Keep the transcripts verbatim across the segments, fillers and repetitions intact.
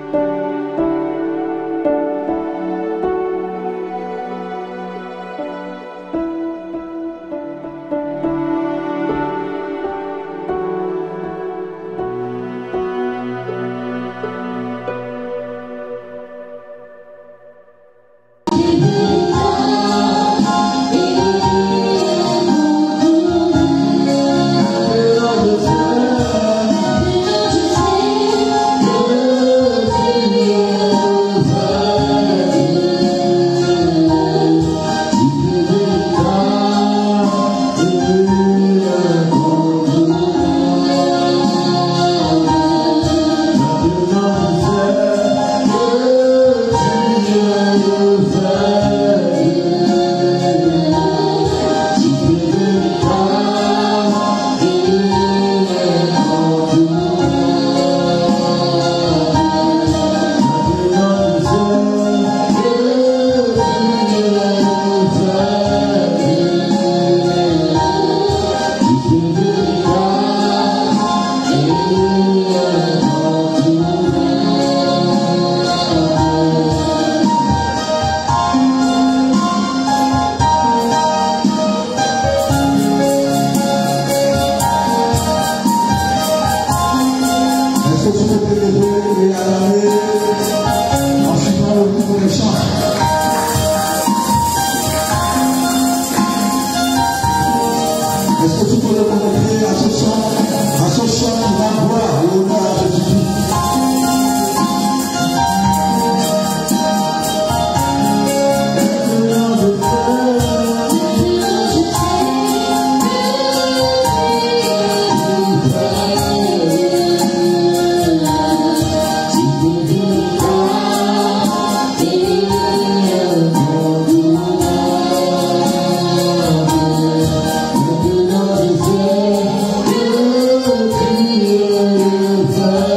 Over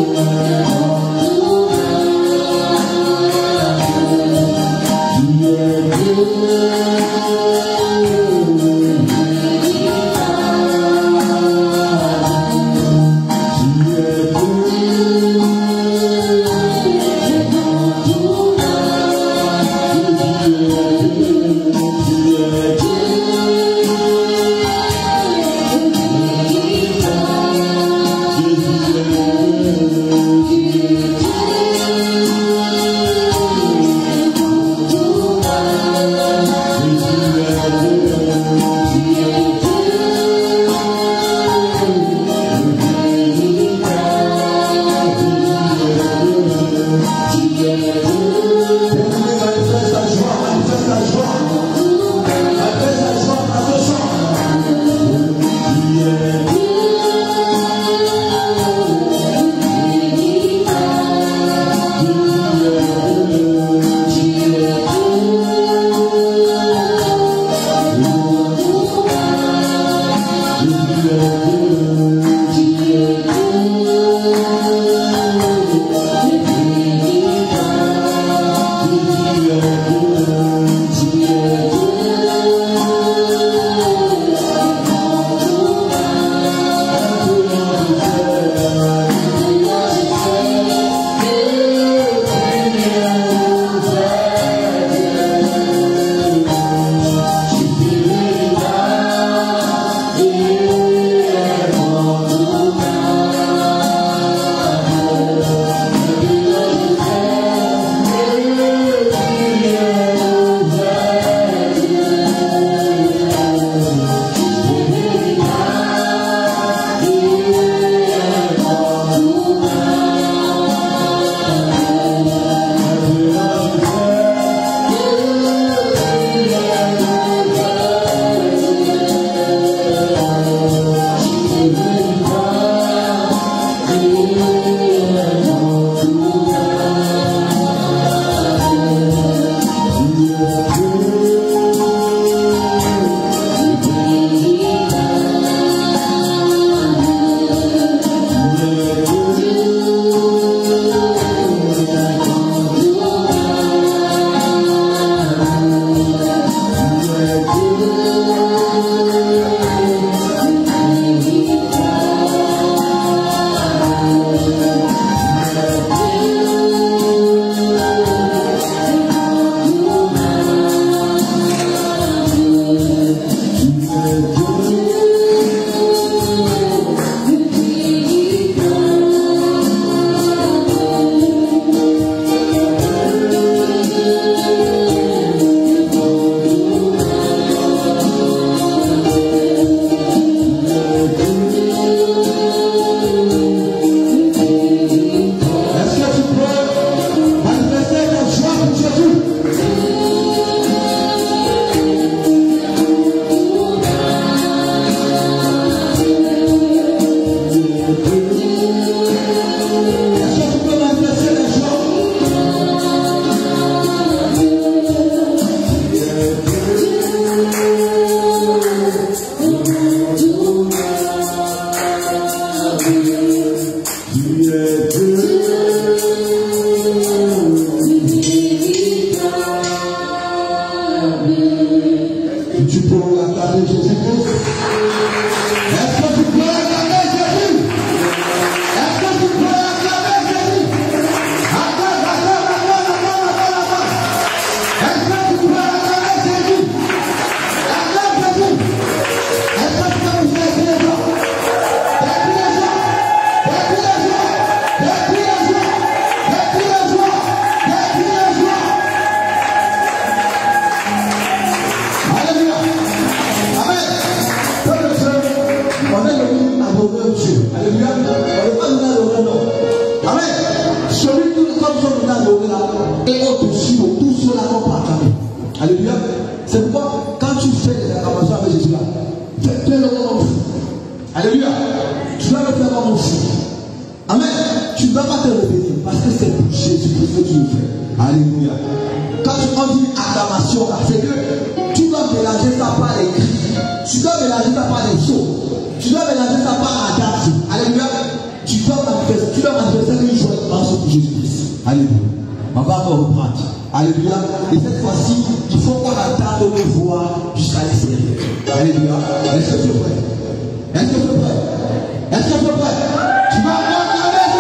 Tu dois mélanger ça par les sauts. Tu dois mélanger ça par la date. Alléluia. Tu dois manifester, tu dois manifester une joie grâce pour Jésus-Christ. Alléluia. On va encore reprendre. Alléluia. Et cette fois-ci, il faut qu'on attende de voir jusqu'à l'extérieur. Alléluia. Est-ce que tu es prêt? Est-ce que tu es prêt? Est-ce que tu es prêt? Tu vas avoir ta maison.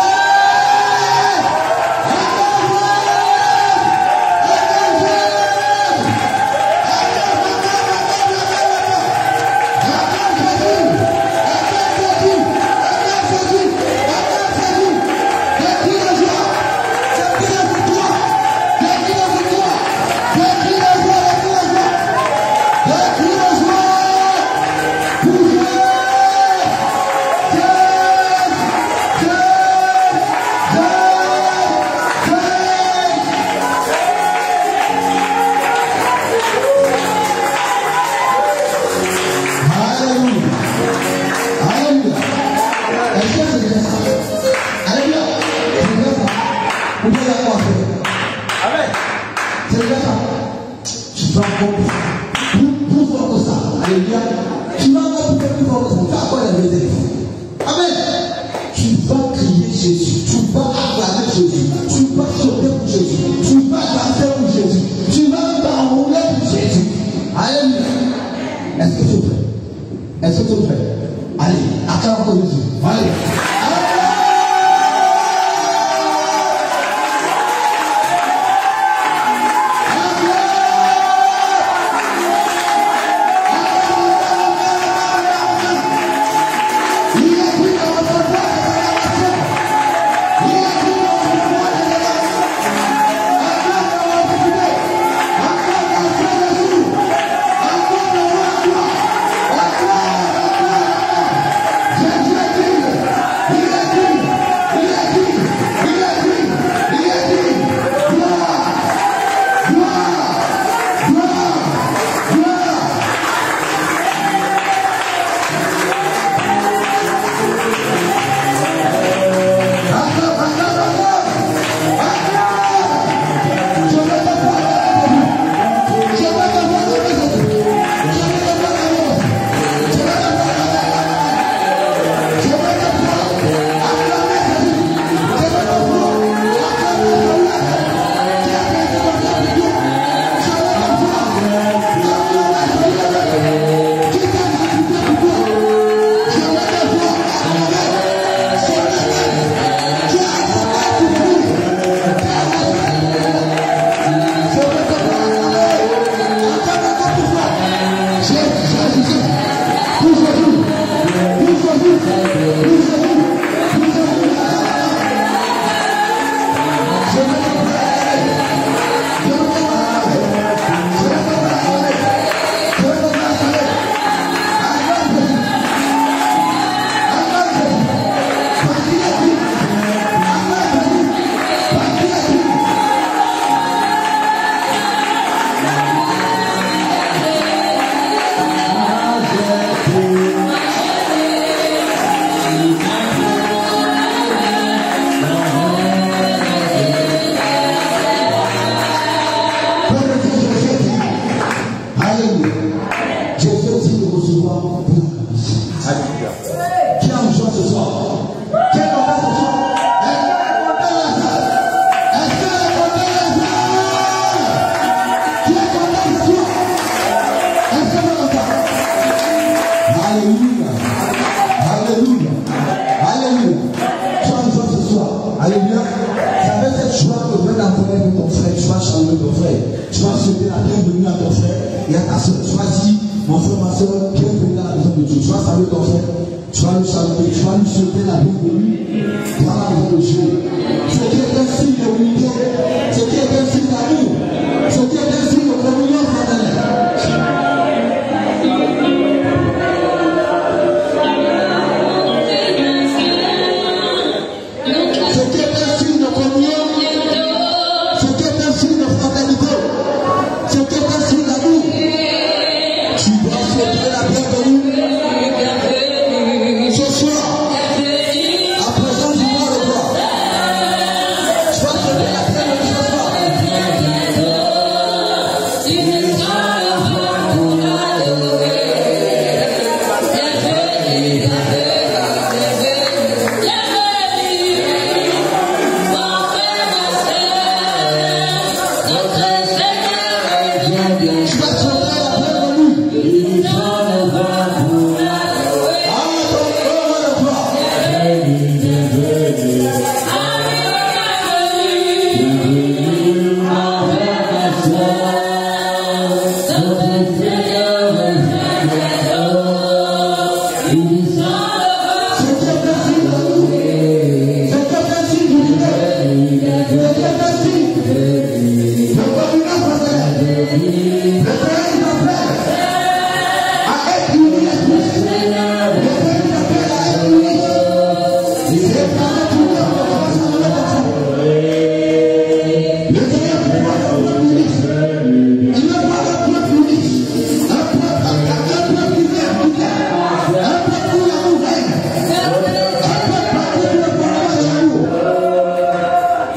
Ce soir,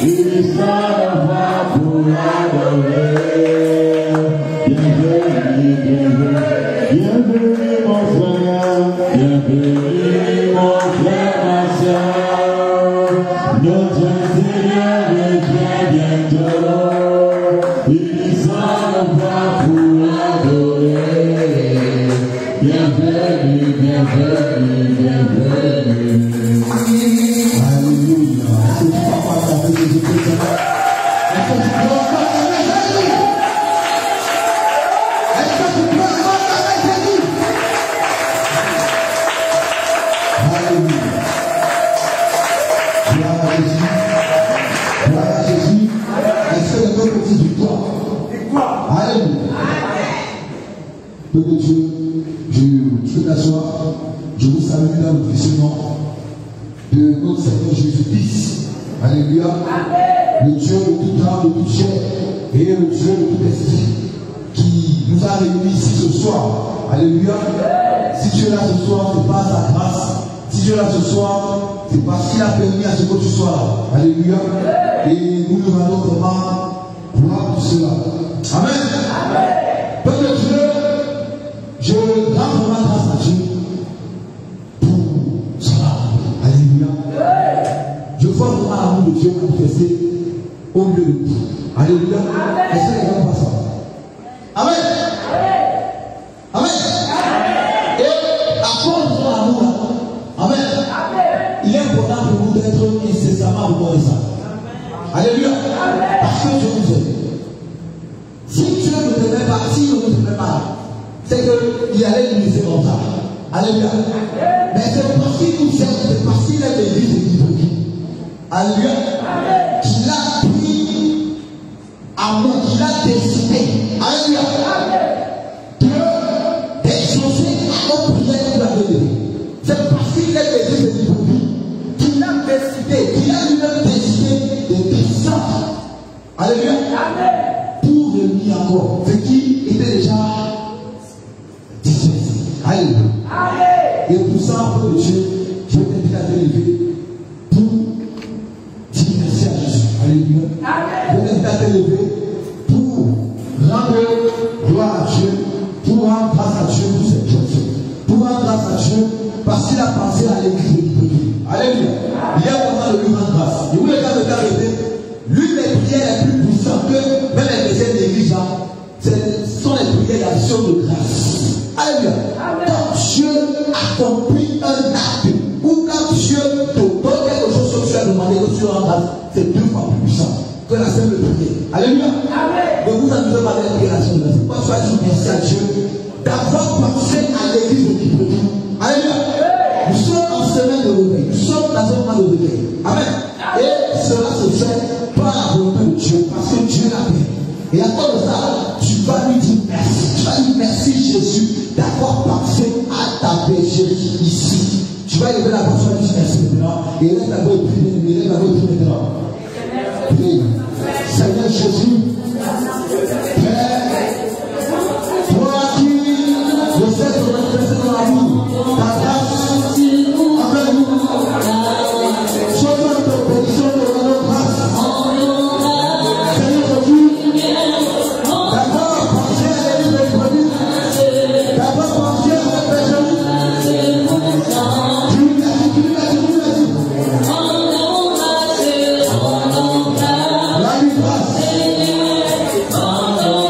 Oh,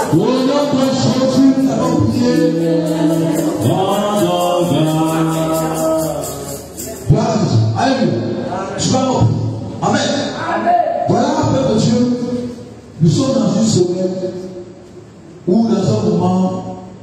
Au nom de Jésus, nous allons prier. Alléluia. Tu vas mourir. Amen. Voilà, peuple de Dieu. Nous sommes dans une semaine où, dans un moment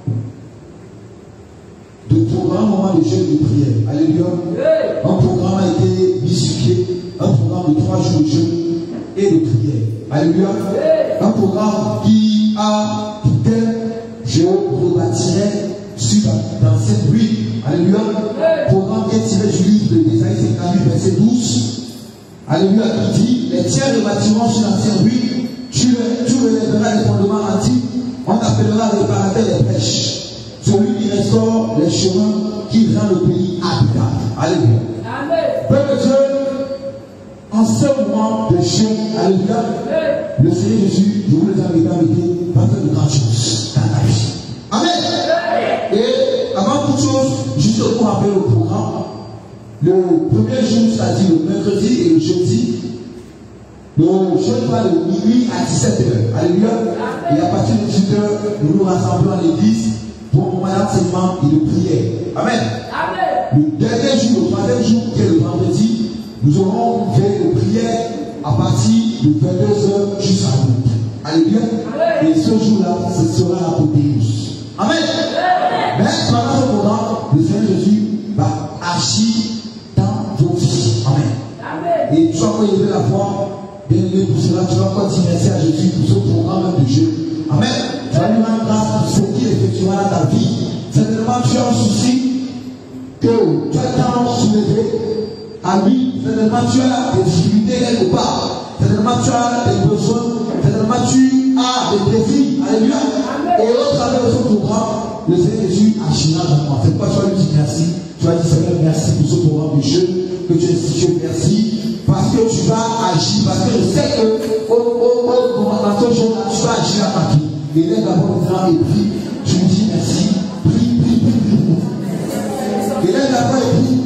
de programme, un moment de jeûne et de prière. Alléluia. Un programme a été discuté, un programme de trois jours de jeûne et de prière. Alléluia. Un programme qui a pour thème, je rebâtirai sur dans cette ruine. Alléluia. Programme qui est tiré du livre d'Ésaïe cinquante-huit, verset douze. Alléluia, qui dit, les tiens rebâtiront sur l'ancienne ruine, tu relèveras les fondements antiques, on t'appellera le réparateur des brèches. Celui qui restaure les chemins, qui rend le pays habitable. Alléluia. Peuple de Dieu, en ce moment de jeûne, alléluia, le Seigneur Jésus, je vous les invite à méditer, va faire de grandes choses dans ta vie. Amen. Et avant toute chose, juste pour rappeler le programme, le premier jour, c'est-à-dire le mercredi et le jeudi, le jeûne va de minuit à dix-sept heures. Alléluia. Et à partir de dix-huit heures, nous nous rassemblons à l'église pour un moment d'enseignement et de prière. Amen. Amen. Le dernier jour, le troisième jour, qui est le vendredi, nous aurons une veille de prière à partir de vingt-deux heures jusqu'à minuit. Alléluia. Amen. Et ce jour-là, ce sera l'apothéose. Amen. Amen. Mais pendant ce programme, le Seigneur Jésus va agir dans vos vies. Amen. Amen. Et tu vas encore élever la foi. Bien aimé, pour cela, tu vas encore dire merci à Jésus pour ce programme de Dieu. Amen. Tu vas lui rendre grâce pour ce qu'il effectuera dans ta vie. Certainement, tu as un souci que tu as tant soulevé à lui. Certainement, tu as des difficultés quelque part. Certainement, tu as des besoins. Certainement, tu as des défis. Alléluia. Et au travers de ce programme, le Seigneur Jésus agira dans toi. C'est pourquoi tu vas lui dire merci. Tu vas dire Seigneur, merci pour ce programme de Dieu que tu as institué. Merci. Parce que tu vas agir, parce que je sais que au, au, au, dans ce jour-là, tu vas agir à ta vie. Et lève d'abord le grand et prie. Tu me dis merci. Prie, prie, prie, prie. Et lève d'abord et prie.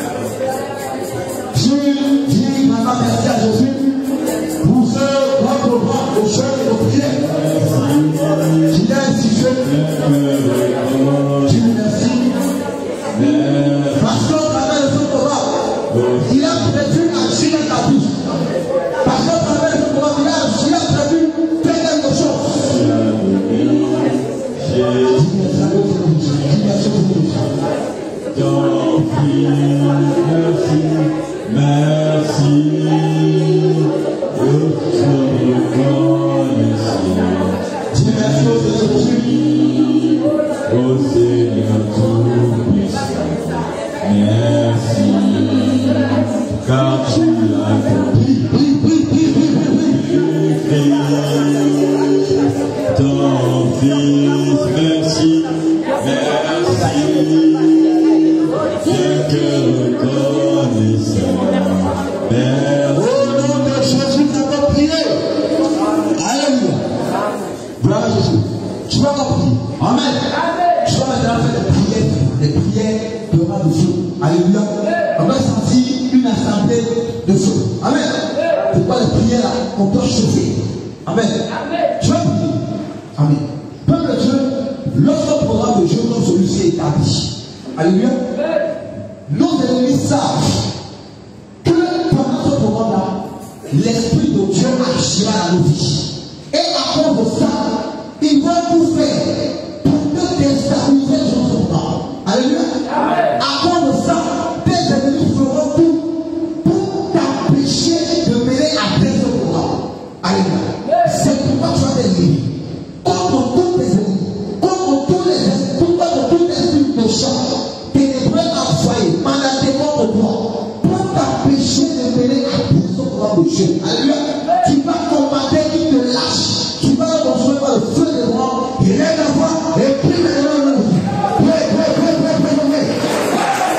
Dieu, dis maintenant merci à Jésus pour ce grand programme de jeûne et de prière. Qu'il a institué. Dieu merci. Parce qu'au travers de ce programme, il a prévu agir dans ta vie. Parce qu'au travers de ce programme, il a, il a prévu faire quelque chose. Merci, merci, dis merci au Seigneur Jésus. Au Seigneur Tout-Puissant, merci, car tu as donné ton Fils. Merci, merci, bien que reconnaissant. Merci. Au nom de Jésus, nous avons prié. Alléluia. Gloire à Jésus. Tu vas prier. Amen. Tu vas maintenant faire des prières, des prières de roi de feu. Alléluia. On va sentir une assemblée de feu. Amen. C'est pas les prières là qu'on doit chauffer. Amen. Tu vas prier. Amen. Peuple de Dieu, lorsque programme de Dieu comme celui-ci est établi. Alléluia. Nos ennemis savent que pendant ce programme-là, l'Esprit de Dieu agira dans nos vies. Et à cause de ça, ils vont tout faire pour te déstabiliser sur ce programme. Alléluia. À cause de ça, tes ennemis feront tout pour t'empêcher de mener à terme ce programme. Alléluia. C'est pourquoi tu vas t'éliminer. Contre tous tes ennemis, contre tous les esprits, contre tous les esprits de chant, ténébreux employés, mandatés contre toi, pour t'empêcher de mener à terme ce programme de Dieu. Alléluia. Tu vas combattre, il te lâche. Tu vas construire par le feu des rois, il lève la voix et prie maintenant. Prie, prie, prie, prie, prie, prie.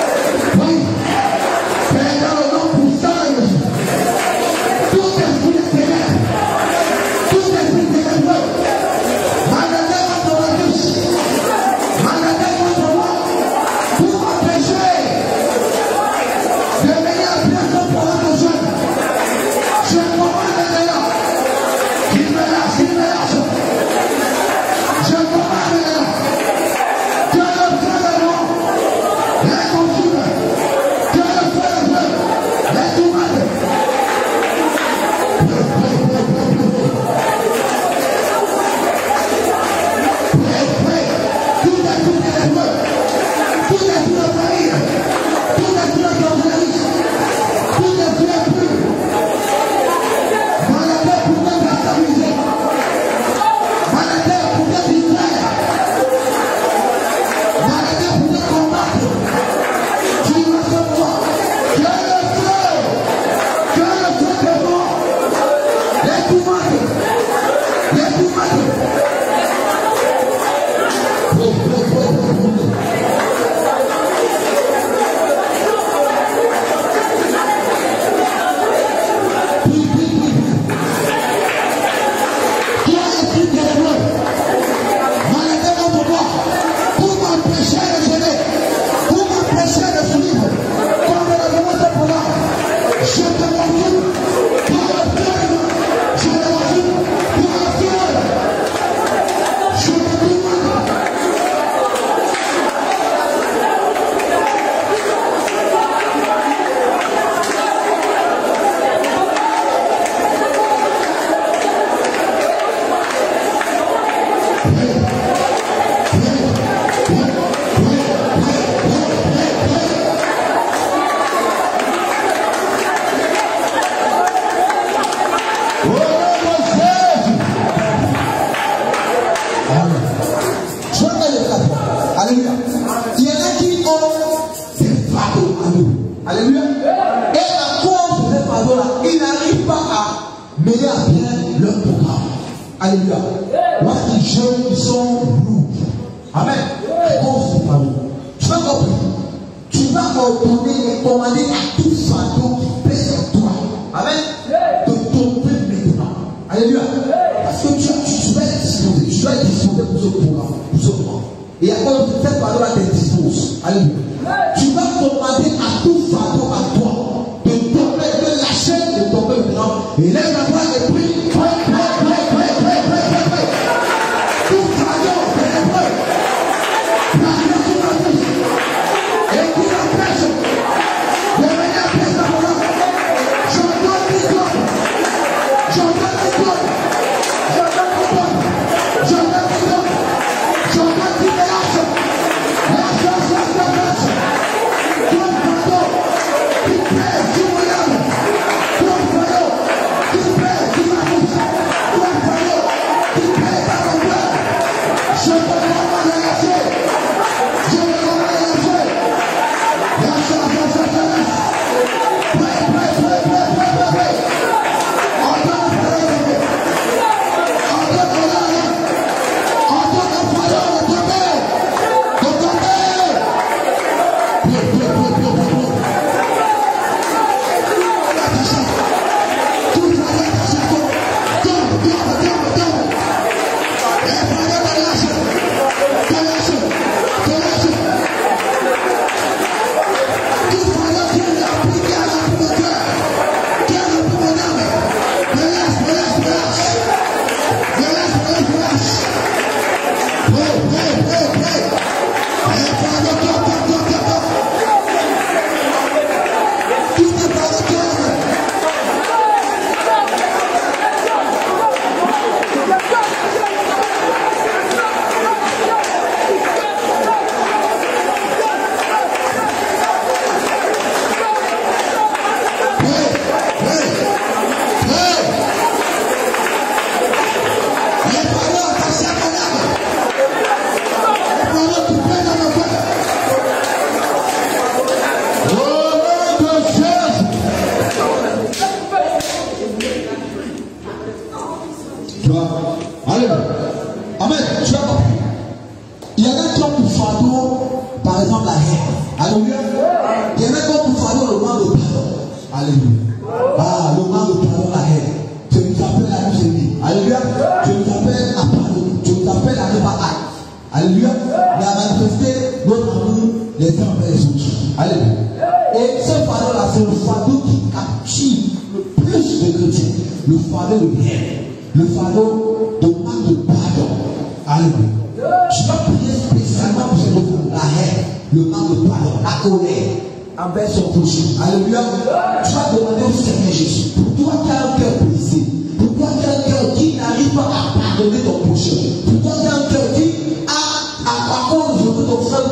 Pourquoi tu as un cœur qui a, à, à cause de ton frère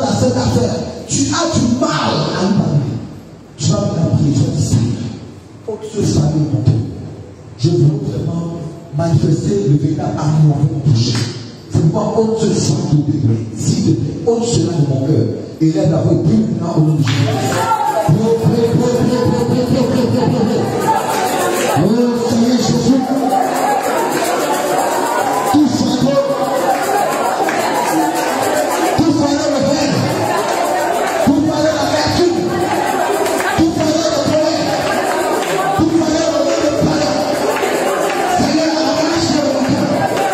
se saluer mon cœur. Je veux vraiment manifester le véritable amour avec mon toucher. C'est pourquoi on se sent tout degré. S'il te plaît, on se lève de mon cœur. Et lève la voix et prie maintenant au nom de Jésus. Prie, prie, prie, prie, prie, prie, prie, prie, prie, prie. Oh Seigneur Jésus. Tout fardeau. Tout fardeau le frère. Tout fardeau la vertu. Tout fardeau le colère. Tout fardeau le nom de parole. Seigneur, relâche mon cœur.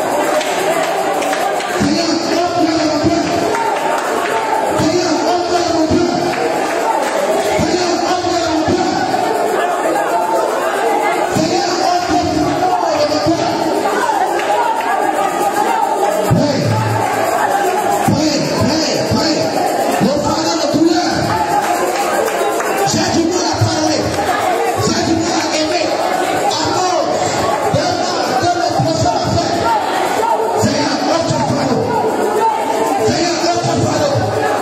Seigneur, ouvre mon cœur. Seigneur, ouvre mon cœur. Seigneur, ouvre mon cœur. Seigneur, ouvre mon cœur. Prie, prie, prie, prie. Le fardeau de douleur. J'ai du mal à parler. J'ai du mal à aimer. À cause de moi, de mes prochains affaires. Seigneur, ôte ton fardeau. Seigneur, ôte ton fardeau.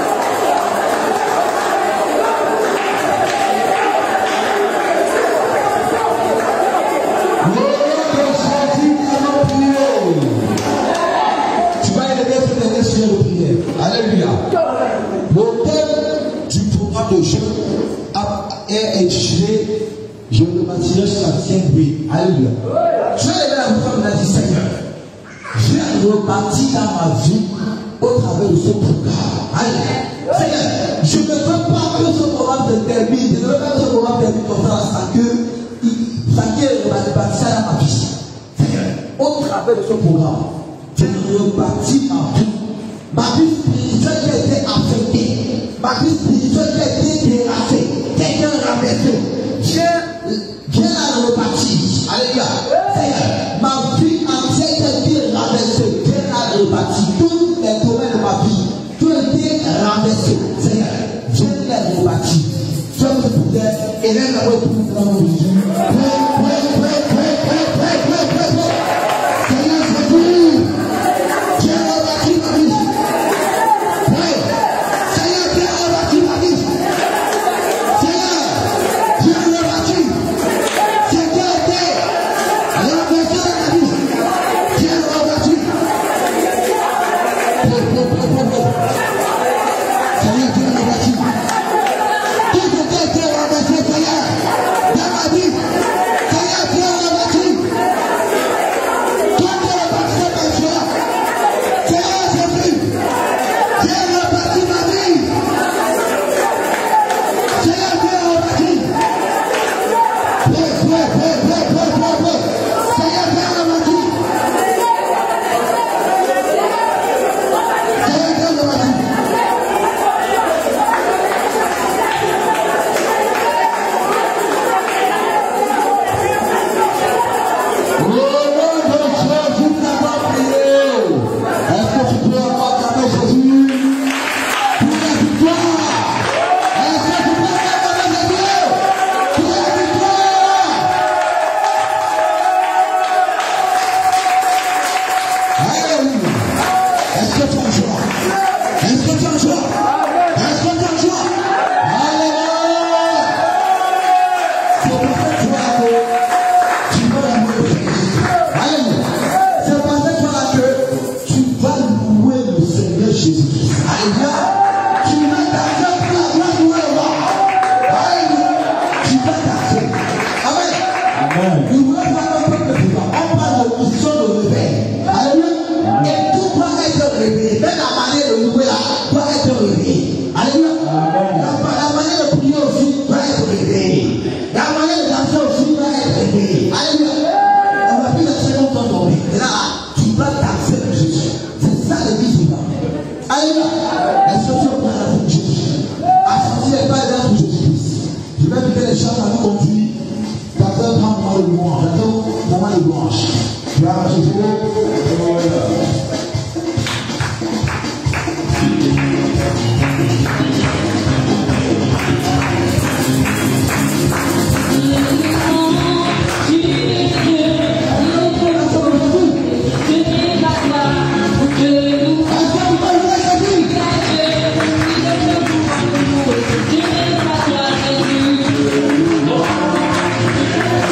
Tu vas aider sur les questions de prière. Alléluia. Le thème du programme de jeûne est intitulé Je le bâtirai sur la tienne bruit. Alléluia. Je vais aider la femme et dit Seigneur, j'ai rebâti dans ma vie au travers de ce programme. Alléluia. Seigneur, je ne veux pas que ce programme se termine. Je ne veux pas que ce programme termine comme ça sans que ça qui est rebâti dans ma vie. Seigneur, au travers de ce programme, je rebâtis ma vie. Ma vie spirituelle qui a été affectée. Ma vie spirituelle qui a été terrassée. Quelqu'un rabaissé. Viens la rebâtir. Alléluia. Seigneur, ma vie entière qui a été rabaissée. Viens la rebâtir. Tous les domaines de ma vie qui ont été rabaissés. Seigneur, viens les rebâtir. Sois le pouvoir et lève la voix pour le nom de Jésus. Prie, prie, prie, prie, prie, prie, prie, prie, prie. Seigneur, je prie. Viens rebâtir ma vie. Prie. Seigneur, viens rebâtir ma vie. Seigneur, viens rebâtir. C'est qui a été rabaissé dans ma vie. Viens rebâtir. Prie, prie, prie, prie, prie. Seigneur, viens rebâtir. Tout ce qui a été rabaissé, Seigneur, dans ma vie. Seigneur, viens rebâtir. Tout est rebâti dans ma joie. Seigneur, je prie. Viens rebâtir ma vie. Seigneur, viens rebâtir. Prie, prie, prie, prie, prie, prie, prie. Seigneur, viens rebâtir. Seigneur, viens rebâtir. Au nom de Jésus, nous avons prié. Est-ce que tu peux acclamer Jésus pour la victoire? Est-ce que tu peux acclamer Jésus pour la victoire? Alléluia. Est-ce que tu as joie? Est-ce que tu as joie? Est-ce que tu as joie? Alléluia. C'est pour cette joie que tu vas louer Jésus. Alléluia. C'est pour cette joie que tu vas louer le Seigneur Jésus-Christ. Alléluia. Tu vas danser pour la gloire du roi. Alléluia. Tu vas danser. Amen. Amen. Nous voulons faire un peuple vivant. On parle de mission de réveil. Alléluia. Et tout doit être réveillé. Même la manière de louer là doit être réveillée. Alléluia. La, la manière de prier aussi doit être réveillée. La manière de danser aussi doit être réveillée. Alléluia. On va plus de secondes temps dormir. Et là, tu vas danser pour Jésus. C'est ça l'église vivante. Alléluia. Est-ce que tu es prêt à danser pour Jésus? Assis les pas dans Jésus-Christ. Je vais inviter les gens à nous conduire dans un grand moment de louange. Dans un moment de louange. Gloire à Jésus. Thank you.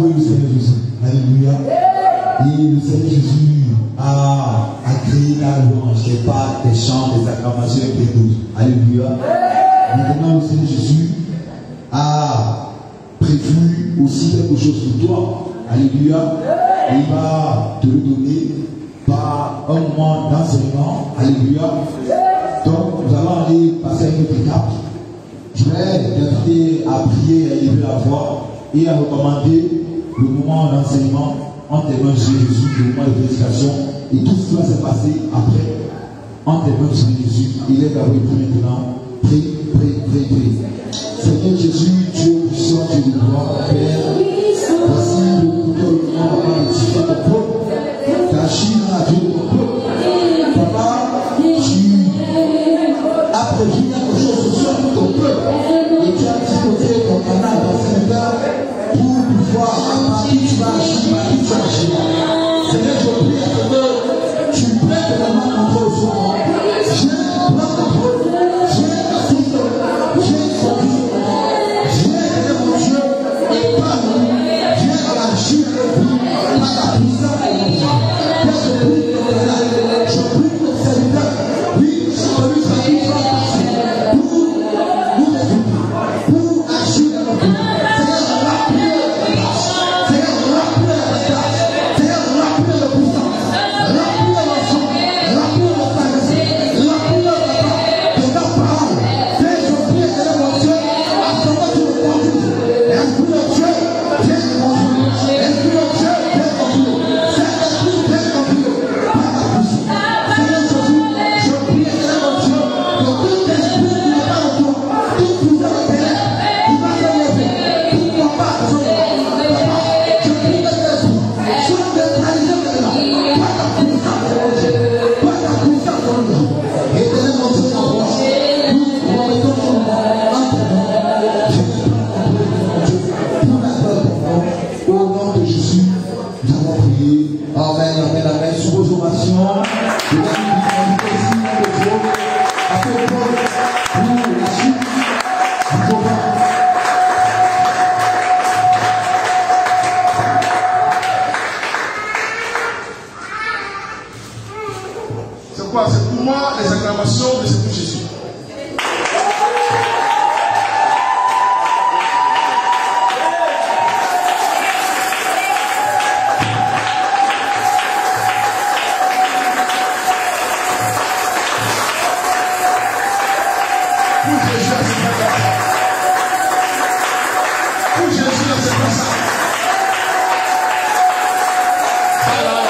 avoué le Seigneur Jésus. Alléluia. Et le Seigneur Jésus a, a créé la louange, des pas, des chants, des acclamations et tout. Alléluia. Maintenant, le Seigneur Jésus a prévu aussi quelque chose pour toi. Alléluia. Et il va te le donner par un moment d'enseignement. Alléluia. Donc, nous allons aller passer à une autre étape. Je vais t'inviter à prier, à élever la voix et à recommander le moment d'enseignement en tes mains, Jésus, le moment de prédication. Et tout ce qui va se passer après, en tes mains, Jésus. Il est avec vous maintenant. Prie, prie, prie, prie. Seigneur Jésus, Dieu puissant, Dieu de gloire, Père, voici le couteau du monde avant de tirer ton peuple. Ta Chine a Dieu de ton peuple. Papa, tu as prévu quelque chose sur ton peuple. Et tu as disposé ton canal dans cette heure pour pouvoir, à qui tu vas agir, à qui tu vas agir. Seigneur, je prie à ce que tu prennes la main contre le soir. Je prends ton peuple. Je t'assiste. Je t'assiste. Viens, mon Dieu, et parle-nous. Viens à la Chine par la puissance de mon Dieu. Père, je prie pour le Seigneur. Je prie pour le serviteur. Oui, celui qui va passer pour nous écouter, pour agir dans notre vie. Seigneur, remplis la tâche. Seigneur, remplis la tâche. Seigneur, remplis la puissance. Remplis l'enfant. Remplis la sagesse. Remplis la papa. De ta parole. Père, je prie que mon Dieu, à ce moment tu me conduis. Esprit de Dieu, viens conduire. Esprit de Dieu, viens conduire. Saint-Esprit, viens conduire. Par la puissance. Seigneur Jésus, je prie que mon Dieu, que tout esprit qui n'est pas en toi, tout pouvoir de ténèbres, qui va se lever, pour combattre son nom. Papa, je prie que l'esprit soit neutralisé maintenant. Par la puissance de mon Dieu. Par la puissance de mon Dieu. Et que mon Dieu s'envoie. Nous remettons son nom entre nous. Je ne peux pas comprendre, mon Dieu, pour la gloire de ton nom. Au nom de Jésus, nous avons prié. Amen, amen, amen. Sous vos ovations, je vais vous inviter ici, nom de Dieu, à ce point pour la suite du programme. C'est quoi? C'est pour moi les acclamations, mais c'est pour Jésus. Pour Jésus, c'est pas ça. Pour Jésus, c'est pas ça. Alors,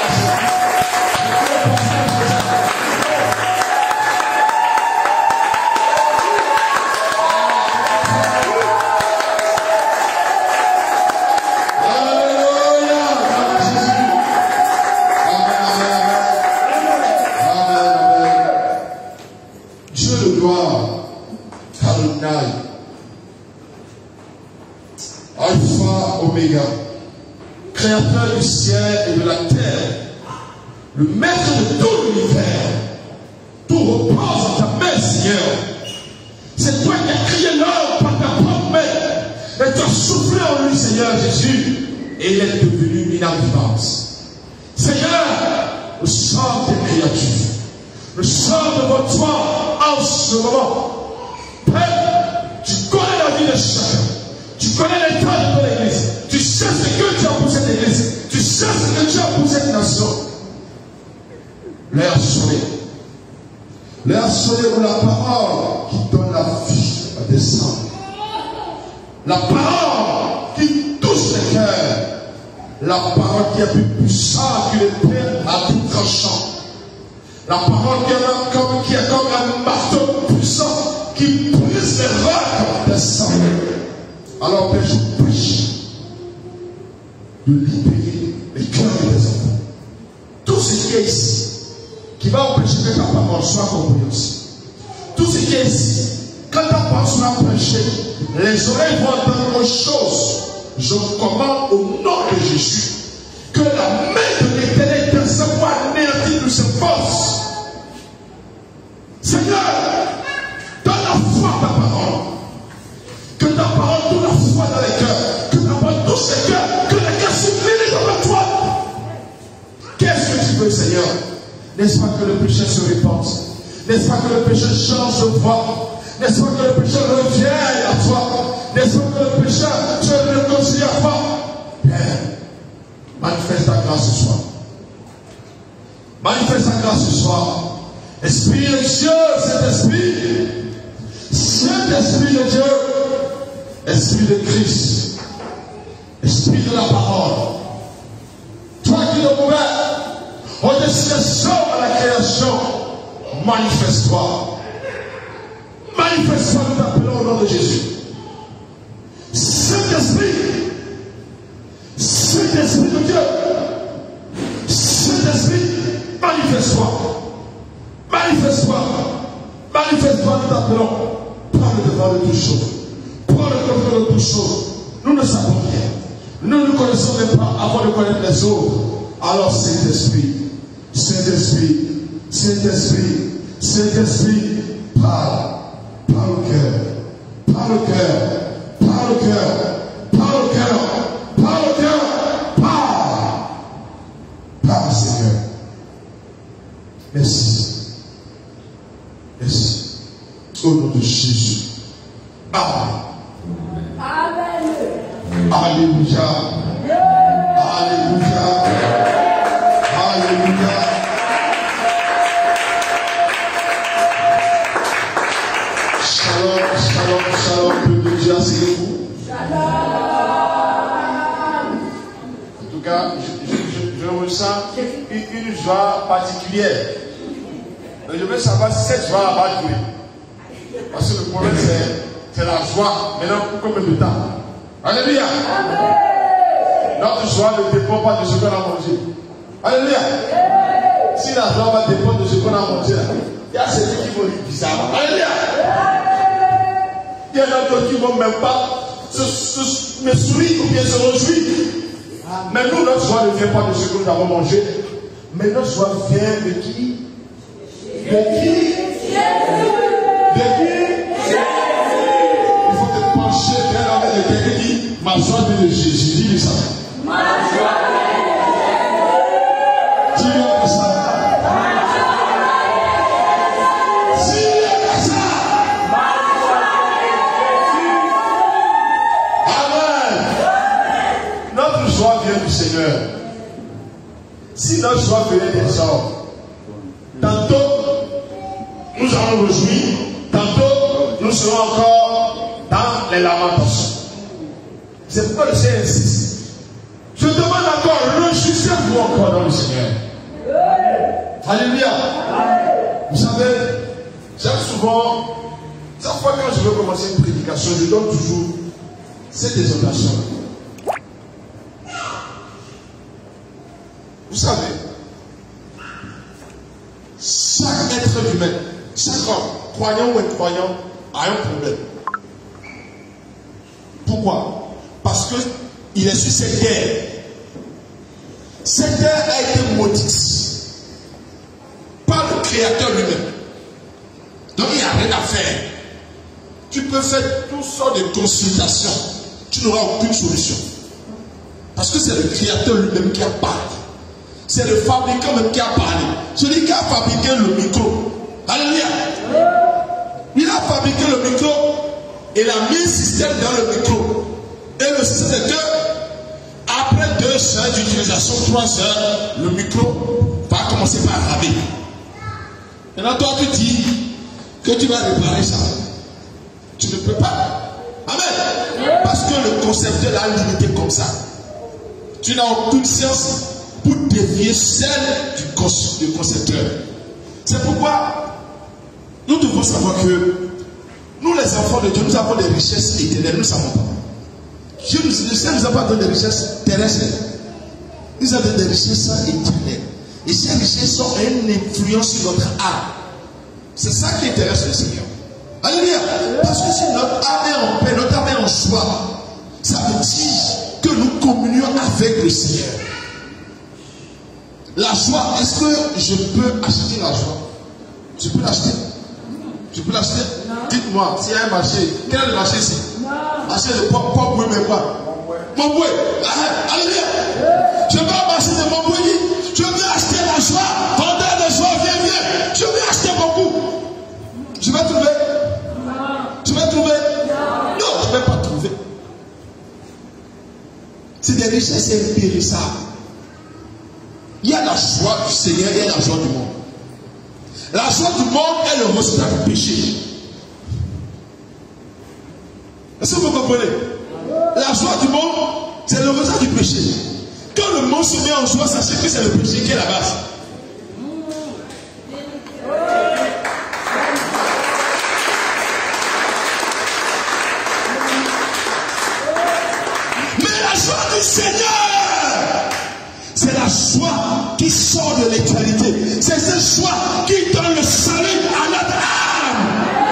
Dieu de gloire, Adonai, Alpha, Oméga, créateur du ciel et de la terre, le maître de tout l'univers, tout repose en ta main, Seigneur. C'est toi qui as créé l'homme par ta propre main, et tu as soufflé en lui, Seigneur Jésus, et il est devenu une inhabitance. Seigneur, nous sommes tes créatures. Nous sommes devant toi en ce moment. Père, tu connais la vie de chacun. Tu connais l'état de ton église. Tu sais ce que tu as pour cette église. Tu sais ce que tu as pour cette nation. L'air sonné. L'air sonné où la parole qui donne la vie à descendre. La parole qui touche les cœurs. La parole qui est plus puissante que l'épée à tout tranchant. La parole qui est, comme, qui est comme un marteau puissant qui brise les rocs des sangs. Alors, Père, je prie de libérer les cœurs des enfants. Tout ce qui est ici, qui va empêcher que ta parole soit comprise aussi. Tout ce qui est ici, quand ta parole sera prêchée, les oreilles vont entendre autre chose. Je commande au nom de Jésus que la main de l'Éternel descende pour anéantir toutes ses forces. Seigneur, donne la foi à ta parole. Que ta parole donne la foi dans les cœurs. Que ta parole touche les cœurs. Que les cœurs N'est-ce pas que le péché se répande? N'est-ce pas que le péché change de voie? N'est-ce pas que le péché revient à toi? N'est-ce pas que le péché, tu es réconcilié à toi? Père, manifeste ta grâce ce soir. Manifeste ta grâce ce soir. Esprit de Dieu, Saint-Esprit. Saint-Esprit de Dieu. Esprit de Christ. Esprit de la parole. Toi qui es ouvert au-dessus des hommes à la création, manifeste-toi. Manifeste-toi, nous t'appelons au nom de Jésus. Saint-Esprit. Saint-Esprit de Dieu. Saint-Esprit, manifeste-toi. Manifeste-toi. Manifeste-toi, nous t'appelons. Parle devant de toutes choses. Parle devant de toutes choses. Nous ne savons rien. Nous ne nous connaissons même pas avant de connaître les autres. Alors, Saint-Esprit, Saint-Esprit, Saint-Esprit, Saint-Esprit, parle. Parle au cœur. Parle au cœur. Parle au cœur. Parle au cœur. Parle au cœur. Parle. Parle, Seigneur. Merci. Merci. Au nom de Jésus. Amen. Amen. Alléluia. Alléluia. Alléluia. Shalom, shalom, shalom. Que Dieu asseyez-vous. En tout cas, je, je, je ressens une, une joie particulière. Mais je veux savoir si cette joie va durer. Parce que le problème, c'est la joie. Maintenant, pour combien de temps? Alléluia. Notre joie ne dépend pas de ce qu'on a mangé. Alléluia. Si la joie va dépendre de ce qu'on a mangé, il y a ceux qui vont dire bizarrement. Alléluia. Il y en a d'autres qui ne vont même pas se, se, me sourire ou bien se réjouir. Mais nous, notre joie ne vient pas de ce que nous avons mangé. Mais notre joie vient de qui? De qui? De qui? Il faut te pencher vers la main de quelqu'un qui dit ma joie vient de Jésus. Dis-lui ça. Ma joie vient de Jésus. Dis-lui ça. Dis-lui ça. Ma joie vient de Jésus. Amen. Notre joie vient du Seigneur. Si notre joie venait des hommes, tantôt nous allons réjouir, tantôt nous serons encore dans les lamentations. C'est pourquoi le Seigneur insiste. Je demande encore, réjouissez-vous encore dans le Seigneur. Alléluia. Vous savez, j'aime souvent, chaque fois quand je veux commencer une prédication, je donne toujours cette exhortation. Vous savez, chaque être humain, chaque homme, croyant ou incroyant, a un problème. Pourquoi? Parce qu'il est sur cette terre. Cette terre a été maudite par le Créateur lui-même. Donc il n'y a rien à faire. Tu peux faire toutes sortes de consultations. Tu n'auras aucune solution. Parce que c'est le Créateur lui-même qui a parlé. C'est le fabricant même qui a parlé. Celui qui a fabriqué le micro. Alléluia. Il a fabriqué le micro et il a mis un système dans le micro. Et le système c'est que après deux heures d'utilisation, trois heures, le micro va commencer par ramer. Maintenant toi tu dis que tu vas réparer ça. Tu ne peux pas. Amen. Parce que le concepteur l'a limité comme ça. Tu n'as aucune science pour dévier celle du concepteur. C'est pourquoi nous devons savoir que nous les enfants de Dieu, nous avons des richesses éternelles, nous ne savons pas. Dieu nous, ne nous a pas donné des richesses terrestres. Il nous a donné des richesses éternelles. Et ces richesses ont une influence sur notre âme. C'est ça qui intéresse le Seigneur. Alléluia. Parce que si notre âme est en paix, notre âme est en joie, ça veut dire que nous communions avec le Seigneur. La joie, est-ce que je peux acheter la joie? Je peux l'acheter? Je peux l'acheter? Dites-moi, s'il y a un marché, quel est le marché ici? Acheter le pop, pop, oui, mais quoi? Mon bouet. Alléluia. Je vais au marché de mon bouet. Je veux acheter la joie. Vendeur de joie, C'est des richesses impérissables. Il y a la joie du Seigneur et la joie du monde. La joie du monde est le résultat du péché. Est-ce que vous comprenez? La joie du monde, c'est le résultat du péché. Quand le monde se met en joie, sachez que c'est le péché qui est la base. Mais la joie du Seigneur, c'est la joie qui sort de l'éternité. C'est cette joie qui donne le salut à notre âme.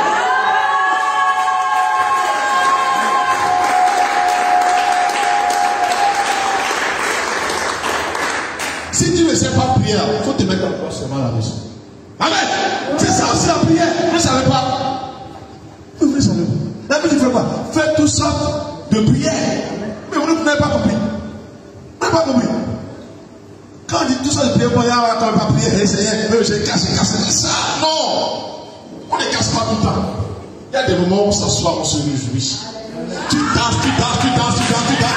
Si tu ne sais pas prier, il faut te mettre encore seulement à la maison. Amen. C'est ça aussi la prière. Vous ne savez pas. Vous ne savez pas. La Bible ne fait pas. Faites tout ça de prière. Mais vous n'avez pas compris. Vous n'avez pas compris. Quand on dit tout ça de prière, on ne va pas prier. Seigneur, j'ai cassé, cassé. Ça, non. On ne casse pas tout le temps. Il y a des moments où on s'assoit, on se réjouit. Tu danses, tu danses, tu danses, tu danses, tu danses.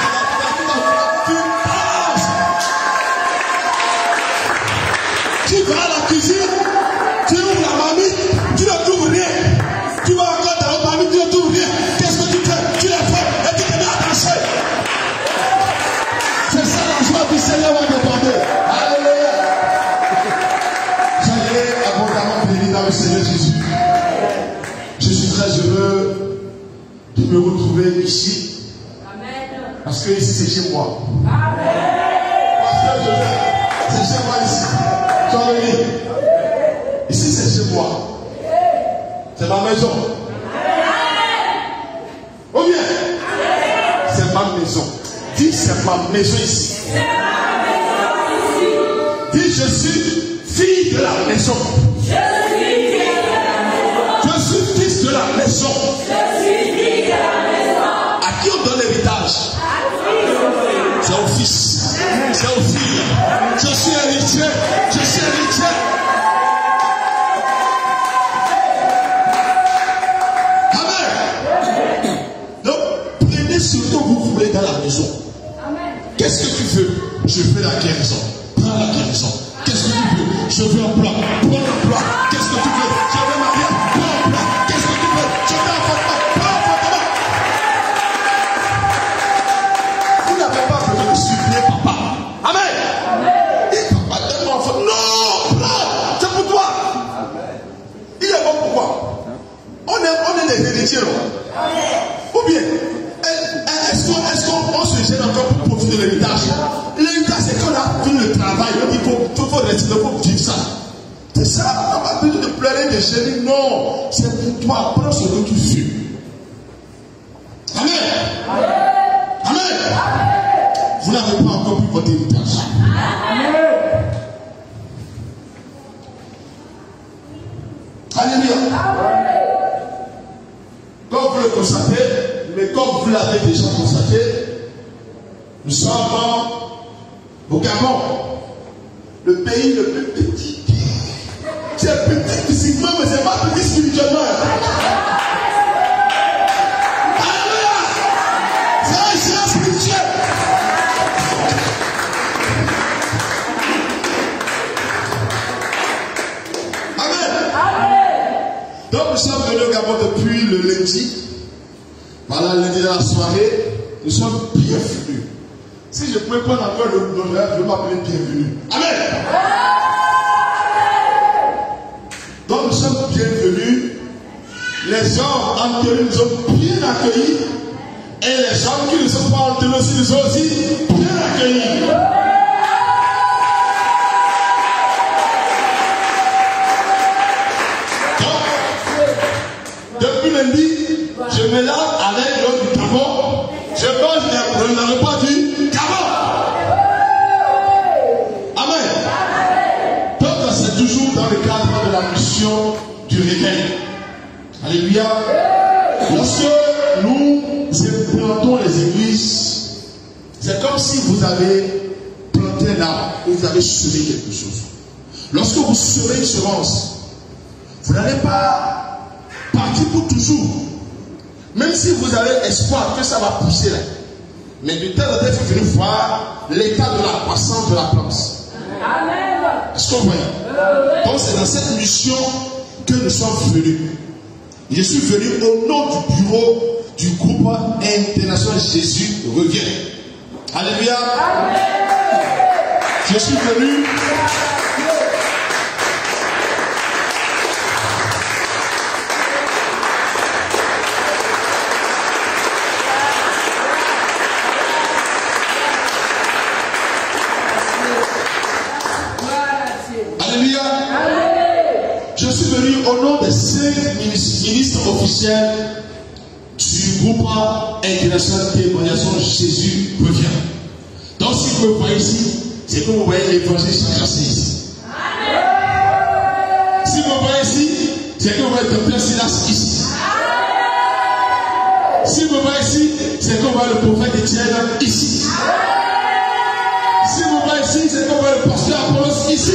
Tu vas à la cuisine, tu ouvres la mamie, tu ne trouves rien. Tu vas encore dans la mamie, tu ne trouves rien. Qu'est-ce que tu fais? Tu la fais et tu te mets à danser. C'est ça la joie du Seigneur va demander. Alléluia. Soyez abondamment bénis dans le Seigneur Jésus. Je suis très heureux de me retrouver ici. Amen. Parce que ici c'est chez moi. Amen. Parce que je c'est chez moi ici. Ici c'est chez moi. C'est ma maison. Ou bien c'est ma maison. Dis c'est ma maison ici. Dis je suis fille de la maison. Je suis fils de la maison. À qui on donne l'héritage? C'est au fils. C'est aux filles. Je suis héritier. Je suis héritier. Amen. Donc, prenez ce que vous voulez dans la maison. Qu'est-ce que tu veux? Je veux la guérison. Prends la guérison. Qu'est-ce que tu veux? Je veux un plan. Prends un plan. Qu'est-ce que tu veux? Je veux marier. Prends un plan. Qu'est-ce que tu veux? Je veux un enfant. Prends un enfant. Vous n'avez pas besoin de supplier papa. Amen. Et papa donne mon enfant. Non, prends. C'est pour toi. Il est bon pour quoi? On est, on est des héritiers. Ou bien, est-ce qu'on est qu'on se gêne encore pour profiter de l'héritage? L'héritage, c'est qu'on a fait le travail. Il faut, faut, faut rester, il faut vivre ça. C'est ça. On n'a pas besoin de pleurer, de gêner. Non. C'est pour toi. Prends ce que tu veux. Amen. Amen. Amen. Vous n'avez pas encore pris votre héritage. Alléluia. Comme vous le constatez, mais comme vous l'avez déjà constaté, nous sommes au Gabon, le pays le plus petit. C'est petit physiquement, mais c'est pas petit spirituellement. Alléluia. C'est un géant spirituel. Donc nous sommes venus au Gabon depuis le lundi. Voilà, lundi de la soirée, nous sommes bienvenus. Si je pouvais prendre encore le rêve, je m'appelais bienvenue. Amen. Donc nous sommes bienvenus. Les gens antérieurs nous ont bien accueillis. Et les gens qui ne sont pas antérieurs aussi nous ont aussi bien accueillis. Depuis lundi, je me lave avec l'eau du Gabon. Je mange des repas du Gabon. Amen. Donc c'est toujours dans le cadre de la mission du réveil. Alléluia. Lorsque nous implantons les églises, c'est comme si vous avez planté un arbre et vous avez semé quelque chose. Lorsque vous semez une semence, vous n'allez pas partir pour toujours. Même si vous avez espoir que ça va pousser là. Mais de tel côté, il faut venir voir l'état de la croissance de la plante. Est-ce que vous voyez? Donc c'est dans cette mission que nous sommes venus. Je suis venu au nom du bureau du groupe international Jésus revient. Alléluia. Je suis venu. Alléluia. Je suis venu au nom des cinq ministres officiels du groupe international témoignage Jésus revient. Donc si vous me voyez ici, c'est que vous voyez l'évangile s'engager ici. Si vous me voyez ici, c'est que vous voyez le docteur Silas ici. Si vous me voyez ici, c'est que vous voyez le prophète Étienne ici. Si vous me voyez ici, c'est que vous voyez le pasteur Apollos ici.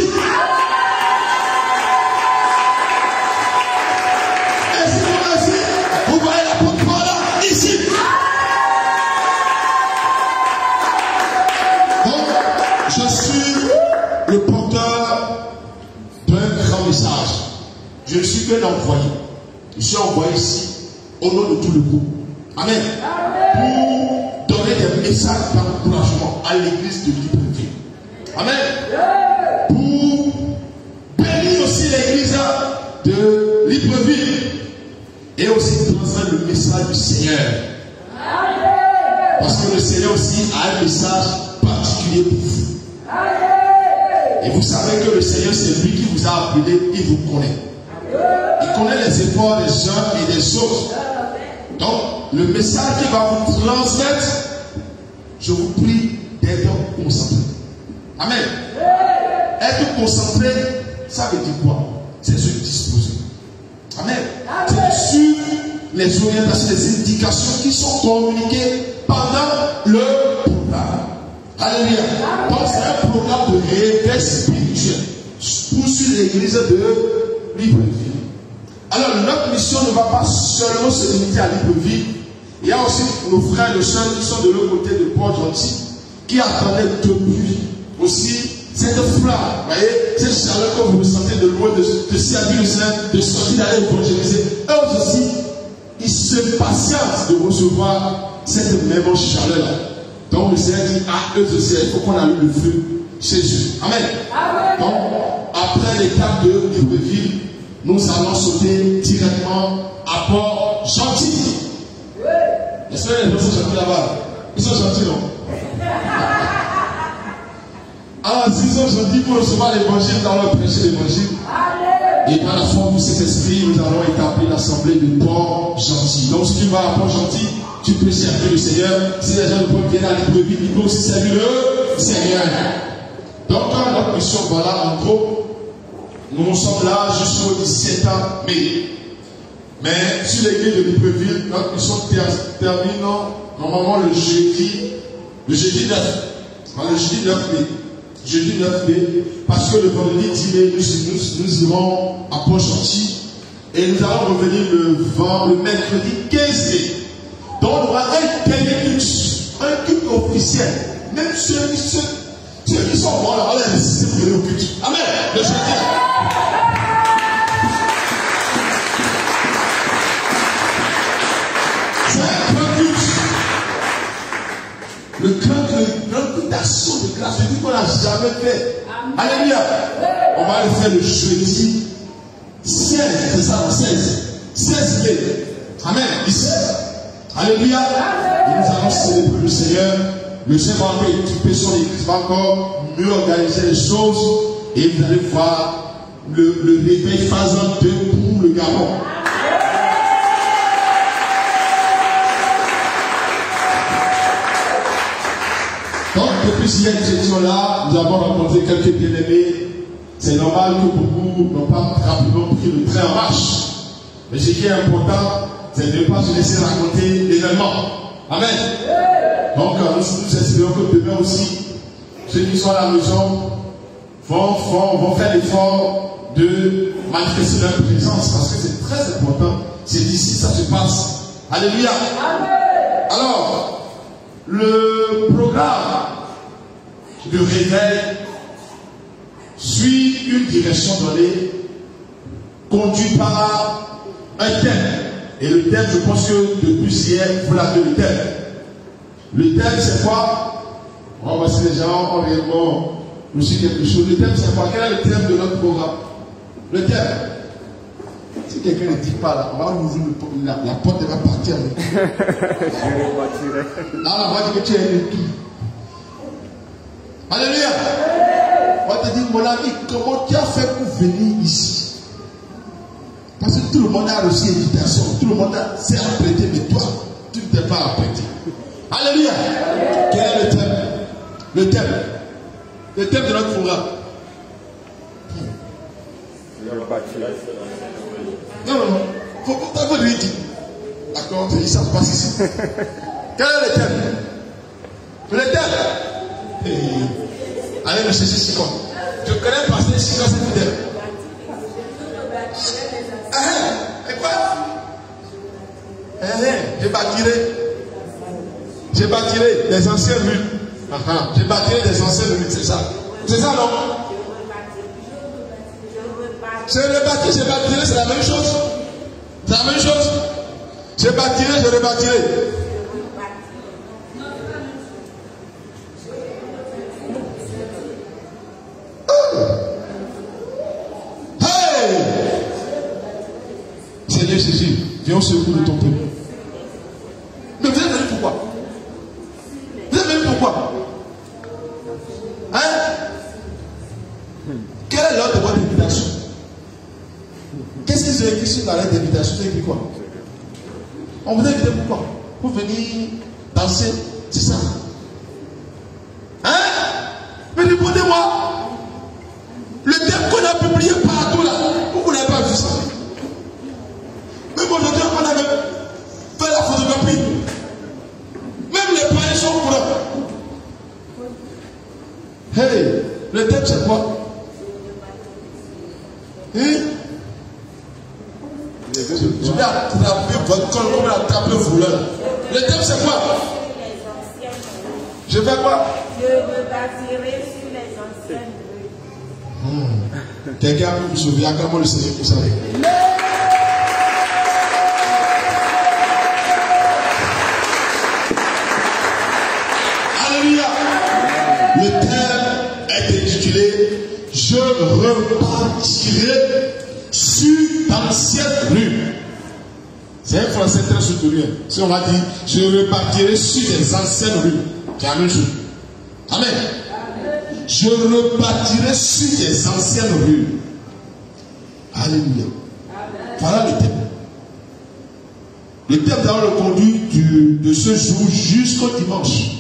Le porteur d'un grand message. Je ne suis qu'un envoyé. Je suis envoyé ici au nom de tout le groupe. Amen. Pour donner des messages d'encouragement à l'église de Libreville. Amen. Pour bénir aussi l'église de Libreville. Et aussi transmettre le message du Seigneur. Parce que le Seigneur aussi a un message particulier pour vous. Et vous savez que le Seigneur, c'est lui qui vous a appelé, il vous connaît. Il connaît les efforts des uns et des autres. Donc, le message qu'il va vous transmettre, je vous prie d'être concentré. Amen. Être concentré, ça veut dire quoi? C'est se disposer. Amen. C'est suivre les orientations, les indications qui sont communiquées pendant le programme. Alléluia. Donc c'est un programme de réveil spirituel pour suivre l'église de Libreville. Alors notre mission ne va pas seulement se limiter à Libreville. Il y a aussi nos frères et sœurs qui sont de l'autre côté de Port-Gentil qui attendaient depuis aussi cette flamme, vous voyez, cette chaleur que vous ressentez de loin, de, de servir le Seigneur, de sortir d'aller évangéliser. Eux aussi, ils se patientent de recevoir cette même chaleur-là. Donc le Seigneur dit à eux aussi, il faut qu'on allume le feu chez Jésus. Amen. Amen. Donc, après l'étape de Libreville, nous allons sauter directement à Port-Gentil. Oui. Est-ce que les gens sont gentils là-bas? Ils sont gentils, non? Alors, s'ils sont gentils pour recevoir l'évangile, nous allons prêcher l'évangile. Et par la force de cet esprit, nous allons établir l'assemblée de Port-Gentil. Donc, si tu vas à Port-Gentil, tu peux servir le Seigneur. Si les gens ne viennent à Libreville, ils peuvent aussi servir le Seigneur. Donc, quand notre mission, voilà, en gros, nous sommes là jusqu'au dix-sept mai. Mais sur l'église de Libreville, notre mission termine normalement le jeudi, le jeudi neuf. Le jeudi neuf mai. Jeudi neuf mai. Parce que le vendredi dix mai, nous, nous, nous irons à Port-Gentil. Et nous allons revenir le, le mercredi quinze mai. Donc on aura un dernier culte, un culte officiel. Même ceux, ceux, ceux qui sont morts là, on les laisse pour venir au culte. Amen. Le jeudi. C'est un grand culte. Le grand, le grand culte d'action de grâce, je dis qu'on n'a jamais fait. Alléluia. On va le faire le jeudi seize, c'est ça, le seize. seize mai. Amen. Ici. Alléluia. Et nous allons célébrer le Seigneur. Le Seigneur va encore équiper son église, va encore mieux organiser les choses. Et vous allez voir le, le réveil phase deux pour le Gabon. Donc, depuis hier, nous étions là, nous avons rencontré quelques bien-aimés. C'est normal que beaucoup n'ont pas rapidement pris le train en marche. Mais ce qui est important, c'est de ne pas se laisser raconter l'événement. Amen. Donc, nous, nous espérons que demain aussi, ceux qui sont à la maison vont, vont, vont faire l'effort de manifester leur présence parce que c'est très important. C'est d'ici que ça se passe. Alléluia. Amen. Alors, le programme de réveil suit une direction donnée, conduit par un thème. Et le thème, je pense que depuis hier, vous l'avez le thème. Le thème, c'est quoi? On va voir si les gens ont réellement reçu quelque chose. Le thème, c'est quoi? Quel est le thème de notre programme? Le thème. Si quelqu'un ne dit pas là, on va ouvrir le, la, la porte, elle va partir avec. Là, on va dire que tu es le tout. Alléluia. On va te dire, mon ami, comment tu as fait pour venir ici? Parce que tout le monde a reçu l'invitation, tout le monde s'est apprêté, mais toi, tu ne t'es pas apprêté. Alléluia. Quel est le thème? Le thème. Le thème de notre programme. Non, non, non. Il faut pas vous dire. D'accord, c'est ça se passe ici. Quel est le thème? Le thème. Et... allez le chercher Sikon. Je connais le pasteur Sikon, c'est le thème. Ah, et quoi? Eh, eh, je bâtirai. Je bâtirai des anciennes rues. Ah, ah. Je bâtirai des anciennes rues, c'est ça. C'est ça, non? Je rebâtirai, je bâtirai, c'est la même chose. C'est la même chose. Je bâtirai, je rebâtirai. Hey! Seigneur Jésus, viens au secours de ton peuple. Mais vous êtes venu pourquoi? Vous êtes venu pourquoi? Hein? Quelle est l'heure de votre invitation? Qu'est-ce qu'ils ont écrit sur la lettre d'invitation? Ils ont écrit quoi? On vous a invité pourquoi? Pour venir danser, c'est ça? Hein? Mais répondez-moi. Le thème qu'on a publié partout là, vous n'avez pas vu ça? Même aujourd'hui, on avait fait la photographie. Même les païens sont courants. Hey, le thème c'est quoi? Hein? Je vais attraper votre col comme attraper le voleur. Le thème c'est quoi? Je vais quoi? Je me bâtirai sur les anciennes rues. Hmm. Quelqu'un peut vous souvenir comment le Seigneur vous savez? Alléluia. Le thème est intitulé Je repartirai sur d'anciennes rues. C'est un français très soutenu. Si on va dire je repartirai sur des anciennes rues, c'est la même chose. Amen. Je repartirai sur des anciennes rues. Alléluia. Voilà le thème. Le thème dans le conduit du, de ce jour jusqu'au dimanche.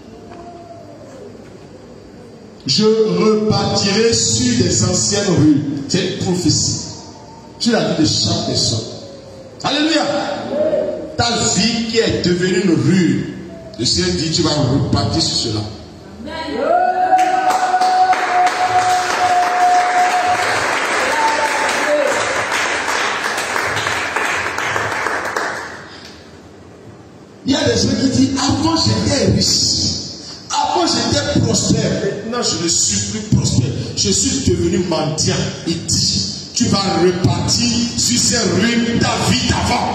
Je repartirai sur des anciennes rues. C'est une prophétie. Tu l'as vu de chaque personne. Alléluia. Ta vie qui est devenue une rue, le Seigneur dit tu vas repartir sur cela. Il y a des gens qui disent avant j'étais riche, avant j'étais prospère, maintenant je ne suis plus prospère, je suis devenu mendiant. Il dit tu vas repartir sur ces rues ta vie d'avant.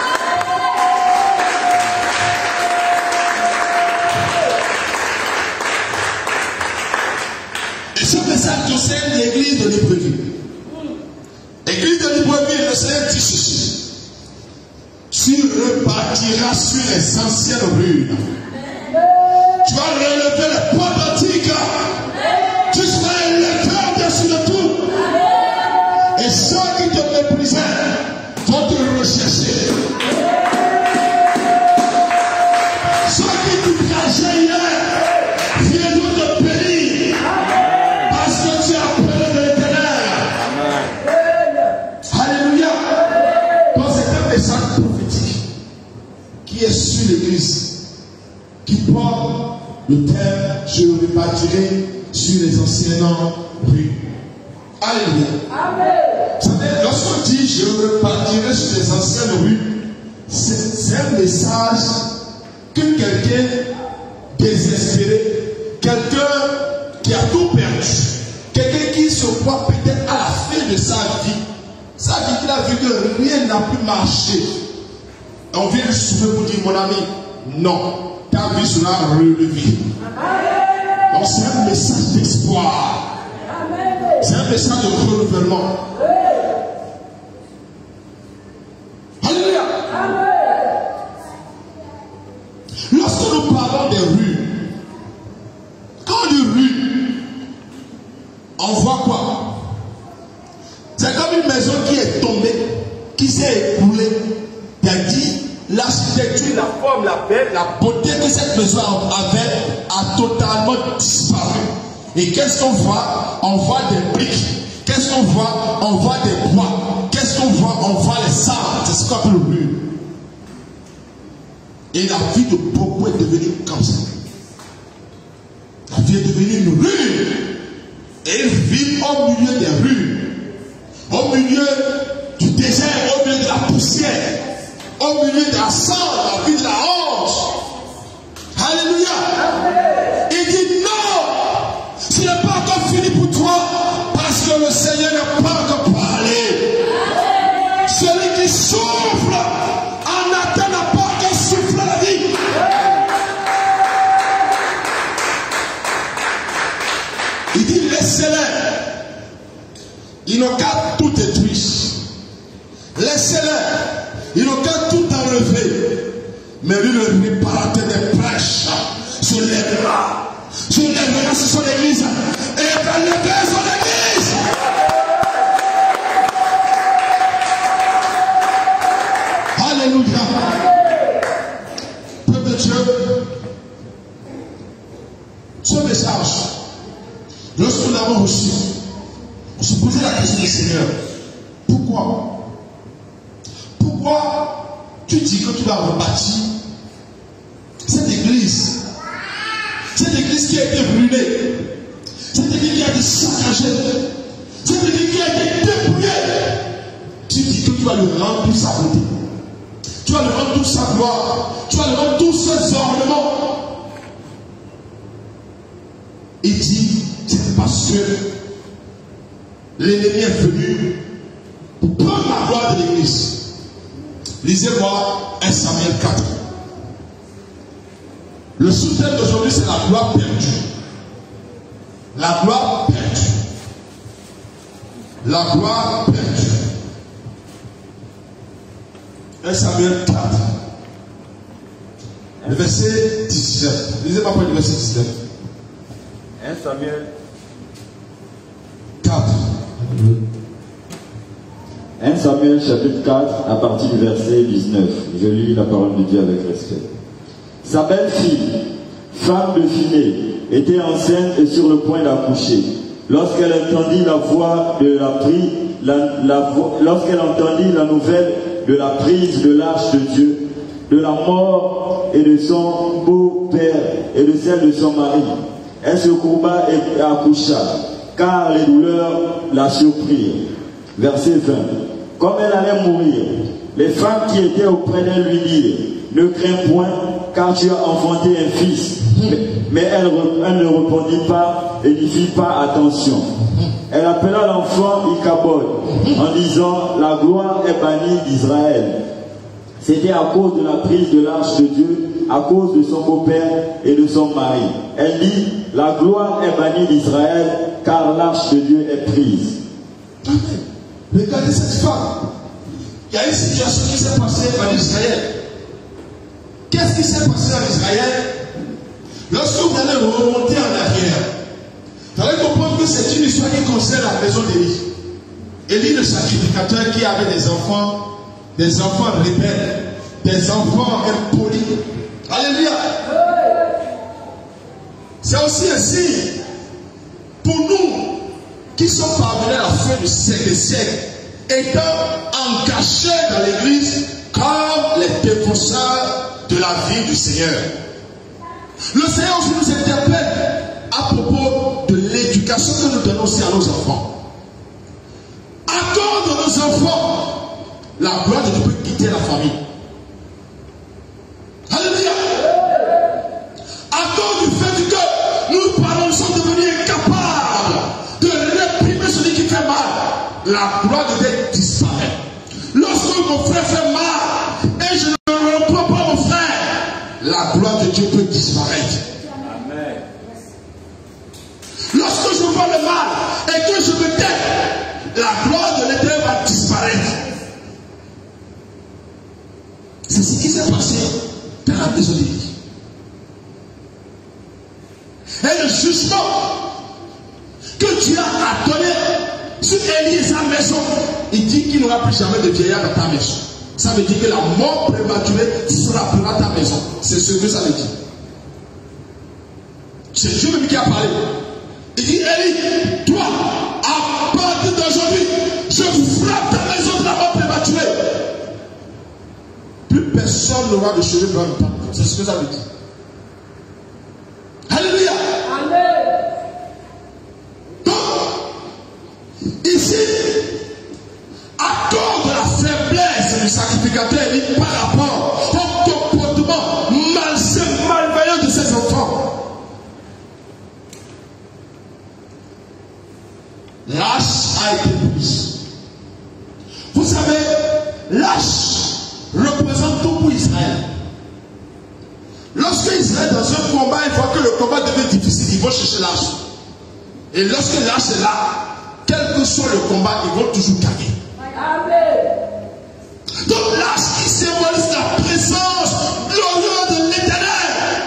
Et ce message concerne l'église de Libreville. L'église de Libreville, le Seigneur dit ceci. Tu repartiras sur les anciennes rues. Tu vas relever les portes antiques. Tu seras un lecteur dessus de tout. Et ceux qui te méprisaient vont te rechercher. Ceux qui te crachaient hier viendront te bénir. Parce que tu as appelé de l'éternel. Alléluia. Donc c'est un message prophétique qui est sur l'église, qui porte le thème je repartirai sur les anciennes rues. Alléluia. Amen. Lorsqu'on dit je repartirai sur les anciennes rues, c'est un message que quelqu'un désespéré, quelqu'un qui a tout perdu, quelqu'un qui se croit peut-être à la fin de sa vie. Sa vie qu'il a vu que rien n'a plus marché. On vient lui souffler pour dire, mon ami, non, ta vie sera relevée. Donc c'est un message d'espoir. C'est un message de renouvellement. Alléluia. Lorsque nous parlons des rues, quand on dit rue, on voit quoi? C'est comme une maison qui est tombée, qui s'est écoulée. C'est-à-dire, l'architecture, la forme, la belle, la beauté que cette maison avait a totalement disparu. Et qu'est-ce qu'on voit? On voit des briques. Qu'est-ce qu'on voit? On voit des bois. Qu'est-ce qu'on voit? On voit les sables. C'est ce qu'on appelle rue. Et la vie de beaucoup est devenue comme ça. La vie est devenue une rue. Et ils vivent au milieu des rues. Au milieu du désert, au milieu de la poussière, au milieu de la sang, la vie de la hanche. Alléluia. Il dit non, ce n'est pas encore fini pour toi, parce que le Seigneur n'a pas encore parlé. Celui qui souffle en attend n'a pas encore soufflé la vie. Il dit laissez-les. Ils n'ont qu'à tout détruire. Laissez-les. Ils n'ont qu'à tout enlever. Mais lui, le réparateur des prêches, se lèvera. Se lèvera sur son église. Et va lever son église. Alléluia. Peuple de Dieu, ce message, lorsque nous l'avons reçu, on se posait la question du Seigneur. Pourquoi? Pourquoi tu dis que tu vas rebâtir cette église? Cette église qui a été brûlée. Cette église qui a été saccagée. Cette église qui a été dépouillée. Tu dis que tu vas lui rendre toute sa beauté. Tu vas lui rendre toute sa gloire. Tu vas lui rendre tous ses ornements. Il dit, c'est parce que l'ennemi est venu pour prendre la gloire de l'église. Lisez-moi un Samuel quatre. Le sous-thème d'aujourd'hui, c'est la gloire perdue. La gloire perdue. La gloire perdue. un Samuel quatre. Le verset dix-neuf. Lisez-moi pas le verset dix-neuf. un Samuel quatre. un Samuel chapitre quatre à partir du verset dix-neuf. Je lis la parole de Dieu avec respect. Sa belle-fille, femme de Phinée, était enceinte et sur le point d'accoucher. Lorsqu'elle entendit la voix de la prise, la, la, lorsqu'elle entendit la nouvelle de la prise de l'arche de Dieu, de la mort et de son beau-père et de celle de son mari, elle se courba et accoucha, car les douleurs la surprirent. Verset vingt. Comme elle allait mourir, les femmes qui étaient auprès d'elle lui dirent, ne crains point, car tu as enfanté un fils. Mais elle, elle ne répondit pas et n'y fit pas attention. Elle appela l'enfant Ichabod en disant, la gloire est bannie d'Israël. C'était à cause de la prise de l'arche de Dieu, à cause de son beau-père et de son mari. Elle dit, la gloire est bannie d'Israël, car l'arche de Dieu est prise. Amen. Regardez cette femme. Il y a une situation qui s'est passée en Israël. Qu'est-ce qui s'est passé en Israël? Lorsque vous allez remonter en arrière, vous allez comprendre que c'est une histoire qui concerne la maison d'Élie. Élie le sacrificateur qui avait des enfants, des enfants rebelles, des enfants impolis. Alléluia. C'est aussi un signe pour nous qui sont parvenus à la fin du siècle des siècles, étant engagés dans l'église comme les défenseurs de la vie du Seigneur. Le Seigneur aussi nous interpelle à propos de l'éducation que nous donnons aussi à nos enfants. Accorde à nos enfants la gloire de Dieu peut quitter la famille. Alléluia. Accorde la gloire de Dieu disparaît. Lorsque mon frère fait mal et je ne reprends pas mon frère, la gloire de Dieu peut disparaître. Amen. Lorsque je vois le mal et que je me tais, la gloire de l'Éternel va disparaître. C'est ce qui s'est passé dans la maison d'Élie. Et le jugement que Dieu a donné sur Élie et sa maison, il dit qu'il n'y aura plus jamais de vieillard dans ta maison. Ça veut dire que la mort prématurée sera pour ta maison. C'est ce que ça veut dire. C'est Dieu même qui a parlé. Il dit, Élie, toi, à partir d'aujourd'hui, je frappe ta maison de la mort prématurée. Plus personne n'aura de cheveux blancs. C'est ce que ça veut dire. Alléluia. Amen. Donc, ici, à cause de la faiblesse du sacrificateur, il dit par rapport au comportement malsain, malveillant de ses enfants, l'âge a été prise. Vous savez, l'âge représente tout pour Israël. Lorsque Israël est dans un combat, il voit que le combat devient difficile, ils vont chercher l'âge. Et lorsque l'âge est là, quel que soit le combat, ils vont toujours gagner. Amen. Donc l'âge qui symbolise la présence glorieuse de l'Éternel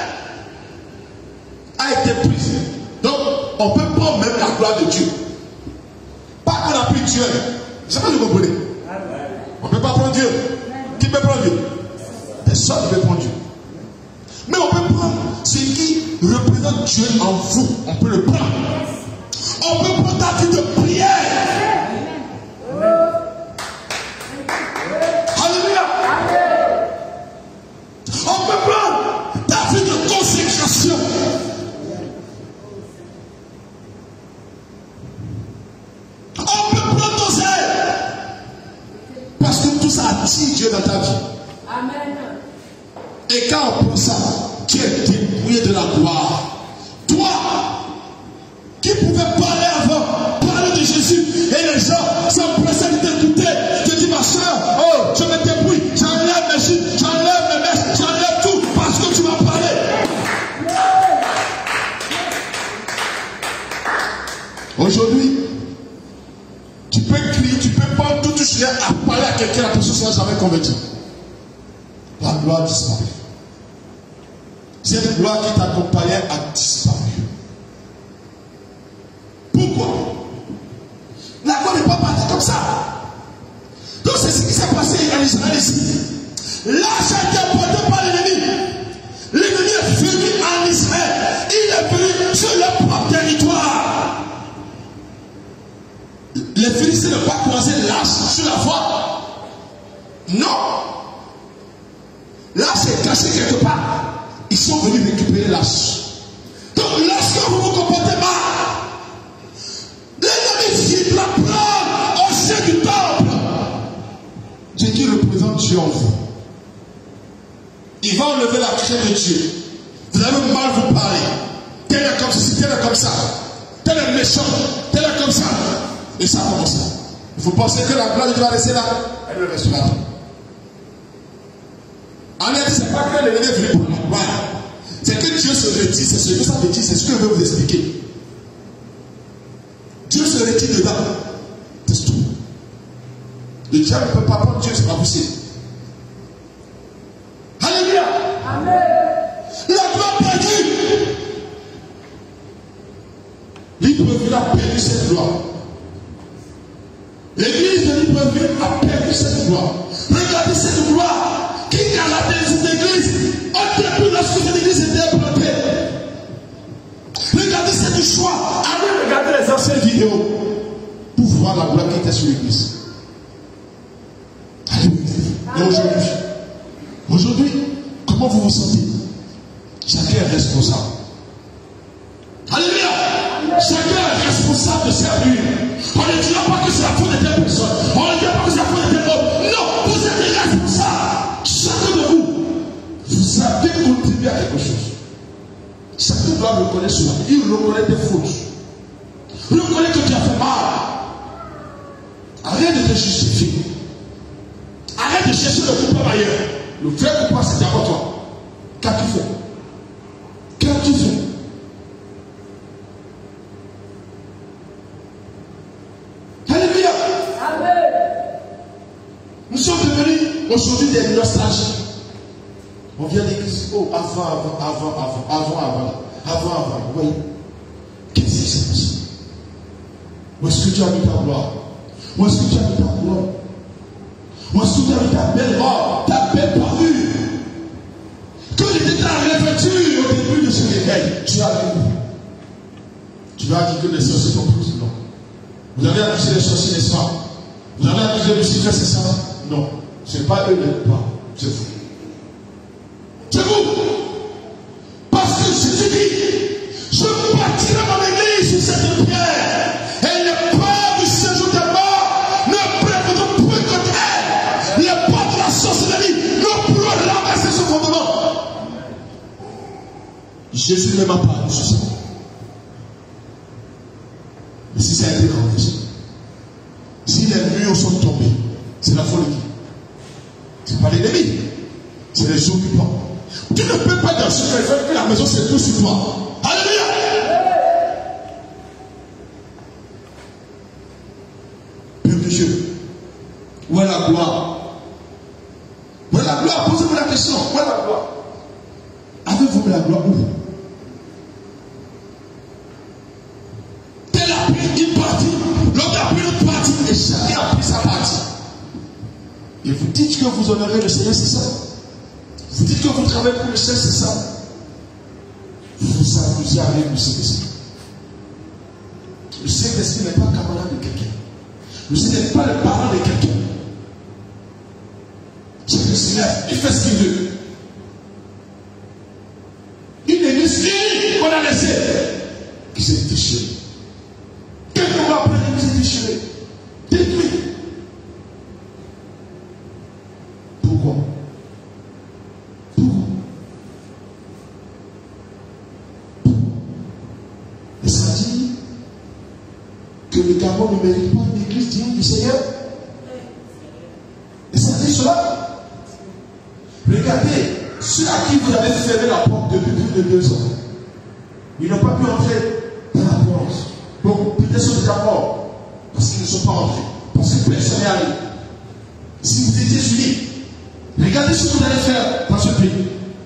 a été prise. Donc on peut prendre même la gloire de Dieu. Pas qu'on a pris Dieu. Je ne sais pas si vous comprenez. On ne peut pas prendre Dieu. Qui peut prendre Dieu? Personne ne peut prendre Dieu. Mais on peut prendre ce qui représente Dieu en vous. On peut le prendre. On peut prendre ta vie de prière. Alléluia. On peut prendre ta vie de consécration. On peut prendre ton zèle. Parce que tout ça attire Dieu dans ta vie. Amen. Et quand on prend ça, tu es dépouillé de la gloire. Toi, qui pouvais parler avant, parler de Jésus, et les gens s'empressaient de t'écouter. Tu dis, ma soeur, oh, je me débrouille, j'enlève mes chutes, j'enlève mes mèches, j'enlève tout, parce que tu m'as parlé. Aujourd'hui, tu peux crier, tu peux prendre tout tout sujet à parler à quelqu'un, la personne ne sera jamais convertie. La gloire disparaît. Cette gloire qui t'accompagnait a disparu. Pourquoi? La gloire n'est pas partie comme ça. Donc c'est ce qui s'est passé en Israël ici. L'âge a été apporté par l'ennemi. L'ennemi est venu en Israël. Il est venu sur leur propre territoire. Les Philistins n'ont pas croisé l'âge sur la voie. Non. L'âge est caché quelque part. Ils sont venus récupérer l'âge. Donc lorsque vous vous comportez mal, l'ennemi vient la prendre au sein du temple. Dieu qui représente Dieu en vous. Il va enlever la crainte de Dieu. Vous allez mal vous parler. Tel est comme ceci, tel est comme ça. Tel est méchant, tel est comme ça. Et ça commence. Vous pensez que la gloire de Dieu va rester là? Elle ne reste là. En fait, ce n'est pas que l'ennemi est venu pour la gloire. C'est que Dieu se retire, c'est ce que ça veut dire, c'est ce que je veux vous expliquer. Dieu se retire dedans. C'est tout. Le diable ne peut pas prendre Dieu, c'est pas possible. Alléluia. Amen. La gloire perdue. Libreville a perdu cette gloire. L'église de Libreville a perdu cette gloire. Regardez cette gloire qui galatait cette église au début lorsque cette église était implantée. Regardez cette choix. Allez regarder les anciennes vidéos pour voir la gloire qui était sur l'église. Et aujourd'hui, aujourd'hui, comment vous vous sentez? Chacun est responsable. Alléluia. Chacun est responsable de servir. On ne dira pas que c'est la faute de telle personne. On ne dira pas que c'est la faute de telle autre. Non, vous êtes responsable. Chacun de vous, vous avez contribué à quelque chose. Chacun doit reconnaître cela. Il reconnaît tes fautes. Reconnaît que tu as fait mal. Arrête de te justifier. Arrête de chercher le coupable ailleurs. Le vrai coupable, c'est d'abord toi. Qu'as-tu fait? Qu'as-tu fait? Alléluia. Amen. Nous sommes devenus aujourd'hui des nostalgiques. On vient d'église. Oh, avant, avant, avant, avant, avant, avant, avant, avant. Vous voyez? Qu'est-ce qui s'est passé? Où est-ce que tu as mis ta gloire? Où est-ce que tu as mis ta gloire? Où est-ce que tu as mis ta belle robe, ta belle parure? Que j'étais ta revêture au début de ce réveil, tu as vu. Tu as dit que les sorciers sont plus. Non. Vous avez accusé les sorciers, n'est-ce pas? Vous avez accusé Lucifer, c'est ça? Non. Ce n'est pas eux, pas. C'est vous. C'est vous. Parce que Jésus dit, je bâtirai mon église sur cette pierre. Et les peurs du séjour des morts ne prévaudront plus contre elle. Les portes de la sorcellerie ne pourront renverser ce fondement. Jésus ne m'a pas dit ça. Mais si ça a été renversé, si les murs sont tombés, c'est la folie. Ce n'est pas l'ennemi, c'est les occupants. Tu ne peux pas danser et faire que la maison c'est tout sur toi. Alléluia. Père de Dieu, où est la gloire? Où est la gloire? Posez-vous la question. Où est la gloire? Avez-vous la gloire où? Tel a pris une partie, l'autre a pris une partie, et chacun a pris sa partie. Et vous dites que vous honorez le Seigneur, c'est ça? Vous dites que vous travaillez pour le Seigneur, c'est ça? Vous vous amusez avec le Saint-Esprit. Le Saint-Esprit n'est pas camarade de quelqu'un. Le Seigneur n'est pas le parent de quelqu'un. C'est le Seigneur, il fait ce qu'il veut. Une église unique qu'on a laissée, qui s'est déchirée. Quelques mois après, l'église s'est déchirée. Détruite. Pourquoi? Pourquoi? Et ça dit que le Gabon ne mérite pas une église digne du Seigneur. Et ça dit cela. Regardez, ceux à qui vous avez fermé la porte depuis plus de deux ans, ils n'ont pas pu entrer dans la porte. Donc, peut-être sont déjà morts parce qu'ils ne sont pas entrés. Parce que personne n'est allé. Si vous étiez unis, regardez ce que vous allez faire dans ce pays.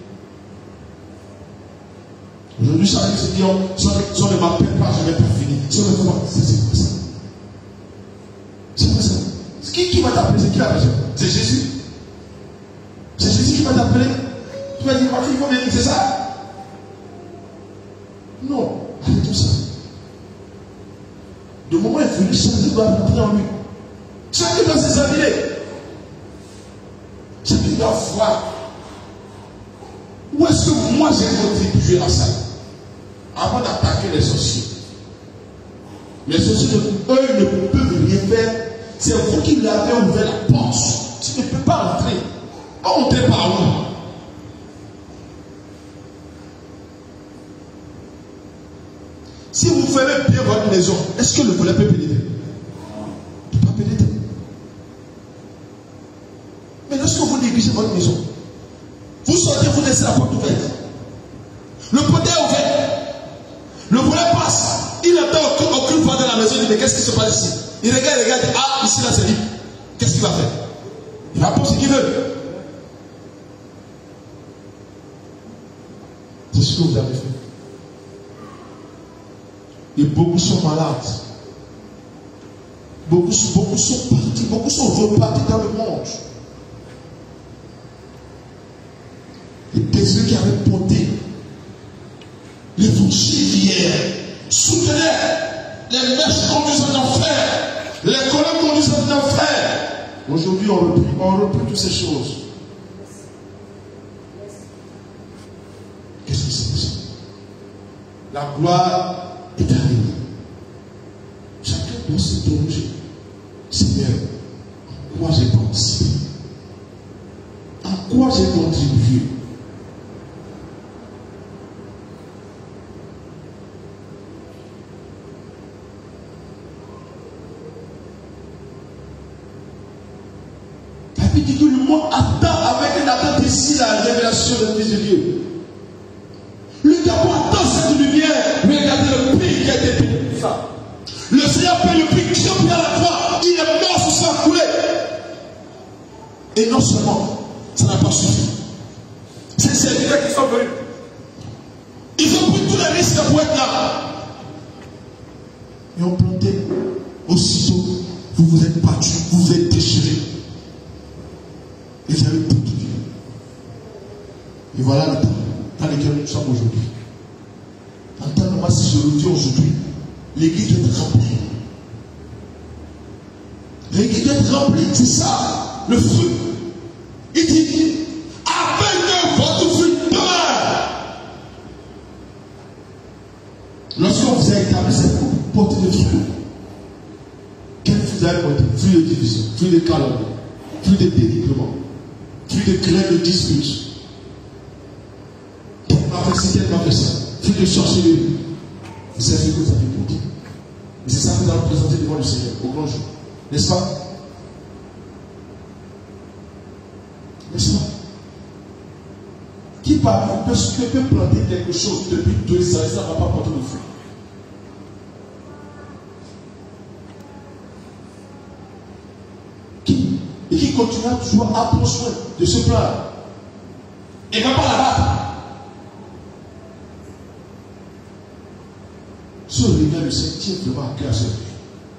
Aujourd'hui, ça veut se dire, si on ne m'appelle pas, je n'ai pas fini. Si on ne voit pas, c'est quoi ça? C'est quoi ça? Qui, qui va t'appeler? C'est qui la personne? C'est Jésus. C'est Jésus qui va t'appeler. Tu vas dire, il faut venir, c'est ça? Non, arrêtez tout ça. Le moment est venu, chacun doit rentrer en lui. Chacun doit s'examiner. Chacun doit voir. Où est-ce que moi j'ai contribué à ça? Avant d'attaquer les sorciers. Les sorciers, eux, ne peuvent rien faire. C'est vous qui lui avez ouvert la porte. Tu ne peux pas entrer. Entrez par où? Si vous fermez bien votre maison, est-ce que le volet peut pénétrer? Il ne peut pas pénétrer. Mais lorsque vous négligez votre maison, vous sortez, vous laissez la porte ouverte. Le portail est ouvert. Le volet passe. Il entend aucune, aucune voix dans la maison. Il dit, mais qu'est-ce qui se passe ici? Il regarde, il regarde, il dit, ah, ici là c'est libre. Qu'est-ce qu'il va faire? Il va prendre ce qu'il veut. C'est ce que vous avez fait. Et beaucoup sont malades. Beaucoup, beaucoup sont partis, beaucoup sont repartis dans le monde. Et des yeux qui avaient porté l'évangile hier, soutenaient les mèches conduisent en enfer, les collègues conduisent en enfer. Aujourd'hui, on reprit, on reprit toutes ces choses. Qu'est-ce qui s'est passé? La gloire est arrivée. Chacun doit s'interroger. Seigneur, en quoi j'ai participé? En quoi j'ai contribué? dit que le monde attend avec une attente ici la révélation du Fils de Dieu. Le diable attend cette lumière. Regardez le prix qui a été payé pour ça. Le Seigneur paye le prix qui a pris à la croix. Il est mort sur sang coulé. Et non seulement, ça n'a pas suffi. Ces serviteurs qui sont venus, ils ont pris tous les risques pour être là. Ils ont planté. Aussitôt, vous vous êtes battus, vous vous êtes déchirés. Et vous avez tout vu. Et voilà le temps dans lequel nous sommes aujourd'hui. En tant que moi, si je le dis aujourd'hui, l'église doit être remplie. L'église doit être remplie, c'est ça, le fruit. Il dit, afin que votre fruit demeure. Lorsqu'on vous a établi cette porte de fruit, quel fruit vous avez porté? Fruit de division, fruit de calomnie, fruit de dénigrement, fruit de grève de dispute. Tel m'a fait ci, tel m'a fait ça. Fruit de sorcellerie. Vous savez ce que vous avez porté. Et c'est ça que nous allons présenter devant le Seigneur au grand jour. N'est-ce pas? N'est-ce pas? Qui parmi vous peut, peut planter quelque chose depuis deux ans et ça ne va pas porter de fruit? Qui? Et qui continuera toujours à prendre soin de ce plan et ne va pas là-bas. Ce regard le Seigneur tient vraiment à cœur ce vie.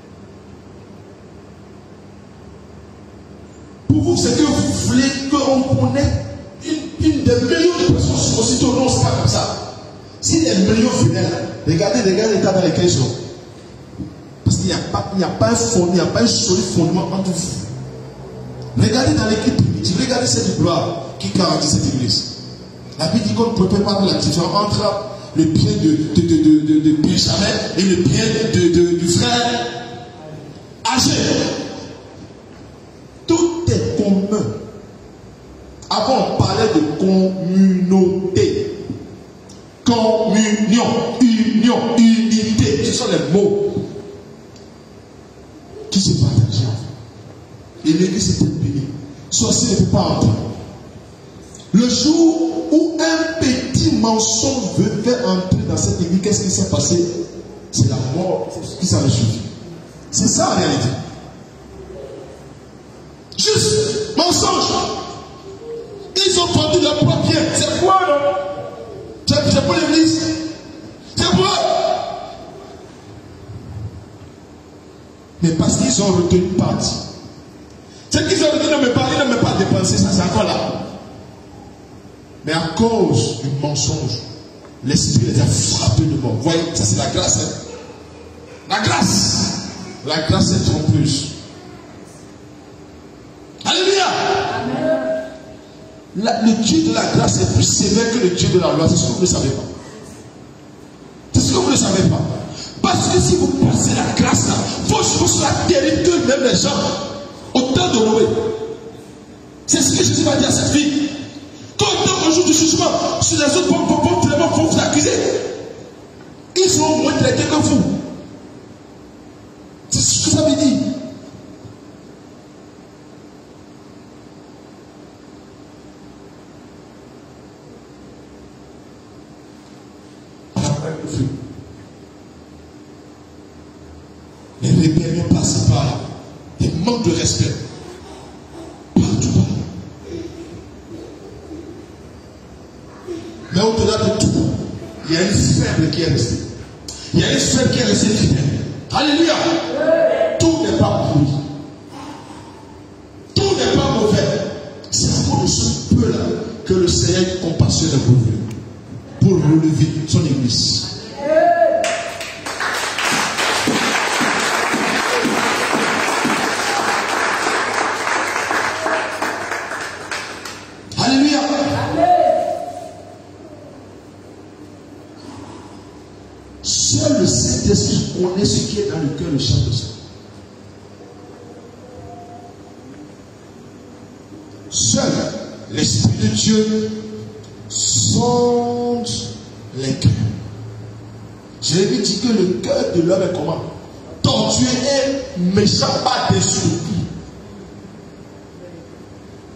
Pour vous, c'est que vous voulez qu'on connaisse une, une des millions de personnes aussitôt non, c'est pas comme ça. Si les millions venaient là, regardez, regardez l'état dans lequel ils sont. Parce qu'il n'y a pas, il n'y a pas un fondement, il n'y a pas un solide fondement entre vous. Regardez dans l'équipe primitive, regardez cette gloire qui caractérise cette église. La Bible dit qu'on ne peut pas faire la différence entre le pied de, de, de, de, de, de Benjamin et le pied de, de, du frère âgé. Tout est commun. Avant, on parlait de communauté. Communion, union, unité. Ce sont les mots qui se partagent. Et l'église était bénie. Sorcier ne peut pas entrer. Le jour où un petit mensonge veut faire entrer dans cette église, qu'est-ce qui s'est passé? C'est la mort qui s'en est suivi. C'est ça en réalité. Juste mensonge. Ils ont vendu leur propre bien. C'est quoi, non? C'est pour l'église. C'est pour eux. Mais parce qu'ils ont retenu parti. C'est qu'ils ont retenu, ne me pas, ils ne me pas dépenser, ça c'est encore là. Mais à cause du mensonge, l'esprit les a frappés de mort. Vous voyez, ça c'est la grâce. Hein? La grâce. La grâce est trompeuse. Alléluia. La, le Dieu de la grâce est plus sévère que le Dieu de la loi. C'est ce que vous ne savez pas. C'est ce que vous ne savez pas. Parce que si vous passez la grâce là, vos choses seront terribles que même les gens au temps de Noé. C'est ce que Jésus va dire à cette fille. Quand au jour du jugement, sur les autres pommes, pommes, pommes, tellement vont vous accuser. Ils seront moins traités que vous. C'est ce que ça veut dire. Les rébellions passent par là. Des manques de respect. Partout. Mais au-delà de tout, il y a une faible qui est restée. Il y a une faible qui est restée fidèle. Alléluia. Tout n'est pas pourri. Tout n'est pas mauvais. C'est à cause de ce peu-là que le Seigneur est compassionné pour vous. Pour relever son église. Alléluia. Seul le Saint-Esprit connaît ce qui est dans le cœur de chaque personne. Seul l'Esprit de Dieu sonde les cœurs. Jérémie dit que le cœur de l'homme est comment? Tortueux et méchant par-dessus.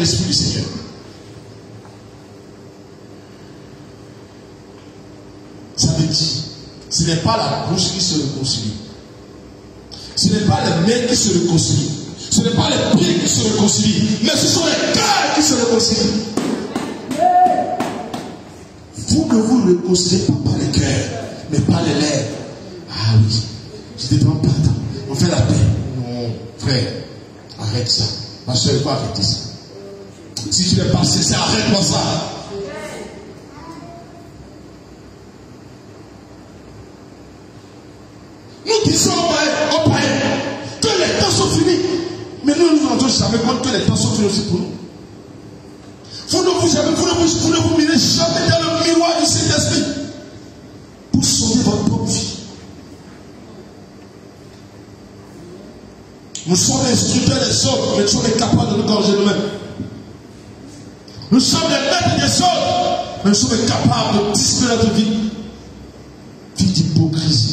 l'Esprit du Seigneur. Ça veut dire, ce n'est pas la bouche qui se réconcilie. Ce n'est pas les mains qui se réconcilient. Ce n'est pas les pieds qui se réconcilient. Mais ce sont les cœurs qui se réconcilient. Vous ne vous réconciliez pas par les cœurs, mais par les lèvres. Ah oui, je ne te prends pas temps. On fait la paix. Non, frère, arrête ça. Ma soeur, il faut arrêter ça. Si tu n'es pas cessé, arrête-moi ça. Nous disons au païen que les temps sont finis. Mais nous ne nous rendons jamais compte que les temps sont finis aussi pour nous. Vous ne vous, jamais, vous, ne vous, vous ne vous mirez jamais dans le miroir du Saint-Esprit pour sauver votre propre vie. Nous sommes instructeurs des autres, mais nous sommes incapables de nous corriger nous-mêmes. Nous sommes les maîtres des autres, mais nous sommes incapables de discipliner notre vie. Vie d'hypocrisie.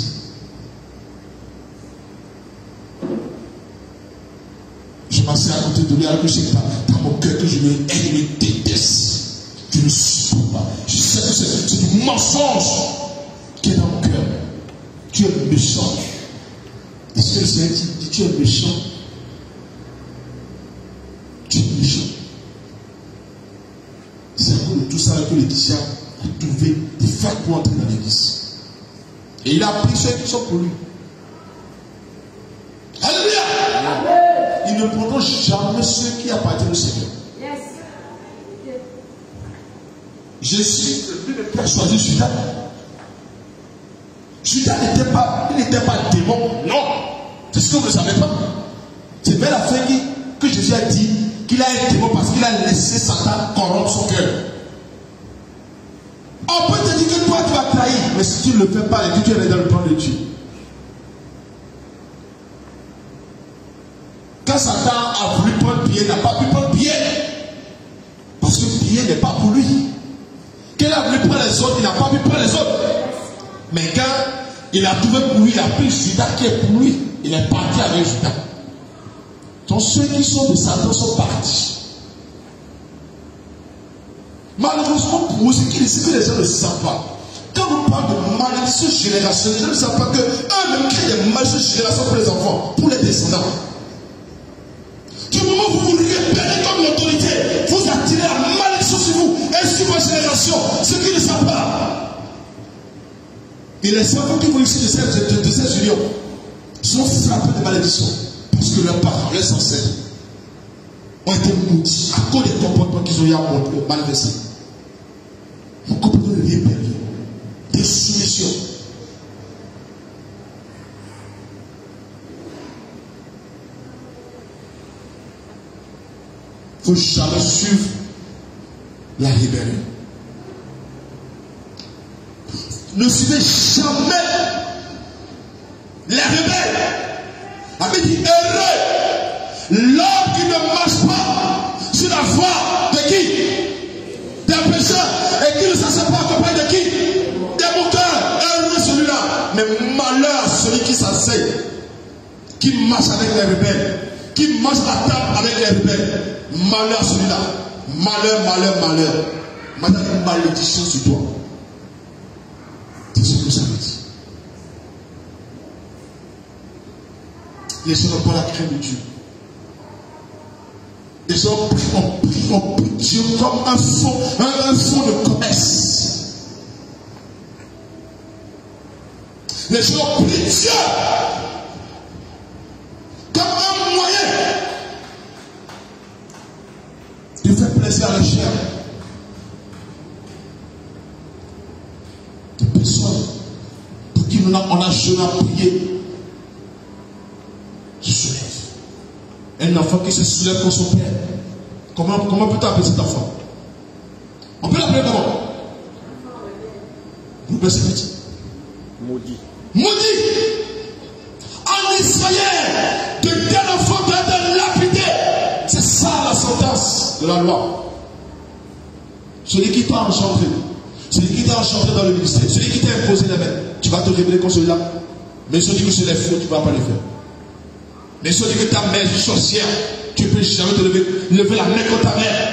Je m'assieds à côté de lui alors que je sais pas dans mon cœur que je le hais, je le déteste. Je ne le supporte pas. Je sais que c'est du mensonge qui est dans mon cœur. Tu es méchant. Est-ce que le Seigneur dit tu es méchant? Tu es méchant. C'est à cause de tout ça que le diable a trouvé des failles pour entrer dans l'église. Et il a pris ceux qui sont pour lui. Alléluia! Ils ne prendront jamais ceux qui appartiennent au Seigneur. Yes. Jésus, lui, le Père choisi Judas. Judas n'était pas, il n'était pas démon. Non. C'est ce que vous ne savez pas. C'est bien la fin qui, que Jésus a dit qu'il a un démon parce qu'il a laissé Satan corrompre son cœur. On peut te dire que toi tu vas trahir, mais si tu ne le fais pas, et que tu es dans le plan de Dieu. Quand Satan a voulu prendre Pierre, il n'a pas pu prendre Pierre. Parce que Pierre n'est pas pour lui. Quand il a voulu prendre les autres, il n'a pas pu prendre les autres. Mais quand il a trouvé pour lui, il a pris Judas qui est pour lui. Il est parti avec Judas. Donc ceux qui sont de Satan sont partis. Malheureusement pour eux, c'est que les gens ne savent pas. Quand on parle de malédiction générationnelle, les gens ne savent pas qu'eux-mêmes créent des malédictions générationnelles pour les enfants, pour les descendants. Du moment où vous vous répétez comme l'autorité, vous attirez la malédiction sur vous et sur votre génération, ceux qui ne savent pas. Et les enfants qui vont ici de ces, de, de ces unions sont frappés de malédiction parce que leurs parents, leurs ancêtres ont été maudits à cause des comportements qu'ils ont eu à manifester. Vous comprenez le lien perdu, des soumissions. Il ne faut jamais suivre la rébellion. Ne suivez jamais les rebelles. La Bible dit heureux l'homme qui ne marche pas sur la voie de qui? Des pécheurs et qui ne s'assied pas accompagné de qui? Des moqueurs. Heureux celui-là. Mais malheur à celui qui s'assied, qui marche avec les rebelles, qui mange à table avec les rebelles. Malheur à celui-là. Malheur, malheur, malheur. Maintenant, une malédiction sur toi. C'est ce que ça veut dire. Les gens n'ont pas la crainte de Dieu. Les gens ont pris Dieu comme un fonds, un, un fonds de commerce. Les gens ont pris Dieu comme un moyen de faire plaisir à la chair. Des personnes pour qui on a, on a jeûné à prier. Se soulève. Un enfant qui se soulève pour son père. Comment, comment peut-on appeler cet enfant? On peut l'appeler comment? Vous pouvez se petit. Maudit. Maudit. En Israël, de tel enfant doit être lapidé. C'est ça la sentence de la loi. Celui qui t'a enchanté, celui qui t'a enchanté dans le ministère, celui qui t'a imposé les mains, tu vas te révéler contre celui-là. Mais celui qui se lève faux, tu ne vas pas le faire. Mais celui que ta mère est sorcière, tu peux jamais te lever, lever la main contre ta mère.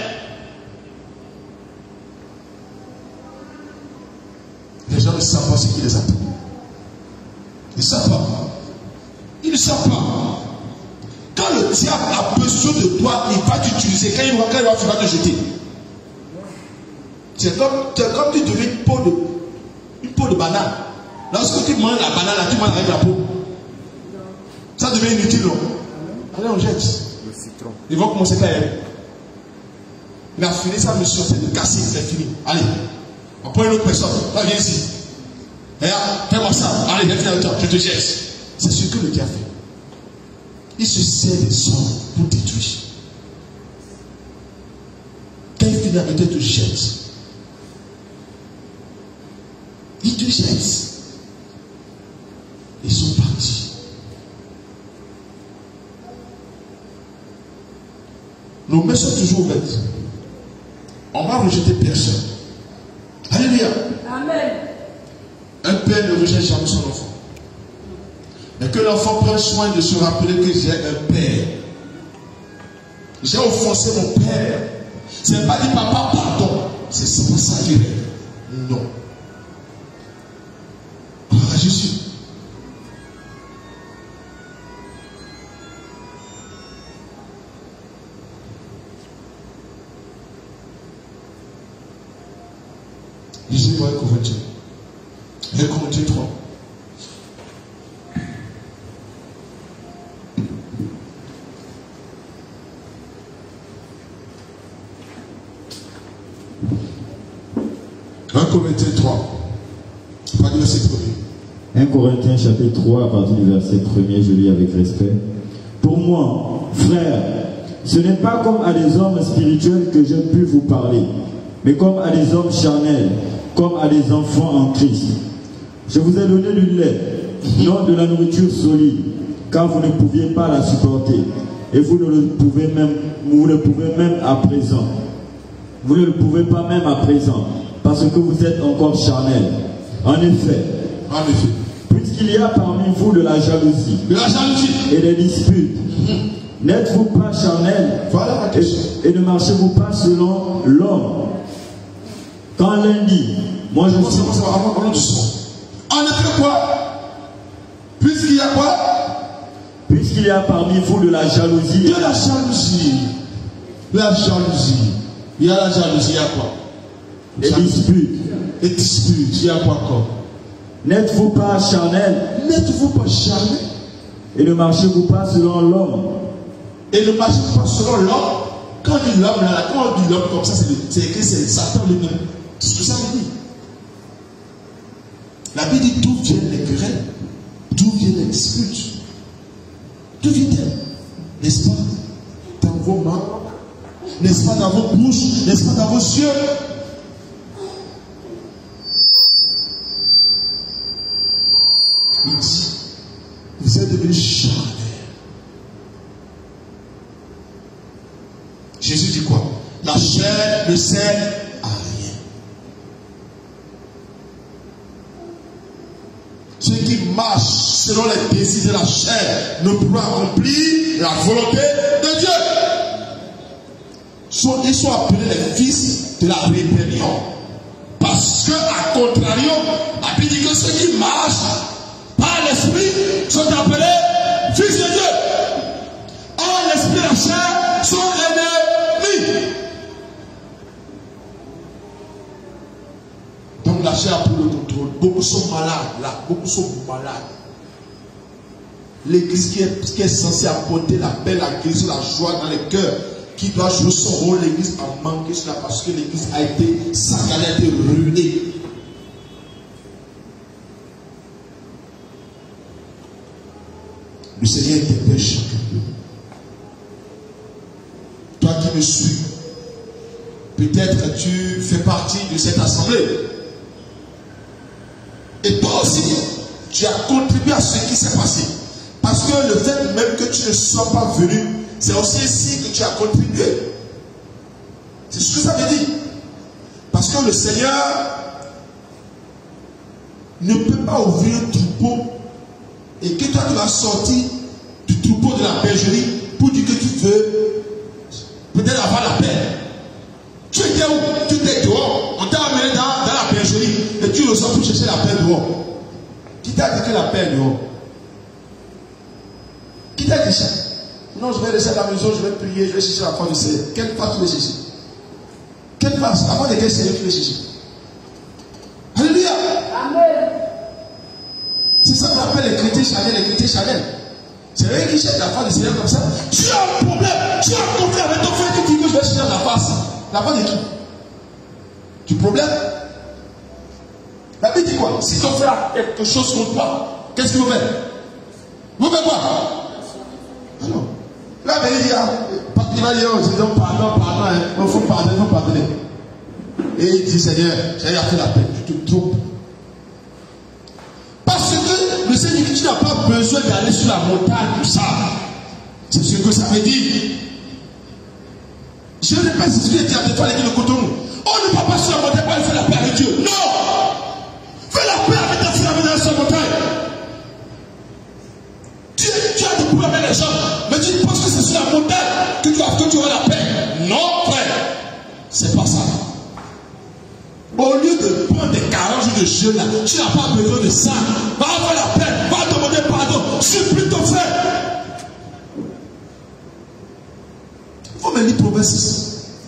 Les gens ne savent pas ce qui les attend. Ils ne savent pas. Ils ne savent pas. Quand le diable a besoin de toi, il va t'utiliser. Quand il va, quand il va, il va te jeter. C'est comme, comme tu deviens une peau de, une peau de banane. Lorsque tu manges la banane, là, tu manges avec la peau. Ça devient inutile, non? Allez, on jette. Le citron. Ils vont commencer à faire. Il a fini sa mission, c'est de casser, c'est fini. Allez, on prend une autre personne. Va, viens ici. Regarde, fais-moi ça. Allez, viens avec toi, je te jette. C'est ce que le diable fait. Il se sert des hommes pour détruire. Quand il finit avec toi, il te jette. Il te jette. Ils sont partis. Nos mains sont toujours ouvertes. On va rejeter personne. Alléluia. Amen. Un père ne rejette jamais son enfant. Mais que l'enfant prenne soin de se rappeler que j'ai un père. J'ai offensé mon père. Ce n'est pas dit papa pardon. C'est pas ça qu'il est. Non. Ah, Jésus. Lisez-moi un Corinthiens. un Corinthiens trois. un Corinthiens trois. Pas du verset premier. un Corinthiens chapitre trois, à partir du verset premier, je lis avec respect. Pour moi, frères, ce n'est pas comme à des hommes spirituels que je puis vous parler, mais comme à des hommes charnels, comme à des enfants en Christ. Je vous ai donné du lait, non de la nourriture solide, car vous ne pouviez pas la supporter, et vous ne le pouvez même, vous ne pouvez même à présent. Vous ne le pouvez pas même à présent, parce que vous êtes encore charnels. En effet, En effet. puisqu'il y a parmi vous de la jalousie, De la jalousie. et des disputes, n'êtes-vous pas charnels, Voilà ma question. et, et ne marchez-vous pas selon l'homme? Quand l'un dit, moi je Comment ça suis... va, ça va, avant, avant du son. En effet, quoi? Puisqu'il y a quoi? Puisqu'il y a parmi vous de la jalousie, De la jalousie. De la jalousie. Il y a la jalousie, il y a quoi? et des disputes, Et disputes, il y a quoi encore? n'êtes-vous pas charnels, N'êtes-vous pas charmé? et ne marchez-vous pas selon l'homme? Et ne marchez pas selon l'homme. Quand on dit l'homme, là, quand on dit l'homme comme ça, c'est écrit, c'est Satan lui-même. C'est ce que ça veut dire. La Bible dit d'où viennent les querelles, d'où viennent les disputes, d'où viennent-elles? N'est-ce pas? Dans vos mains, n'est-ce pas dans vos bouches, n'est-ce pas dans vos yeux? Il dit, vous êtes devenus charnels. Jésus dit quoi? La chair ne sert à rien. Ceux qui marchent selon les désirs de la chair ne pourront accomplir la volonté de Dieu. Sont, ils sont appelés les fils de la rébellion. Parce que, à contrario, la Bible dit que ceux qui marchent par l'esprit sont appelés fils de Dieu. Or, l'esprit et la chair sont ennemis. Donc, la chair a pris le contrôle. Beaucoup sont malades là. Beaucoup sont malades. L'église qui est, qui est censée apporter la paix, la guérison, la joie dans les cœurs, qui doit jouer son rôle, l'église a manqué cela parce que l'église a été saccagée, a été ruinée. Le Seigneur interpelle chacun. Toi qui me suis, peut-être tu fais partie de cette assemblée. Et toi aussi, tu as contribué à ce qui s'est passé. Parce que le fait même que tu ne sois pas venu, c'est aussi ici que tu as contribué. C'est ce que ça veut dire. Parce que le Seigneur ne peut pas ouvrir un troupeau et que toi tu vas sortir du troupeau de la bergerie pour dire que tu veux peut-être avoir la paix. Tu étais où? Tu étais dehors. On t'a amené dans, dans la bergerie et tu ressens pour chercher la paix dehors. Qui t'a dit que la paix est dehors? Qui t'a dit ça? Non, je vais rester à la maison, je vais prier, je vais chercher la foi du Seigneur. Quelle face tu veux chercher? Quelle face? Avant de quel Seigneur tu veux chercher? Alléluia! Amen! C'est ça qu'on appelle les chrétiens charnels, les chrétiens charnels. C'est eux qui cherchent la face du Seigneur comme ça. Tu as un problème, tu as un conflit avec ton frère qui dit que je vais chercher la face. La face de qui? Du problème? La Bible dit quoi? Si ton frère a quelque chose contre toi, qu'est-ce qu'il vous fait? Vous faites quoi? Alors, là, il dit, il va dire, oh, je dis, pardon, pardon, il faut pardonner, il faut pardonner. Et il dit, Seigneur, j'ai fait la paix, tu te trompes. Parce que le Seigneur dit que tu n'as pas besoin d'aller sur la montagne pour ça. C'est ce que ça veut dire. Je ne sais pas si tu es dit à tes toiles de Cotonou. On ne va pas sur la montagne pour aller faire la paix avec Dieu. Non! Fais la paix avec ta frère dans la montagne. Tu, tu as des problèmes avec les gens, mais tu penses que c'est sur la montagne que tu, as, que tu auras la paix. Non, frère. C'est pas ça. Au lieu de prendre des quarante jours de jeûne, là, tu n'as pas besoin de ça. Va faire la paix, va demander pardon, supplie ton frère. Il faut me lire Proverbe six.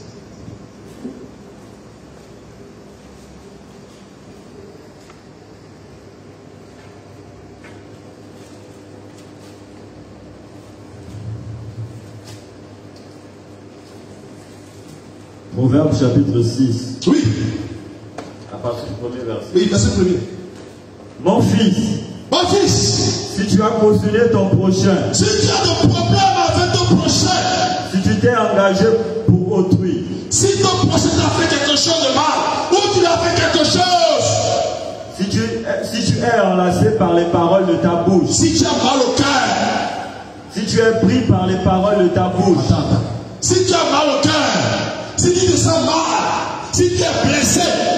Proverbe chapitre six. Oui. À partir du premier verset. Oui, verset premier. Mon fils. Mon fils. Si tu as postulé ton prochain. Si tu as des problèmes avec ton prochain. Si tu t'es engagé pour autrui. Si ton prochain t'a fait quelque chose de mal. Ou tu as fait quelque chose. Si tu, si tu es enlacé par les paroles de ta bouche. Si tu as mal au cœur. Si tu es pris par les paroles de ta bouche. Attends, attends. Si tu as mal au cœur. Si tu te sens mal, si tu es blessé,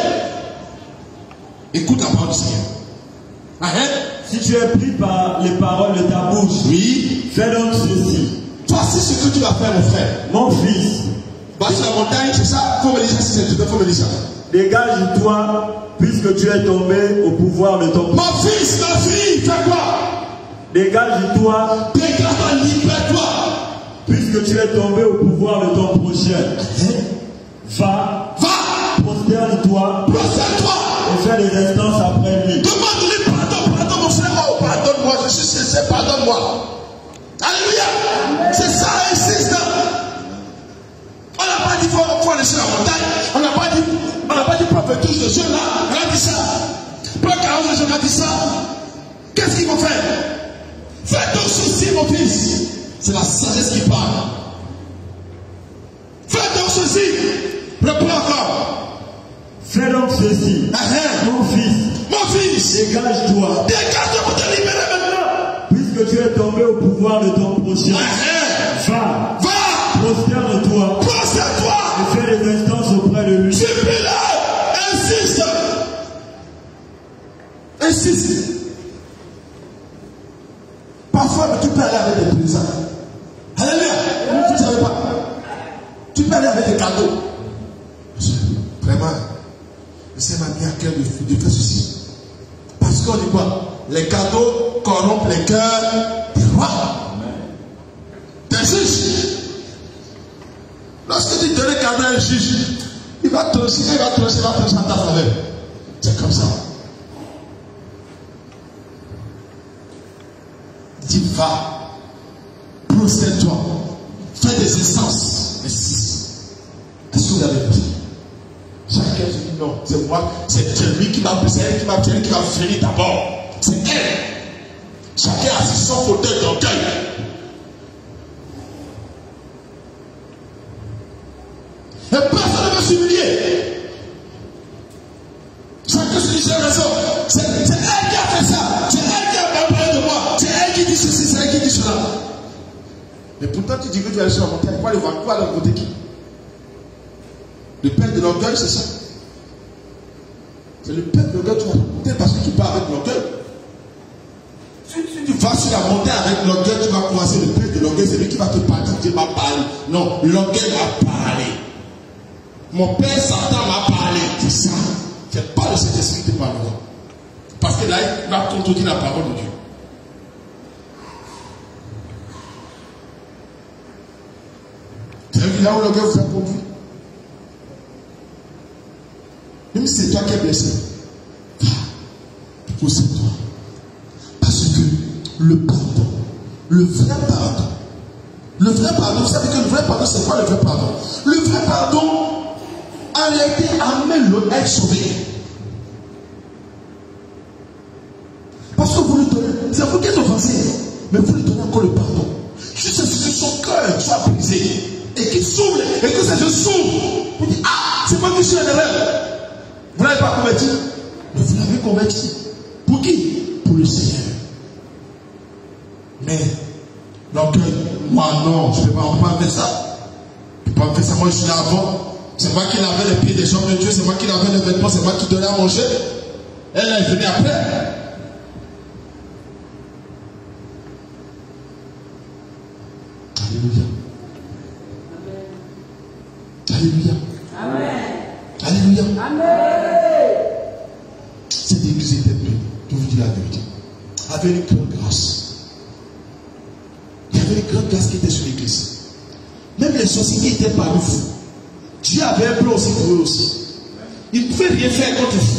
écoute la parole du Seigneur. Arrête. Si tu es pris par les paroles de ta bouche, oui, fais donc ceci. Voici ce que tu vas faire, mon frère. Mon fils, va sur la montagne, c'est ça. Faut me dire ça, si c'est tout, faut me dire ça. Dégage-toi, puisque tu es tombé au pouvoir de ton. Mon fils, ma fille, fais quoi? Dégage-toi. Dégage-toi, libère-toi. Puisque tu es tombé au pouvoir de ton prochain. Va, va, prosterne-toi, prosterne-toi, et fais des instances après lui. Demande-lui pardon, pardon mon frère, oh, pardonne-moi, je suis sincère, pardonne-moi. Alléluia, c'est ça, insiste. On n'a pas dit qu'il faut aller sur la montagne, on n'a pas dit, on n'a pas dit prophète tous de ceux là, on a dit ça. Prends quarante de on a dit ça. Qu'est-ce qu'il faut faire? Fais ton souci, mon fils. C'est la sagesse qui parle. Fais donc ceci. Reprends encore. Fais donc ceci. Ah, hein. Mon fils. Mon fils. Dégage-toi. Dégage-toi pour te libérer maintenant. Puisque tu es tombé au pouvoir de ton prochain. Ah, hein. Va. Va. Prosterne-toi. Prosterne-toi. Et fais des instances auprès de lui. Supplie-le. Insiste. Insiste. Parfois, tu peux aller avec des présents. Alléluia. Tu ne savais pas. Tu peux aller avec des cadeaux. Vraiment, le Seigneur m'a mis à cœur de, de faire ceci. Parce qu'on dit quoi? Les cadeaux corrompent les cœurs des rois. Des juges. Lorsque tu donnes un cadeau à un juge, il va trancher, il va trancher, il va trancher en ta faveur. C'est comme ça. Dis, va, prosterne-toi, fais des instances. Est-ce que vous avez pris? Chacun se dit non, c'est moi, c'est lui qui m'a c'est elle qui m'a qui m'a fini d'abord. C'est elle. Chacun a son fauteuil d'orgueil. Et personne ne veut s'humilier. Chacun se dit j'ai raison. C'est elle qui a fait ça. C'est elle qui a parlé de moi. C'est elle qui dit ceci, c'est elle qui dit cela. Mais pourtant tu dis que tu vas aller sur la montagne. Quoi le voir? Quoi le côté qui? Le père de l'orgueil, c'est ça. C'est le père de l'orgueil, tu vas monter parce que tu pars avec l'orgueil. Si tu vas sur la montagne avec l'orgueil, tu vas croiser le père de l'orgueil. est celui qui va te parler. Dieu m'a parlé. Non, l'orgueil m'a parlé. Mon père Satan m'a parlé. C'est ça. C'est pas le Saint-Esprit qui te parle. Parce que là, il va contredire la parole de Dieu. Tu as vu là où l'orgueil vous a conduit? Même si c'est toi qui es blessé, ou c'est toi. Parce que le pardon, le vrai pardon, le vrai pardon, vous savez que le vrai pardon, c'est quoi le vrai pardon? Le vrai pardon, en réalité, amène l'autre à être sauvé. Parce que vous lui donnez, c'est vous qui êtes offensé, mais vous lui donnez encore le pardon. Juste ce que son cœur soit brisé et qu'il s'ouvre, et que ça se s'ouvre. Vous dites, ah, c'est moi qui suis en erreur. Vous n'avez pas converti, mais vous l'avez converti. Pour qui? Pour le Seigneur. Mais, donc, moi non, je ne peux pas en faire ça. Je ne peux pas faire ça, moi je suis là avant. C'est moi qui lavais les pieds des gens de Dieu, c'est moi qui lavais les vêtements, c'est moi qui donnais à manger. Elle est venue après. Alléluia. Alléluia. Amen. Alléluia. Amen. Cette église était pleine, je vous dis la vérité. Avec une grande grâce. Il y avait une grande grâce qui était sur l'église. Même les sorciers qui étaient parmi vous, Dieu avait un plan aussi pour eux aussi. Ils ne pouvaient rien faire contre vous.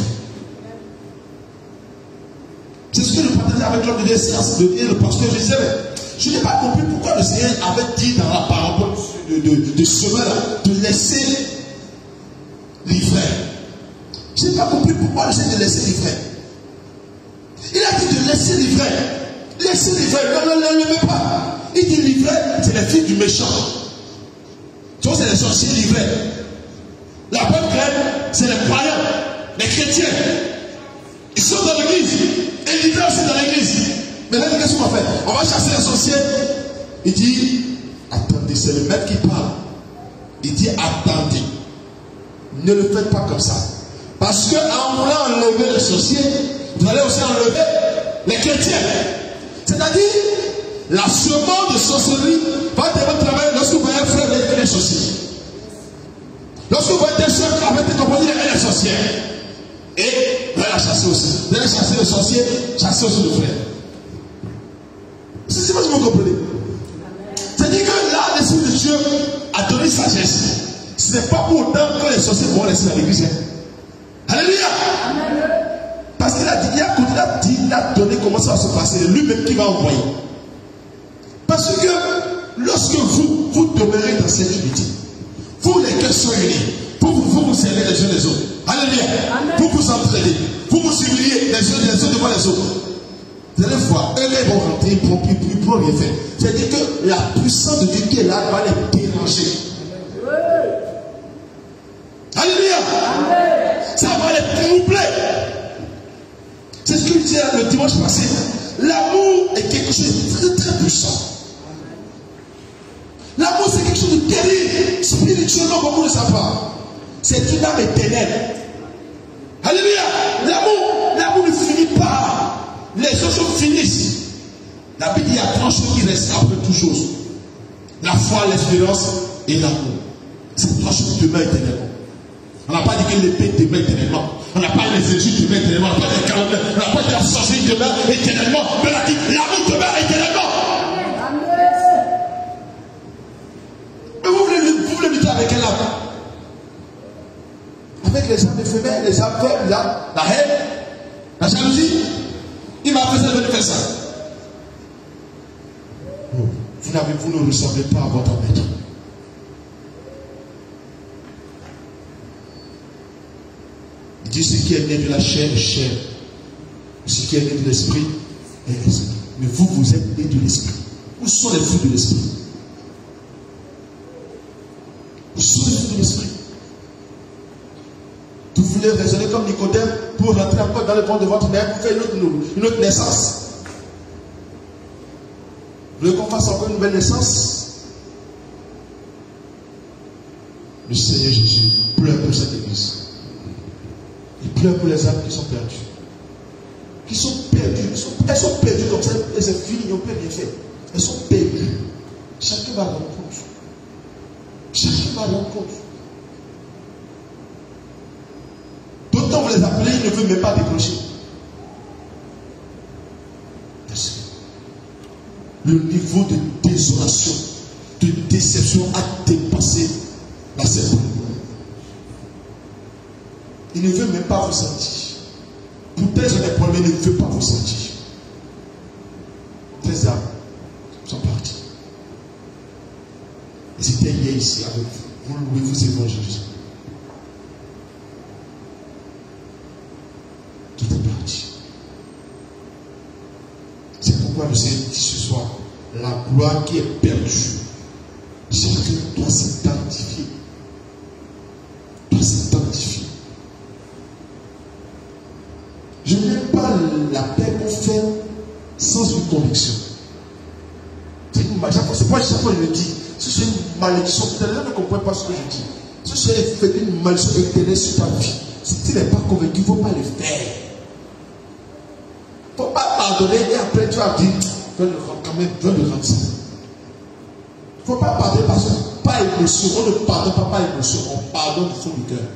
C'est ce que je partageais avec l'homme de séance et le pasteur. Je disais, je n'ai pas compris pourquoi le Seigneur avait dit dans la parabole de, de, de, de chemin là, de laisser l'ivraie. Je n'ai pas compris pourquoi le Seigneur de laisser l'ivraie. Il a dit de laisser l'ivraie. Laissez l'ivraie, ne le levez pas. Il dit l'ivraie, c'est les filles du méchant. Tu vois, c'est les sorciers livrés. La bonne graine, c'est les croyants, les chrétiens. Ils sont dans l'église. Et livrés aussi dans l'église. Mais là, qu'est-ce qu'on va faire? On va chasser les sorciers. Il dit, attendez, c'est le maître qui parle. Il dit, attendez. Ne le faites pas comme ça. Parce qu'en voulant enlever les sorciers, vous allez aussi enlever les chrétiens. C'est-à-dire, la semence de sorcellerie va devoir travailler lorsque vous voyez un frère et les sorciers. Lorsque vous voyez des soeurs avec des compagnons et les sorcières. Et vous allez la chasser aussi. Vous allez chasser les sorciers, chasser aussi le frère. C'est pas si vous comprenez. C'est-à-dire que là, l'Esprit de Dieu a donné sagesse. Ce n'est pas pour autant que les sorciers vont rester dans l'église. Alléluia. Parce qu'il a dit, il a, il a dit, il a donné comment ça va se passer. C'est lui-même qui va envoyer. Parce que lorsque vous, vous demeurez dans cette unité, vous les cœurs sont unis, vous vous, vous, vous servez les uns les autres. Alléluia. Vous vous entraînez, vous vous humiliez les uns les autres devant les autres. Vous allez voir, eux ils vont rentrer, ils ne pourront rien faire. C'est-à-dire que la puissance de Dieu qui est là va les déranger. Alléluia. Ça va les troubler. C'est ce que je disais le dimanche passé. L'amour est quelque chose de très très puissant. L'amour c'est quelque chose de terrible. Spirituellement, beaucoup ne savent pas. C'est une âme éternelle. Alléluia. L'amour, l'amour ne finit pas. Les autres choses finissent. La Bible dit il y a trois choses qui restent après toutes choses. La foi, l'espérance et l'amour. C'est trois choses qui demeurent éternellement. On n'a pas dit que l'épée demeure éternellement. On n'a pas dit les études demeurent éternellement. On n'a pas dit que on n'a pas dit la sorcellerie demeure éternellement. Mais on a dit l'amour demeure éternellement. Mais vous voulez, vous voulez lutter avec quelle âme? Avec les âmes éphémères, les âmes faibles, la, la haine, la jalousie. Il m'a fait ça, je vais faire ça. Vous, vous ne ressemblez pas à votre maître. Il dit ce qui est né de la chair est chair. Ce qui est né de l'esprit est l'esprit. Mais vous, vous êtes né de l'esprit. Où sont les fruits de l'esprit? Où sont les fruits de l'esprit? Vous voulez raisonner comme Nicodème pour rentrer encore dans le ventre de votre mère pour faire une autre, une autre naissance. Vous voulez qu'on fasse encore une nouvelle naissance? Le Seigneur Jésus pleure pour cette église. Il pleure pour les âmes qui sont perdues. Qui sont perdues. Elles sont, elles sont perdues comme ça. Elles sont finies, ils n'ont plus rien fait. Elles sont perdues. Chacun va rendre compte. Chacun va rendre compte. D'autant vous les appelez, ils ne veulent même pas décrocher. Parce que le niveau de désolation, de déception a dépassé la certitude. Il ne veut même pas vous sentir. Pourtant, ils ont des problèmes, il ne veut pas vous sentir. Tes âmes sont parties. Et c'était hier ici avec vous. Vous louez, vous évangélisez. Qui est parti. C'est pourquoi le Seigneur dit ce soir, la gloire qui est perdue, chacun doit s'identifier. Doit s'identifier. Je n'aime pas la paix qu'on fait sans une conviction. C'est pourquoi chaque fois je le dis. Si c'est une malédiction, les gens ne comprennent pas ce que je dis. Si c'est fait une malédiction éternelle sur ta vie, si tu n'es pas convaincu, il ne faut pas le faire. Il ne faut pas pardonner et après tu vas dire, je vais le rendre quand même, je vais le rendre ça. Il ne faut pas pardonner parce que pas émotion, on ne pardonne pas par émotion, on pardonne du fond du cœur.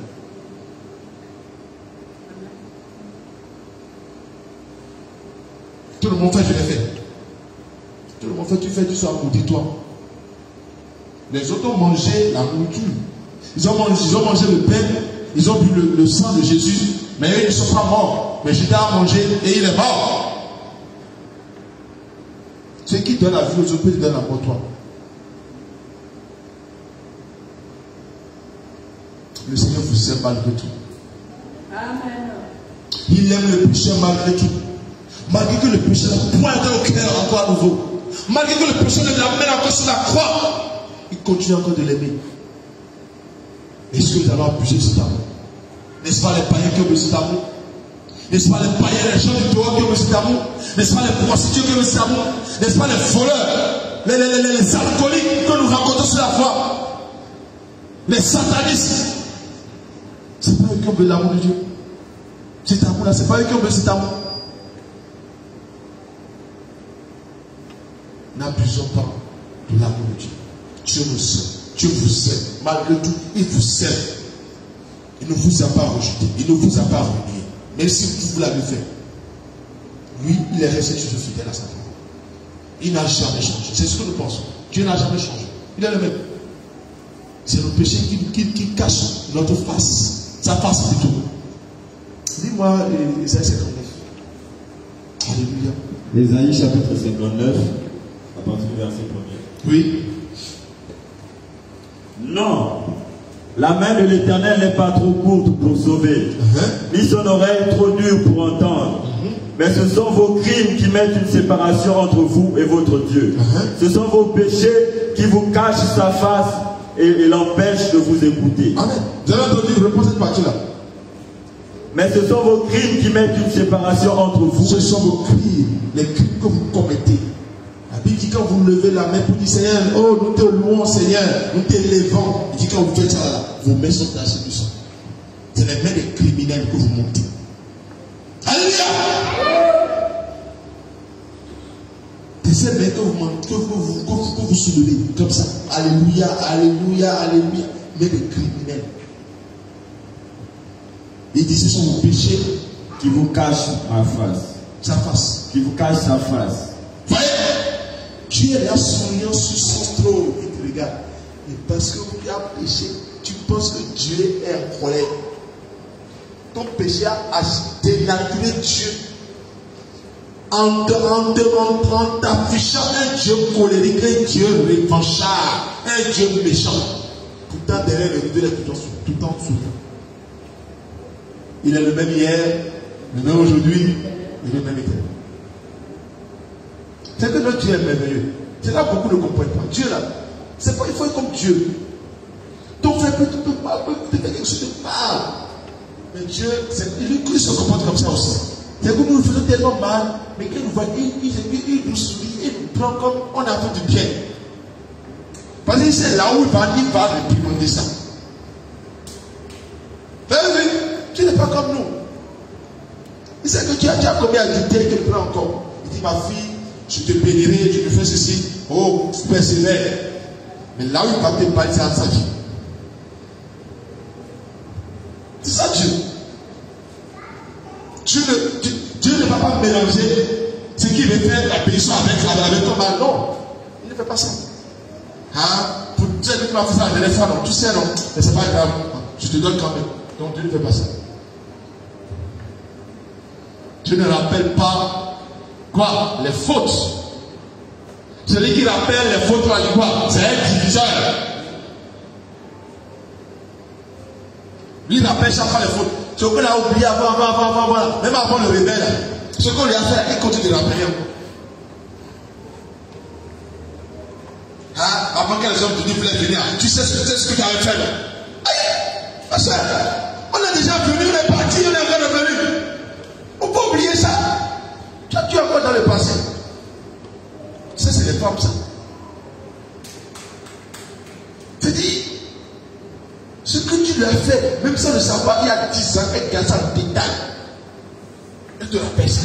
Tout le monde fait, je l'ai fait. Tout le monde fait, tu fais, tu sois maudit toi. Les autres ont mangé la nourriture. Ils ont mangé, ils ont mangé le pain, ils ont bu le, le sang de Jésus, mais eux ils ne sont pas morts. Mais Jésus a mangé et il est mort. Ceux qui donnent la vie aux autres, ils donnent la mort à toi. Le Seigneur vous aime malgré tout. Amen. Il aime le péché malgré tout. Malgré que le péché l'a pointé au cœur encore à nouveau. Malgré que le péché l'amène encore sur la croix. Il continue encore de l'aimer. Est-ce que nous allons abuser de cet amour? N'est-ce pas les païens qui ont besoin de cet amour? N'est-ce pas les païens, les gens du dehors qui ont besoin de cet amour? N'est-ce pas les prostituées qui ont besoin de cet amour? N'est-ce pas les voleurs, les, les, les, les alcooliques que nous rencontrons sur la voie? Les satanistes? C'est pas eux qui ont besoin de l'amour de Dieu. Cet amour-là, c'est pas eux qui ont besoin de cet amour. N'abusons pas de l'amour de Dieu. Dieu nous aime. Dieu vous aime. Malgré tout, il vous aime. Il ne vous a pas rejeté. Il ne vous a pas renié. Même si vous l'avez fait. Lui, il est resté toujours fidèle à sa parole. Il n'a jamais changé. C'est ce que nous pensons. Dieu n'a jamais changé. Il est le même. C'est le péché qui, qui, qui cache notre face. Sa face plutôt. Dis-moi, Isaïe cinquante-neuf. Alléluia. Ésaïe chapitre cinquante-neuf, à partir du verset premier. Oui. Non, la main de l'Éternel n'est pas trop courte pour sauver, Uh-huh. ni son oreille trop dure pour entendre. Uh-huh. Mais ce sont vos crimes qui mettent une séparation entre vous et votre Dieu. Uh-huh. Ce sont vos péchés qui vous cachent sa face et, et l'empêchent de vous écouter. Amen. Vous avez entendu, réponds cette partie-là. Mais ce sont vos crimes qui mettent une séparation entre vous. Ce sont vos crimes, les crimes que vous commettez. La Bible dit quand vous levez la main pour dire Seigneur, oh nous te louons Seigneur, nous t'élevons. Il dit quand vous faites ça là, vos mains sont tachées du sang. C'est les mains des criminels que vous montez. Alléluia! C'est ces mains que vous, que vous, que vous, que vous soulevez comme ça. Alléluia, alléluia, alléluia. Mais des criminels. Il dit ce sont vos péchés Qui vous cachent ma face. sa face. Qui vous cachent sa face. Voyez, Dieu est là souriant sur son trône. Il te regarde. Et parce que tu as péché, tu penses que Dieu est en colère. Ton péché a dénaturé Dieu. En t'affichant un Dieu colérique, un Dieu revanchard, un Dieu méchant. Pourtant, derrière le rideau, il est tout en dessous. Tout en dessous. Il est le même hier, le même aujourd'hui, il est le même éternel. C'est que notre Dieu est merveilleux. C'est là que beaucoup ne comprennent pas. Dieu là, c'est pas, il faut être comme Dieu. Ton frère peut te mal, peut te faire quelque chose de mal. Mais Dieu, lui, il se comporte comme ça aussi. C'est que nous nous faisons tellement mal, mais qu'il nous voit, il, il, il, il nous sourit, il nous prend comme on a fait du bien. Parce que c'est là où il va, il va réprimander ça. Vous avez vu? Tu n'es pas comme nous. Il sait que tu as, tu as commis adultère, il te prend encore. Il dit, ma fille, je te bénirai, tu me fais ceci. Oh, persévère. Mais là où il va te parler, c'est à sa vie. C'est ça Dieu. Dieu ne, Dieu, Dieu ne va pas mélanger ce qu'il veut faire la bénédiction avec, avec ton mal. Non, il ne fait pas ça. Hein? Pour dire que tu vas faire ça la dernière fois, non, tu sais, non, mais c'est pas grave. Je te donne quand même. Donc Dieu ne fait pas ça. Dieu ne rappelle pas quoi? Les fautes. Celui qui rappelle les fautes, on dit quoi? C'est un diviseur. Lui, il rappelle chaque fois les fautes. Ce qu'on a oublié avant, avant, avant, avant, voilà. Même avant le rebelle. Ce qu'on lui a fait, il continue de rappeler encore. Hein? Avant que les hommes te disent, venir, tu sais ce que, ce que tu avais fait là. Aïe! Parce que, on est déjà venu, on est parti, on est encore revenu. On peut oublier ça. Tu as tué encore dans le passé. Ça, c'est les femmes, ça. C'est-à-dire, ce que tu lui as fait, même sans le savoir, il y a dix ans, elle garde ça en détail. Elle te rappelle ça.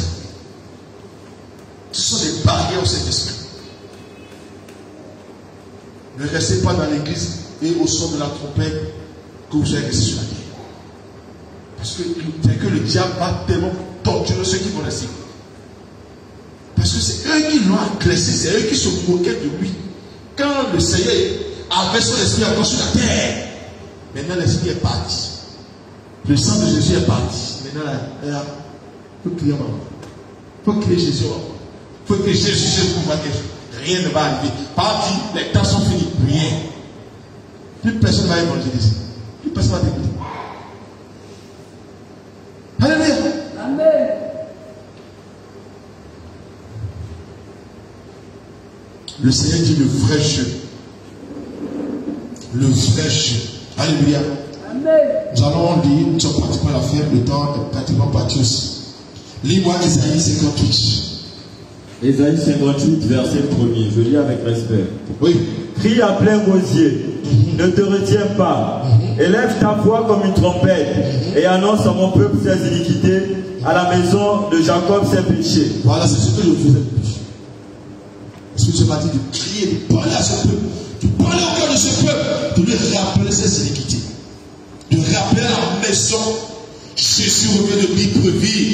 Ce sont des barrières au Saint-Esprit. Ne restez pas dans l'église et au son de la trompette que vous soyez restés sur la terre. Parce que, que le diable va tellement torturer ceux qui vont rester. Parce que c'est eux qui l'ont agressé, c'est eux qui se moquaient de lui. Quand le Seigneur avait son esprit encore sur la terre, maintenant l'esprit est parti. Le sang de Jésus est parti. Maintenant, il faut crier maman. Il faut crier Jésus. Il faut crier Jésus, Jésus pour voir quelque chose. Rien ne va arriver. Parti, les temps sont finis. Rien. Plus personne ne va évangéliser. Plus personne ne va t'écouter. Alléluia. Amen. Le Seigneur dit le vrai jeu. Le vrai jeu. Alléluia. Amen. Nous allons lire, nous sommes pratiquement à la fin, le temps est pratiquement parti aussi. Lis-moi Isaïe cinquante-huit. Isaïe cinquante-huit, verset premier. Je lis avec respect. Oui. Crie à plein gosier, ne te retiens pas. Élève ta voix comme une trompette et annonce à mon peuple ses iniquités, à la maison de Jacob ses péchés. Voilà, c'est ce que je faisais depuis. Parce que tu m'as dit de crier, de parler à ce peuple, de parler au cœur de ce peuple, de lui rappeler ses iniquités, de rappeler à la maison, Jésus revient de Libreville,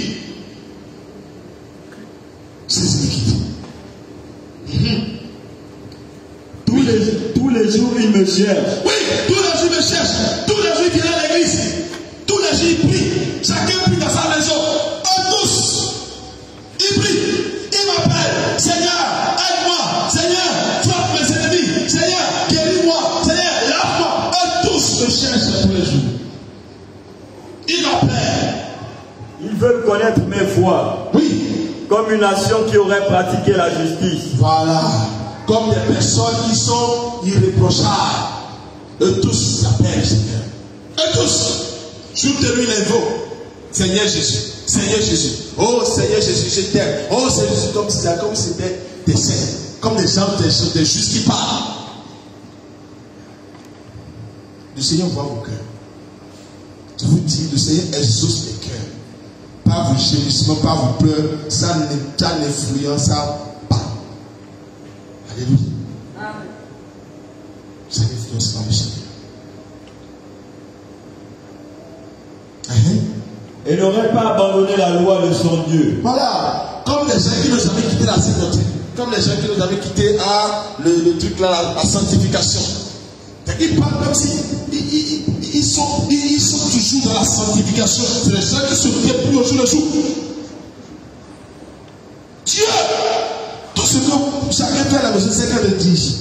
ses iniquités. Mm-hmm. Tous les, tous les jours, il me cherche. Oui, tous les jours, il me cherche. Tous les jours, il vient à l'église. Tous les jours, il prie. Chacun prie dans sa maison. Eux tous. Il prie. Il m'appelle. Seigneur, aide-moi. Seigneur, frappe mes ennemis. Seigneur, guéris-moi. Seigneur, lave-moi. Eux tous me cherchent tous les jours. Il m'appelle. Ils veulent connaître mes voies. Oui. Comme une nation qui aurait pratiqué la justice. Voilà. Comme des personnes qui sont irréprochables. Eux tous s'appellent Seigneur. Eux tous. Jour de nuit, les veaux. Seigneur Jésus. Seigneur Jésus. Oh Seigneur Jésus, je t'aime. Oh Seigneur Jésus, comme si c'était des saints. Comme des gens, des, des justes qui parlent. Le Seigneur voit vos cœurs. Je vous dis, le Seigneur exauce les cœurs. Pas vos gémissements, pas vos pleurs. Ça n'influence pas. Alléluia. Amen. Ça n'influence pas le Seigneur. Uh-huh. Et n'aurait pas abandonné la loi de son Dieu. Voilà. Comme les gens qui nous avaient quitté la sainteté. Comme les gens qui nous avaient quitté à le, le truc là, la, la sanctification. Ils parlent comme si ils, ils, ils, sont, ils sont toujours dans la sanctification. C'est les gens qui se débrouillent au jour le jour. Dieu, tout ce que chacun fait à la maison, c'est qu'elle le dit.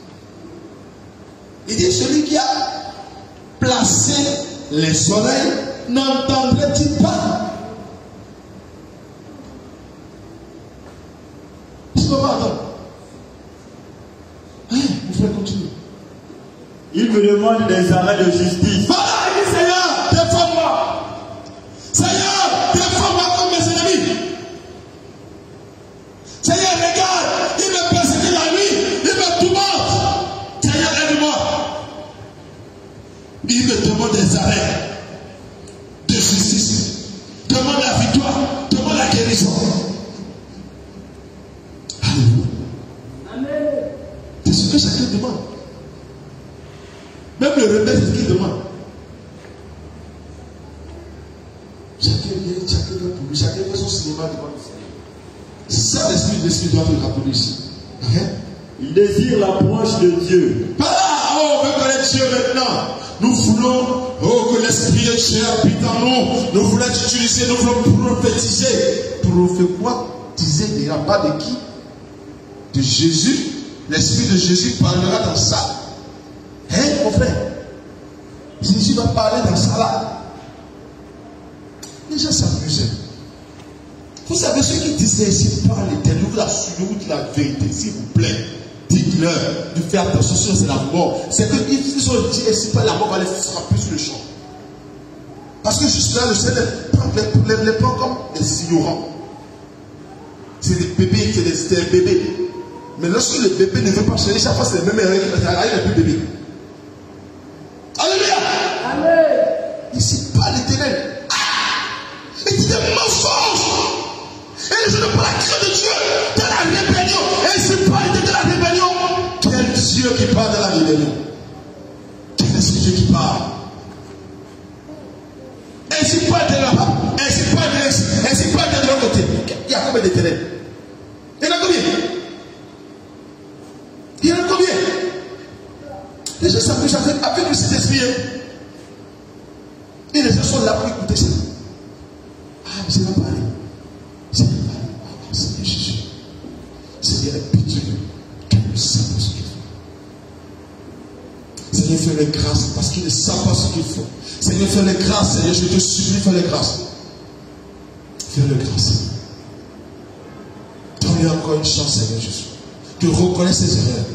Il dit, celui qui a placé les oreilles, n'entendrait-il pas? Il ne peut pas attendre. Hein, vous faites continuer. Il me demande des arrêts de justice. Voilà, il dit, Seigneur, défends-moi. Seigneur, défends-moi comme mes ennemis. Seigneur, regarde, il me persécute la nuit, il me tourmente. Seigneur, aide-moi. Il me demande des arrêts de justice. Demande la victoire, demande la guérison. Alléluia. ce que chacun demande. Même le remède, c'est ce qu'il demande. Chacun vient, chacun vient pour lui, chacun fait son cinéma devant le Seigneur. C'est ça l'esprit, l'esprit doit le rappeler ici. Okay? Il désire l'approche de Dieu. Pas là, oh, on veut connaître Dieu maintenant. Nous voulons, oh, que l'esprit de Dieu habite en nous. Nous voulons utiliser, nous voulons prophétiser. Prophétiser ne dira pas de qui? De Jésus. L'esprit de Jésus parlera dans ça. Hein, mon frère? Jésus va parler dans ça là. Les gens s'amusent. Vous savez, ceux qui disent ici par l'éternel, vous assurez de la vérité, s'il vous plaît. Dites-leur de faire attention, sinon c'est la mort. C'est que ils sont dit ici par la mort va les frapper sur le champ. Parce que juste là, le Seigneur les, les, les prend comme des ignorants. C'est des bébés, c'est des, des bébés. Mais lorsque le bébé ne veut pas chercher, chaque fois c'est le même erreur, il n'est plus bébé. Alléluia! Amen. Ici par l'éternel. Ah! Et c'est des mensonges! Et je ne parle que de Dieu dans la rébellion. Et c'est pas de la rébellion. Quel Dieu qui parle de la rébellion? Quel est ce Dieu qui parle? Et c'est pas de la et c'est pas de et c'est pas de l'autre côté. Il y a combien d'éternels? Il y en a combien? Il y en a combien? Les gens s'appuient avec, avec le Saint-Esprit. Et les gens sont là pour écouter ça. Ah, mais c'est pas parler. Seigneur, Seigneur Jésus, Seigneur, pitié, qu'il ne savent pas ce qu'il faut. Seigneur, fais les grâces parce qu'ils ne savent pas ce qu'il faut. Seigneur, fais les grâces, Seigneur, je te supplie, fais les grâces. Fais les grâces. Donne-lui encore une chance, Seigneur Jésus, de reconnaître ses erreurs.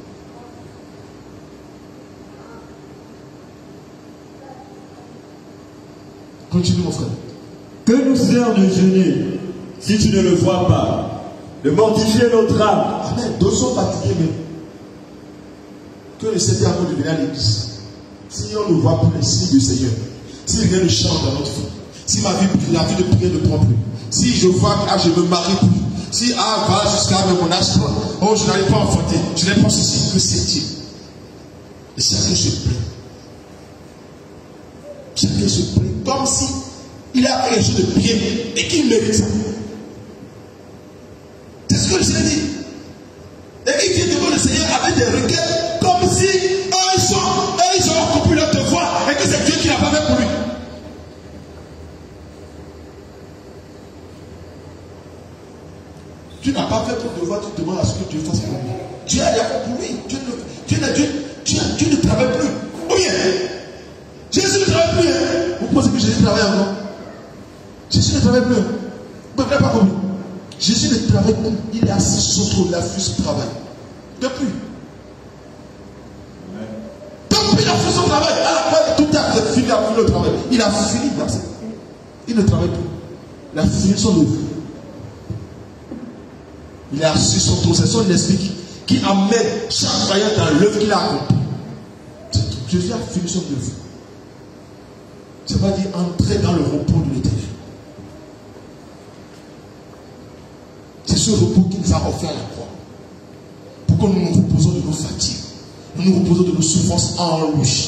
Continue, mon frère. Que nous sert de jeûner si tu ne le vois pas, de mortifier notre âme? Amen. D'autres sont fatigués, mais que le Seigneur a de venir à l'église. Si on ne voit plus les signes du Seigneur, si rien ne change dans notre vie, si ma vie, la vie de prière ne prend plus, si je vois que ah, je ne me marie plus, si ah, voilà jusqu'à mon âge, oh, je n'arrive pas à enfanter, je n'ai pas ceci, que c'est-il? Et chacun se plaint. Chacun se plaint comme si il a quelque chose de bien et qu'il mérite ça. C'est ce que le Seigneur dit. Et il vient devant le Seigneur avec des requêtes comme si eux sont, eux ils ont accompli leur devoir et que c'est Dieu qui l'a pas fait pour lui. Tu n'as pas fait ton devoir, tu demandes à ce que Dieu fasse pour lui. Dieu a déjà fait pour lui. Dieu ne, Dieu, ne, Dieu, Dieu, Dieu ne travaille plus. Ou bien, Jésus ne travaille plus. Hein? Vous pensez que Jésus travaille encore? Jésus ne travaille plus. Vous n'avez pas compris. Jésus ne travaille plus. Il est assis sur son trône. Il a fait son travail. Depuis. Depuis il a fait son travail. À la fin, tout a fini, il a fini le travail. Il a fini. Il ne travaille plus. Il a fini son œuvre. Il est assis sur son trône. C'est son esprit qui, qui amène chaque croyant dans l'œuvre qu'il a accomplie. Jésus a fini son œuvre. Ça va dire entrer dans le repos de l'Éternel. C'est ce repos qu'il nous a offert à la croix. Pour que nous nous reposons de nos fatigues. Nous nous reposons de nos souffrances en lui.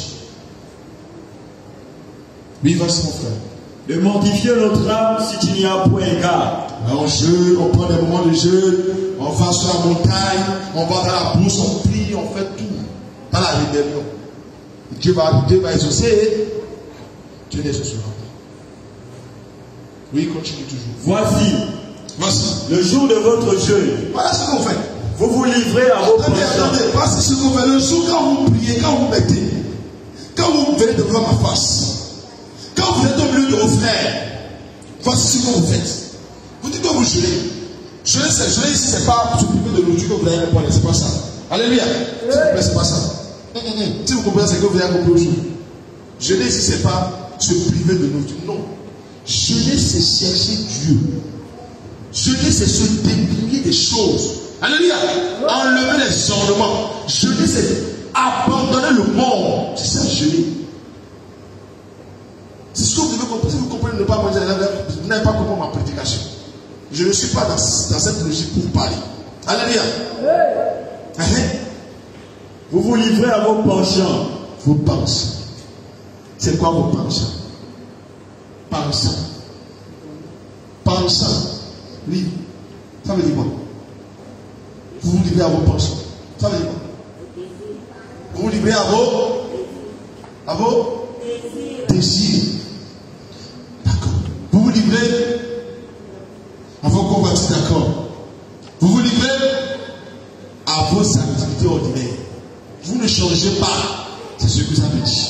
Oui, vas-y mon frère. De mortifier notre âme si tu n'y as point égard. On jeûne, on prend des moments de jeûne, on va sur la montagne, on va dans la brousse, on prie, on fait tout. Dans la rébellion. Dieu va, Dieu va exaucer. Dieu n'exaucera pas. Oui, continue toujours. Voici. Voici. Le jour de votre jeûne. Voilà ce qu'on fait. Vous vous livrez à vos Attendez, attendez, voici ce qu'on fait. Le jour quand vous priez, quand vous mettez, quand vous venez devant ma face, quand vous êtes au milieu de vos frères, voici ce que vous faites. Vous dites que vous jeûnez. Jeûner, c'est jeûner ici, c'est pas se priver de l'autre que vous allez répondre, c'est pas ça. Alléluia. S'il vous plaît, c'est pas ça. Hum, hum, hum. Si vous comprenez, c'est que vous avez compris aujourd'hui. Jeûner ici, c'est pas se priver de l'autre. Non. Jeûner, c'est chercher Dieu. Jeûner, c'est se déplier des choses. Alléluia. Enlever les ornements. Jeûner, c'est abandonner le monde. C'est ça, jeûner. C'est ce que vous devez comprendre. Si vous comprenez ne pas manger, vous n'avez pas compris ma prédication. Je ne suis pas dans, dans cette logique pour parler. Alléluia. Vous vous livrez à vos penchants. Vos penchants. C'est quoi vos penchants? Penchants. Penchants. Oui. Ça veut dire quoi? Vous vous livrez à vos penchants. Ça veut dire quoi? Vous vous livrez à vos à vos désirs. D'accord. Vous vous livrez à vos convoitises. D'accord. Vous vous livrez à vos activités ordinaires. Vous ne changez pas. C'est ce que ça veut dire.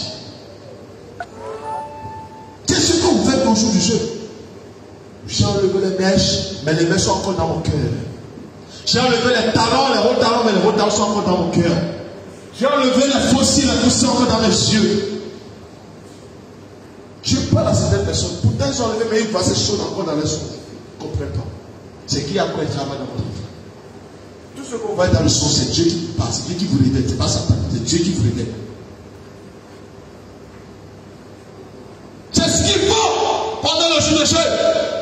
Qu'est-ce que vous faites au jour du jeu? J'ai enlevé les mèches, mais les mèches sont encore dans mon cœur. J'ai enlevé les talons, les hauts talons, mais les hauts talons sont encore dans mon cœur. J'ai enlevé les fossiles, les fossiles sont encore dans mes yeux. Je parle à certaines personnes. Pourtant, ils ont enlevé, mais ils voient ces choses encore dans les yeux. Ils ne comprennent pas. C'est qui a quoi il travaille dans votre vie. Tout ce qu'on voit dans le son, c'est Dieu qui vous parle, c'est Dieu qui vous révèle, c'est pas Satan, c'est Dieu qui vous révèle. C'est ce qu'il faut pendant le jour de jeûne.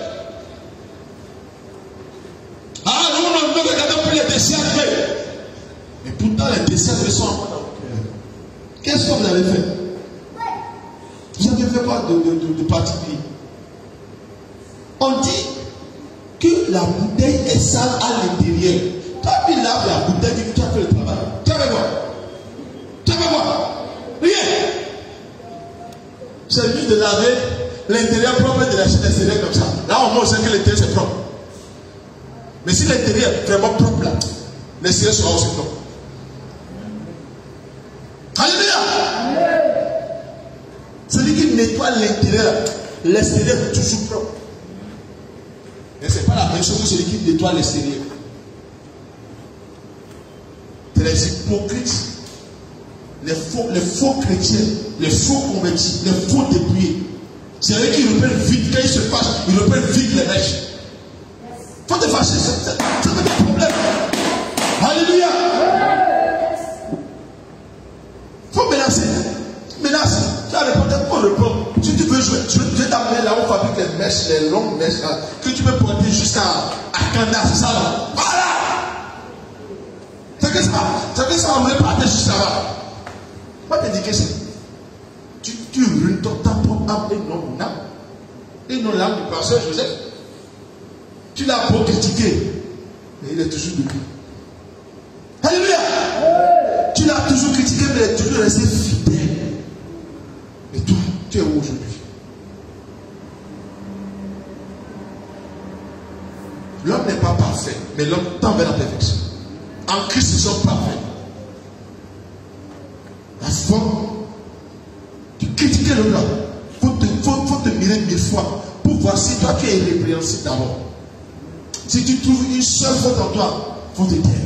Ah, nous, on ne regarde plus les désirs. Mais pourtant, les désirs sont encore dans votre cœur. Qu'est-ce que vous avez fait? Vous avez fait quoi de, de, de, de particulier? On dit que la bouteille est sale à l'intérieur. Toi, tu laves la bouteille, tu as fait le travail. Tu as fait quoi? Tu as fait quoi? Rien. C'est juste de laver l'intérieur propre de la chaîne extérieure comme ça. Là, on voit aussi que l'intérieur c'est propre. Mais si l'intérieur est vraiment propre là, l'extérieur sera aussi propre. Alléluia! Celui qui nettoie l'intérieur, l'extérieur est toujours propre. Mais ce n'est pas la même chose que celui qui nettoie l'extérieur. C'est les hypocrites, les faux, les faux chrétiens, les faux convertis, les faux débrouillés. C'est eux qui repèrent vite, quand ils se fâchent, ils repèrent vite les mèches. Il faut te fâcher, c'est un problème. Alléluia! Il faut menacer. Menace. Tu as répondu pour le plan. Si tu veux jouer, je vais t'amener là où on fabrique les mèches, les longues mèches, là, que tu peux porter jusqu'à Kanda, c'est ça là. Voilà! C'est que ça, c'est que ça, on voulait partir juste là-bas. Moi, je te dis que c'est. Tu, tu ruines ton ta propre âme et non mon âme. Et non l'âme du pasteur Joseph. Tu l'as beau critiquer, mais il est toujours debout. Alléluia! Tu l'as toujours critiqué, mais il est toujours resté fidèle. Et toi, tu es où aujourd'hui? L'homme n'est pas parfait, mais l'homme tend vers la perfection. En Christ, ils sont parfaits. La forme, tu critiques l'homme là. Il faut te, faut, faut te mirer mille fois pour voir si toi tu es irrépréhensible d'abord. Si tu trouves une seule faute en toi, il faut te taire.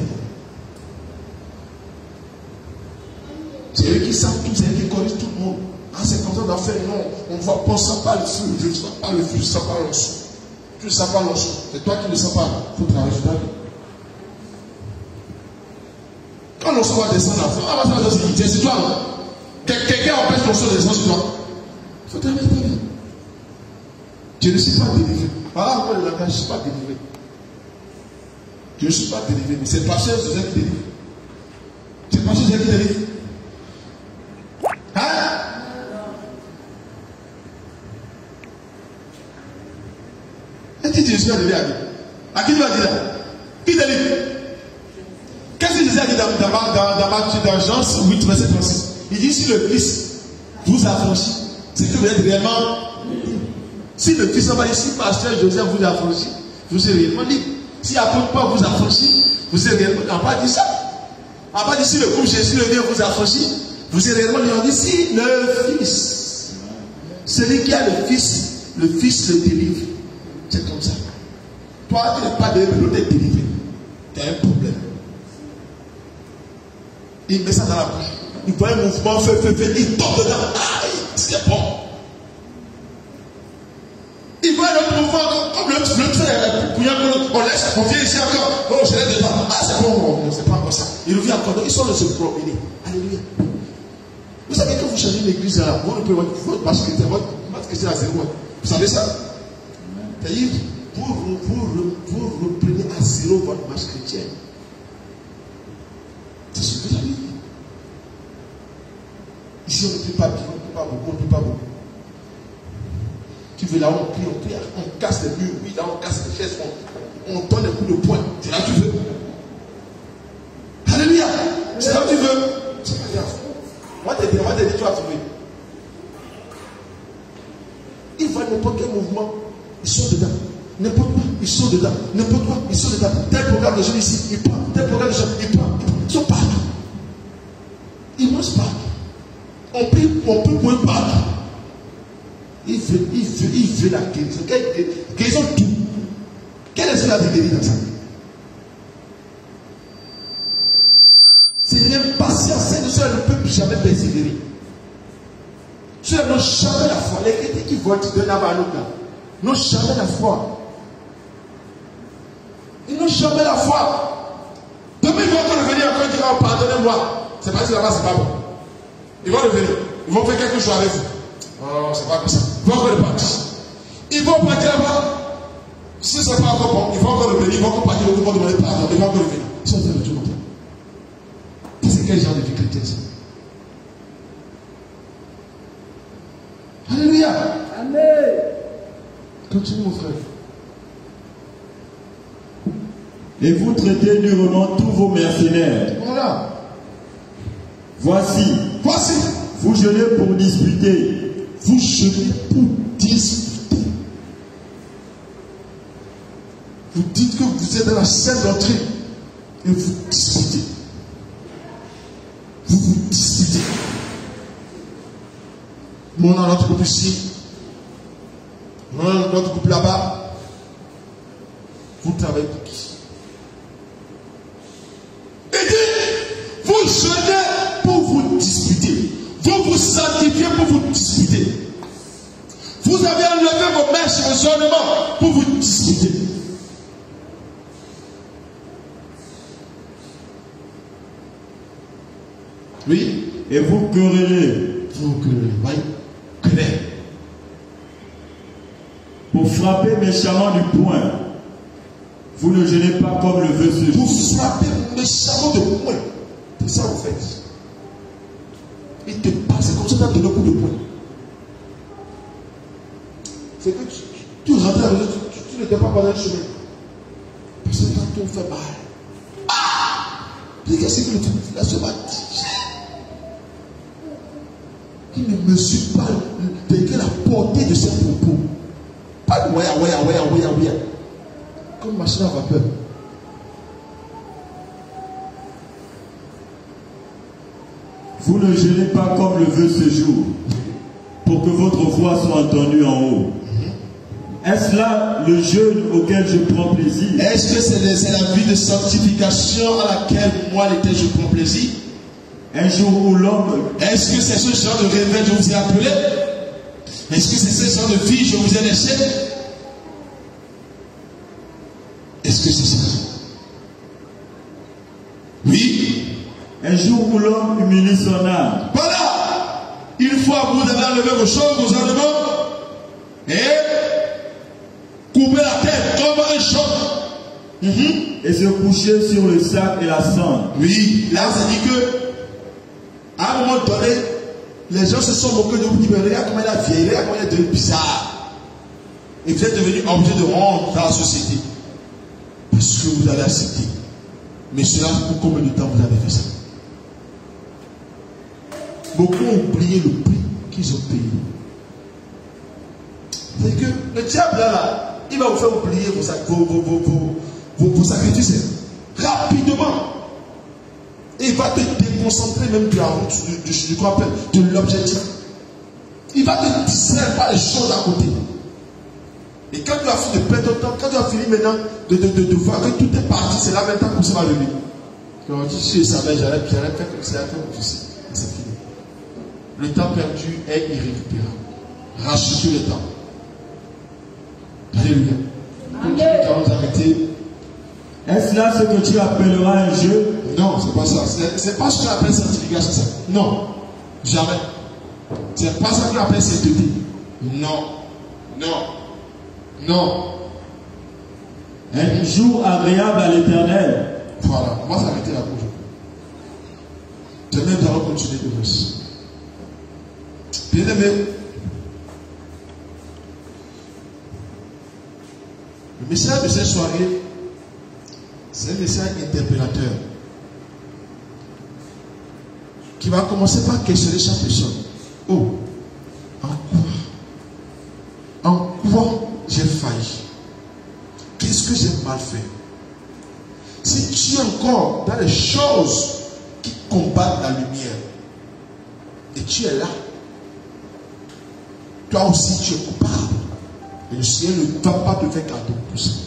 C'est eux qui savent tout, c'est eux qui corrigent tout le monde. Ah, c'est comme ça qu'on doit faire. Non, on ne voit pas, on ne sent pas le feu. Je ne sens pas le feu, je ne sens pas l'onction. Tu ne sens pas l'onction. C'est toi qui ne sens pas. Il faut travailler sur ta vie. Quand l'onction va descendre à fond, ah, ça va descendre, c'est toi. Quelqu'un empêche l'onction de descendre sur toi. Il faut travailler ta vie. Je ne suis pas délivré. Voilà encore le langage, je ne suis pas délivré. Je ne suis pas délivré, mais c'est le pasteur Joseph qui délivre. C'est le pasteur Joseph qui délivre. Hein? Et tu dis, je suis délivré à qui? À qui tu vas dire là? Qui délivre? Qu'est-ce que Jésus a dit dans, dans, dans, dans Matthieu d'Agence huit, verset trente-six? Il dit, si le Fils vous affranchit, c'est que vous êtes réellement libre. Si le Fils, on va dire, si pasteur Joseph vous affranchit, vous êtes réellement libre. Si apôtre Paul vous affranchit, vous êtes réellement libre. On n'a pas dit ça. On n'a pas dit si le groupe Jésus le Dieu vous affranchit, vous êtes réellement libre. On dit si le Fils, celui qui a le Fils, le Fils le délivre. C'est comme ça. Toi, tu n'es pas délivré, l'autre est délivré. Tu as un problème. Il met ça dans la bouche. Il voit un mouvement, fait, fait, fait, il tombe dedans. Aïe, c'est bon. Il voit un autre mouvement, comme le fait, on laisse, on vient ici encore. Oh, je l'ai dedans. Ah, c'est bon, c'est pas comme ça. Il revient encore. Ils sont de se promener. Alléluia. Vous savez, quand vous changez l'église, là, vous ne pouvez pas votre marche chrétienne, votre marche chrétienne à zéro. Vous savez ça? C'est-à-dire, vous, vous, vous reprenez à zéro votre marche chrétienne. C'est ce que vous avez dit. Ici, on ne prie pas bien, on ne prie pas beaucoup, on ne prie pas beaucoup. Tu veux là, on prie, on prie, on casse les murs, oui, là, on casse les chaises, on, on donne des coups de poing. C'est là que tu veux. Alléluia. C'est là que tu veux. C'est pas grave. On va t'aider, on va t'aider, tu vas trouver. Il va n'importe quel mouvement, ils sont dedans. N'importe quoi, ils sont dedans. N'importe quoi, ils sont dedans. Tel programme de jeunes ici, ils partent. Tel programme de jeunes, ils partent. Ils sont partout. Ils mangent partout. On peut, on peut point partout. Il veut, il veut, il veut la guérison. Guérison tout. Quelle est la guérison dans ça? C'est l'impatience. C'est cela ne peut jamais persévérer. Ceux-là n'ont jamais la foi. Les chrétiens qui votent de Navaluka n'ont jamais la foi. Ils n'ont jamais la foi. Demain, ils vont encore revenir encore et dire, oh, pardonnez-moi. C'est pas dit là-bas, c'est pas bon. Ils vont revenir. Ils vont faire quelque chose avec vous. Oh, c'est pas comme ça. Ils vont encore repartir. Ils vont partir là-bas. Si c'est pas encore bon, ils vont encore revenir. Ils vont encore partir. Ils vont demander pardon. Ils vont encore revenir. Ils sont en train de tout le monde. C'est quel genre de vie chrétienne ça? Alléluia. Amen. Continue mon frère. Et vous traitez durement tous vos mercenaires. Voilà. Voici. Voici. Vous jeûnez pour disputer. Vous jeûnez pour disputer. Vous dites que vous êtes dans la salle d'entrée et vous disputez. Vous vous disputez. Nous, on a notre groupe ici. Nous, on a notre groupe là-bas. Vous travaillez pour qui? Et dit, vous jeûnez pour vous disputer. Vous vous sanctifiez pour vous disputer. Vous avez enlevé vos mains sur les ornements pour vous disputer. Oui. Et vous querellez. Vous querellez. Oui. Querellez. Pour frapper méchamment du poing. Vous ne jeûnez pas comme le veut ce jour. Vous frappez méchamment de poing. C'est ça vous faites. Il te passe, c'est comme ça que tu as donné un coup de poing. C'est que tu, tu rentres à la maison, tu, tu, tu n'étais pas pendant le chemin. Parce que quand on fait mal. Ah! Qu'est-ce que le truc là se bat? Il ne mesure pas de la portée de ses propos. Pas de waya, waya, waya, waya, waya. Comme machine à vapeur. Vous ne jeûnez pas comme le veut ce jour, pour que votre voix soit entendue en haut. Est-ce là le jeûne auquel je prends plaisir? Est-ce que c'est la vie de sanctification à laquelle moi l'été je prends plaisir? Un jour où l'homme... Est-ce que c'est ce genre de réveil que je vous ai appelé? Est-ce que c'est ce genre de vie que je vous ai laissé? Est-ce que c'est ça? Oui. Un jour où l'homme humilie son âme. Voilà. Une fois que vous avez enlevé vos choses, vos ornements, et couper la tête comme un choc. Mm-hmm. Et se coucher sur le sac et la cendre. Oui. Là, ça dit que à un moment donné, les gens se sont moqués de vous, disent, regarde comment elle a vieilli, regarde comment elle est devenue bizarre. Et vous êtes devenu objet de honte dans la société. Parce que vous avez accepté. Mais cela, pour combien de temps vous avez fait ça? Beaucoup ont oublié le prix qu'ils ont payé. C'est que le diable là, il va vous faire oublier vos, vos, vos, vos, vos, vos sacrifices rapidement. Et il va te déconcentrer même de la route, de, de, de, de l'objectif. Il va te distraire par les choses à côté. Et quand tu as fini de perdre ton temps, quand tu as fini maintenant de, de, de, de voir que tout est parti, c'est là maintenant que ça va venir. Quand on dit, si je savais, j'allais faire comme ça, comme ceci. C'est fini. Le temps perdu est irrécupérable. Rachetez le temps. Alléluia. Quand nous arrêter. Est-ce là ce que tu appelleras un jeu? Non, c'est pas ça. C'est pas ce qu'on appelle sanctification, ça. Non. Jamais. C'est pas ça qu'on appelle sainteté. Non. Non. Non. Un jour agréable à l'Éternel. Voilà. On va s'arrêter là pour aujourd'hui. Demain, nous allons continuer de verser. Bien-aimé, le message de cette soirée, c'est un message interpellateur qui va commencer par questionner chaque personne. Oh, en quoi En quoi j'ai failli? Qu'est-ce que j'ai mal fait? Si tu es encore dans les choses qui combattent la lumière, et tu es là, toi aussi tu es coupable. Et le Seigneur ne va pas te faire cadeau pour ça.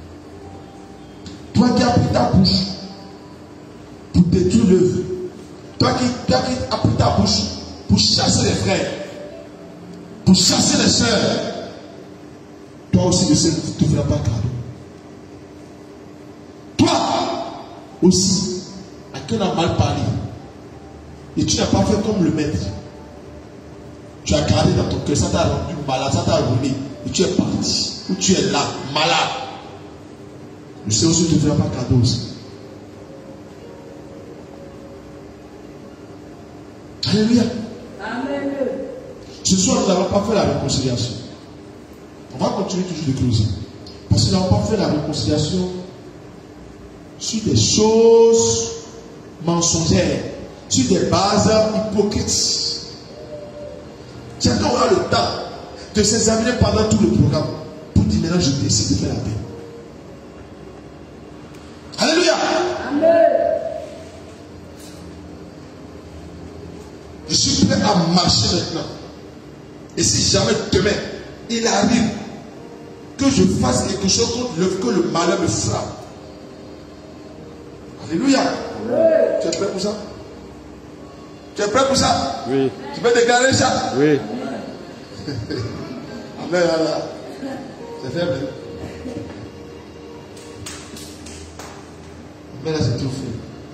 Toi qui as pris ta bouche pour détruire l'œuvre, toi qui, toi qui as pris ta bouche pour chasser les frères, pour chasser les sœurs, toi aussi le Seigneur ne te fera pas cadeau. Toi aussi, à qui on a mal parlé, et tu n'as pas fait comme le maître. Tu as gardé dans ton cœur, ça t'a rendu malade, ça t'a roulé, et tu es parti. Ou tu es là, malade. Le Seigneur aussi ne te fera pas cadeau aussi. Alléluia. Amen. Ce soir, nous n'avons pas fait la réconciliation. On va continuer toujours de closer. Parce que nous n'avons pas fait la réconciliation sur des choses mensongères, sur des bases hypocrites. Chacun aura le temps de s'examiner pendant tout le programme pour dire maintenant je décide de faire la paix. Alléluia. Amen. Je suis prêt à marcher maintenant. Et si jamais demain il arrive que je fasse quelque chose contre le, que le malheur me frappe. Alléluia. Amen. Tu es prêt pour ça? Tu es prêt pour ça? Oui. Tu peux déclarer ça? Oui. Amen. Voilà. C'est fait bien. Mais là, c'est tout fait.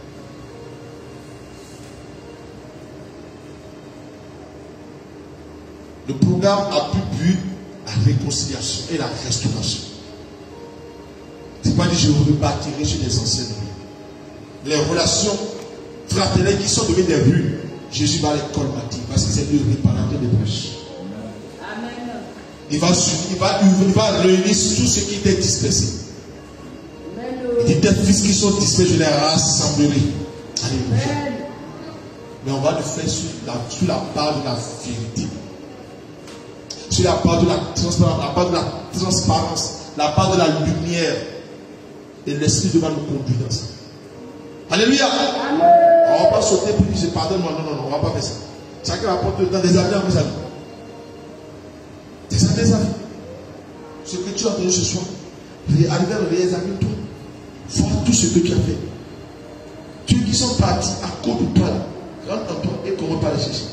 Le programme a pu but la réconciliation et la restauration. C'est pas dit je rebâtirai chez les anciennes rues. Les relations fraternelles qui sont devenues des rues, Jésus va les colmater parce que c'est le réparateur des brèches. Amen. Il va, il va, il va réunir tout ce qui était dispersé. Il dit des fils qui sont dispersés, je les rassemblerai. Alléluia. Mais on va le faire sur la, sur la base de la vérité. Sur la base de la transparence, la base de la transparence, la base de la lumière. Et l'Esprit va nous conduire dans ça. Alléluia. Amen. On ne va pas sauter pour dire je pardonne-moi. Non, non, non, on ne va pas faire ça. Chacun apporte dans des amis à vos amis. Des amis, des amis. Ce que tu as entendu ce soir, arriver à réexaminer toi. Vois tout ce que tu as fait. Ceux qui sont partis à cause de toi, rentre en toi et commence par les chercher.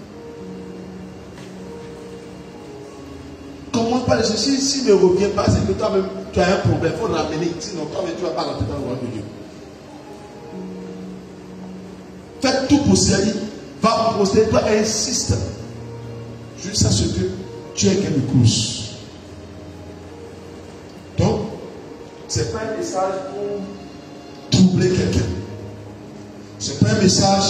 Commence par les chercher. S'il ne revient pas, c'est que toi-même, tu as un problème. Il faut ramener. Sinon, toi-même, tu ne vas pas rentrer dans le royaume de Dieu. Faites tout pour cela. Va procéder. Toi, insiste. Juste à ce que tu aies quelque chose. Donc, ce n'est pas un message pour troubler quelqu'un. Ce n'est pas un message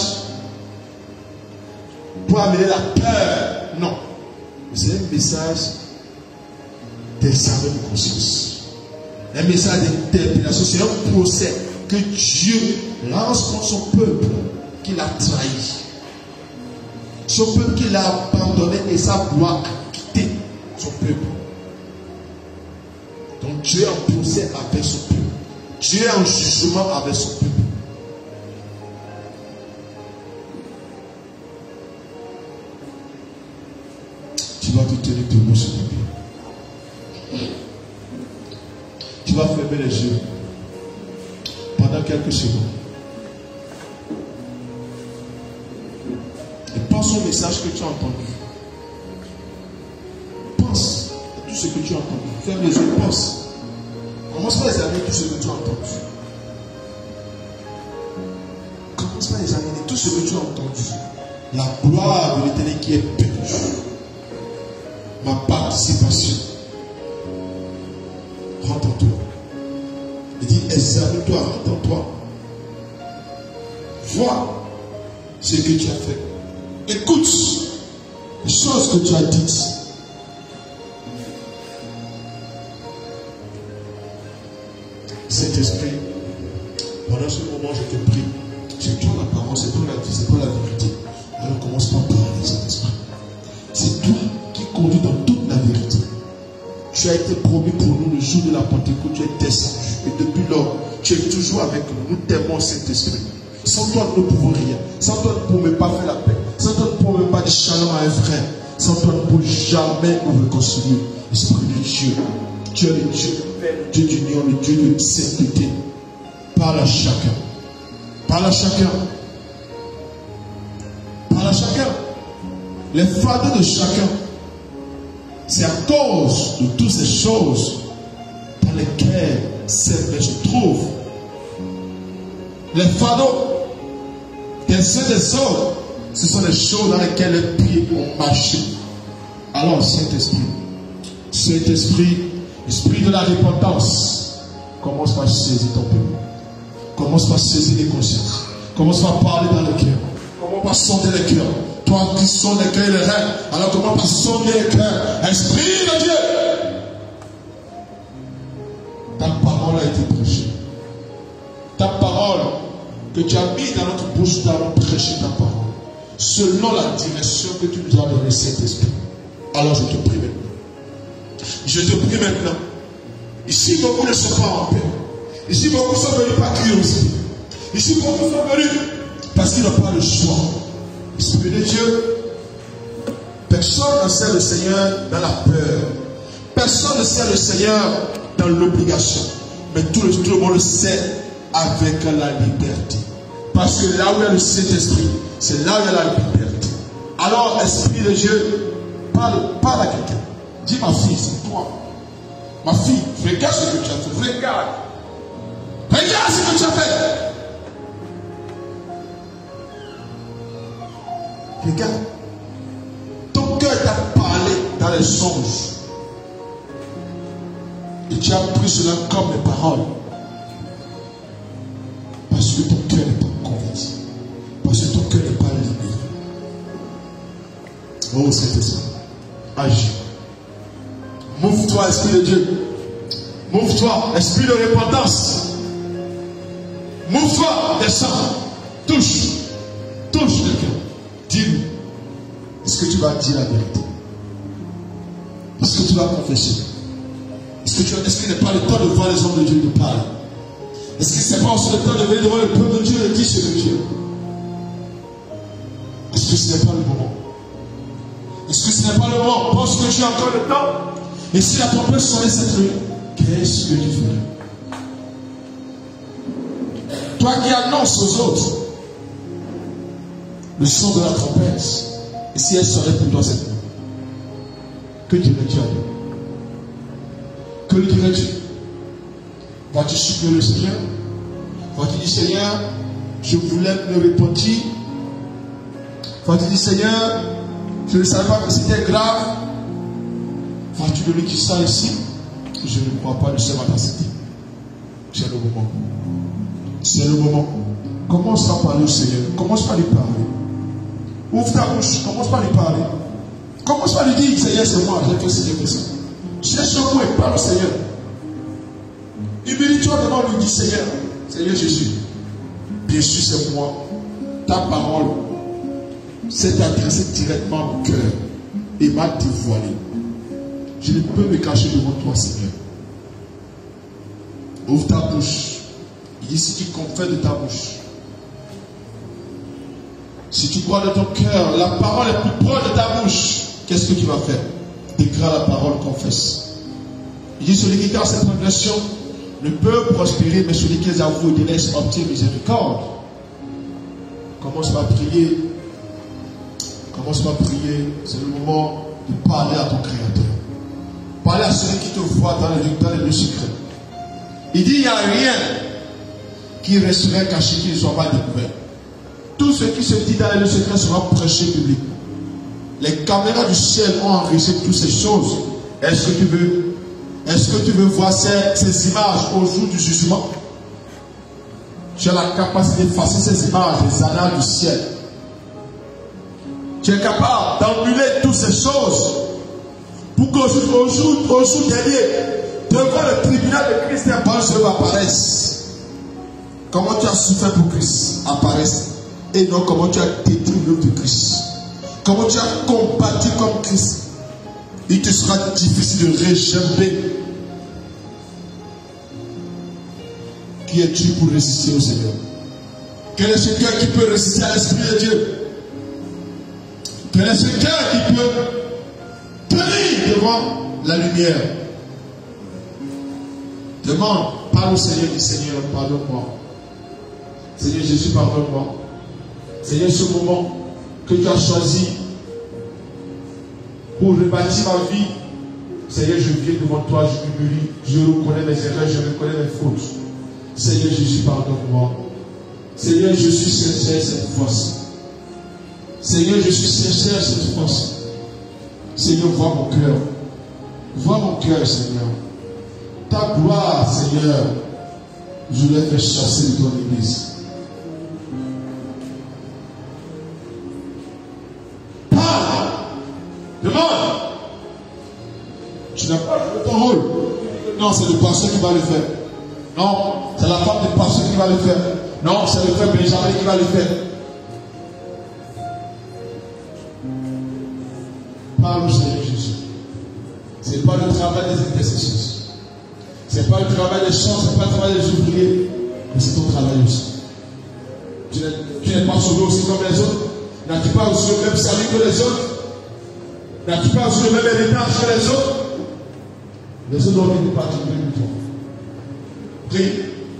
pour amener la peur. Non. C'est un message d'examen de conscience. Un message d'interpellation. C'est un procès que Dieu lance contre son peuple qu'il a trahi. Son peuple qu'il a abandonné et ça doit quitter son peuple. Donc Dieu est en procès avec son peuple. Dieu est en jugement avec son peuple. Tu vas te tenir debout sur ton pied. Tu vas fermer les yeux pendant quelques secondes. Et pense au message que tu as entendu. Pense à tout ce que tu as entendu. Ferme les yeux, pense. Commence par examiner tout ce que tu as entendu. Commence par examiner tout ce que tu as entendu. La gloire de l'Éternel qui est perdue. Ma participation. Rentre en toi. Il dit, examine-toi, rentre en toi. Vois ce que tu as fait. Écoute les choses que tu as dites. Saint-Esprit, pendant ce moment, je te prie. C'est toi la parole, c'est toi la vie, c'est toi la vérité. Alors commence par parler, Saint-Esprit. C'est toi qui conduis dans toute la vérité. Tu as été promis pour nous le jour de la Pentecôte, tu es descendu. Et depuis lors, tu es toujours avec nous. Nous t'aimons, Saint-Esprit. Sans toi, nous ne pouvons rien. Sans toi, nous ne pouvons pas faire la paix. Sans toi, nous ne pouvons pas dire shalom à un frère. Sans toi, nous ne pouvons jamais nous réconcilier. Esprit de Dieu, tu es le Dieu, le Dieu d'union, le Dieu de sainteté. Parle à chacun. Parle à chacun. Parle à chacun. Les fardeaux de chacun. C'est à cause de toutes ces choses dans lesquelles ces frères se trouvent. Les fardeaux des uns des autres, ce sont les choses dans lesquelles les pieds ont marché. Alors, Saint-Esprit, Saint-Esprit, Esprit de la repentance, commence par saisir ton peuple. Commence par saisir les consciences. Commence par parler dans le cœur. Commence par sonder les cœurs. Toi qui sondes les cœurs et les reins, alors commence par sonder les cœurs. Esprit de Dieu, ta parole a été prêchée. Ta parole que tu as mis dans notre bouche, nous allons prêcher ta parole. Selon la direction que tu nous as donnée, Saint-Esprit. Alors je te prie maintenant. Je te prie maintenant. Ici, beaucoup ne sont pas en paix. Ici, beaucoup sont venus par curiosité. Ici, beaucoup sont venus parce qu'ils n'ont pas le choix. Esprit de Dieu, personne ne sert le Seigneur dans la peur. Personne ne sert le Seigneur dans l'obligation. Mais tout le, tout le monde le sait avec la liberté. Parce que là où il y a le Saint-Esprit, c'est là où il y a la liberté. Alors, Esprit de Dieu, parle, parle à quelqu'un. Dis, ma fille, c'est toi. Ma fille, regarde ce que tu as fait. Regarde. Regarde ce que tu as fait. Regarde. Ton cœur t'a parlé dans les songes. Et tu as pris cela comme des paroles. Parce que ton cœur n'est pas converti. Parce que ton cœur n'est pas libéré. Oh Saint-Esprit, agis. Mouve-toi, Esprit de Dieu. Mouve-toi, Esprit de repentance. Mouve-toi, descends. Touche. Touche quelqu'un. Dis-lui. Est-ce que tu vas dire la vérité? Est-ce que tu vas confesser? Est-ce que tu est-ce qu'il n'est pas le temps de voir les hommes de Dieu de parler? Est-ce que ce n'est pas aussi le temps de venir devant le peuple de Dieu et de dire ce que Dieu? Est-ce que ce n'est pas le moment? Est-ce que ce n'est pas le moment? Pense que tu as encore le temps. Et si la trompette sonnait cette nuit, qu'est-ce que tu ferais? Toi qui annonces aux autres le son de la trompette, et si elle sonnait pour toi cette nuit, que dirais-tu à Dieu? Que lui dirais-tu? Vas-tu supplier le Seigneur? Vas-tu dire, Seigneur, je voulais me repentir? Vas-tu dire, Seigneur, je ne savais pas que c'était grave? Vas-tu de lui qui ça ici? Je ne crois pas, le Seigneur va t'accepter. C'est le moment. C'est le moment. Commence à parler au Seigneur. Commence par lui parler. Ouvre ta bouche. Commence par lui parler. Commence par lui dire, Seigneur, c'est moi. J'ai fait ça, j'ai fait ça. Cherche un mot et parle au Seigneur. Humilie-toi devant lui, dis, Seigneur, Seigneur Jésus, bien sûr c'est moi. Ta parole s'est adressée directement au cœur et m'a dévoilé. Je ne peux me cacher devant toi, Seigneur. Ouvre ta bouche. Il dit si tu confesses de ta bouche. Si tu crois de ton cœur, la parole est plus proche de ta bouche. Qu'est-ce que tu vas faire? Déclare la parole, confesse. Il dit celui qui garde cette transgression ne peut prospérer, mais celui qui les avoue et délaisse obtient miséricorde. Commence par prier. Commence par prier. C'est le moment de parler à ton Créateur. Parler à celui qui te voit dans les, dans les lieux secrets. Il dit il n'y a rien qui resterait caché qui ne soit pas découvert. Tout ce qui se dit dans les lieux secrets sera prêché public. Les caméras du ciel ont enregistré toutes ces choses. Est-ce que tu veux, est-ce que tu veux voir ces, ces images au jour du jugement? Tu as la capacité d'effacer ces images, les annales du ciel. Tu es capable d'emmuler toutes ces choses pour qu'au jour, au jour, au jour dernier, devant le tribunal de Christ, tes bonnes œuvres apparaissent. Comment tu as souffert pour Christ apparaisse. Et non comment tu as détruit l'œuvre de Christ. Comment tu as combattu comme Christ. Il te sera difficile de réjouir. Qui es-tu pour résister au Seigneur? Quel est ce cœur qui peut résister à l'Esprit de Dieu? Quel est ce cœur qui peut tenir devant la lumière? Demande, parle au Seigneur, dis Seigneur, pardonne-moi. Seigneur Jésus, pardonne-moi. Seigneur, ce moment que tu as choisi pour rebâtir ma vie, Seigneur, je viens devant toi, je m'humilie, je reconnais mes erreurs, je reconnais mes fautes. Seigneur Jésus, pardonne-moi. Seigneur, je suis sincère cette fois-ci. Seigneur, je suis sincère cette fois-ci. Seigneur, vois mon cœur. Vois mon cœur, Seigneur. Ta gloire, Seigneur, je l'ai fait chasser de ton église. Parle. Demande. Tu n'as pas joué ton rôle. Non, c'est le pasteur qui va le faire. Non, c'est la femme du pasteur qui va le faire. Non, c'est le frère Benjamin qui va le faire. Parle au Seigneur Jésus. Ce n'est pas le travail des intercesseurs. Ce n'est pas le travail des chants, ce n'est pas le travail des ouvriers. Mais c'est ton travail aussi. Tu n'es pas sauvé aussi comme les autres. N'as-tu pas aussi le même salut que les autres? N'as-tu pas aussi le même héritage que les autres? Les autres ont été particuliers de toi. Prie.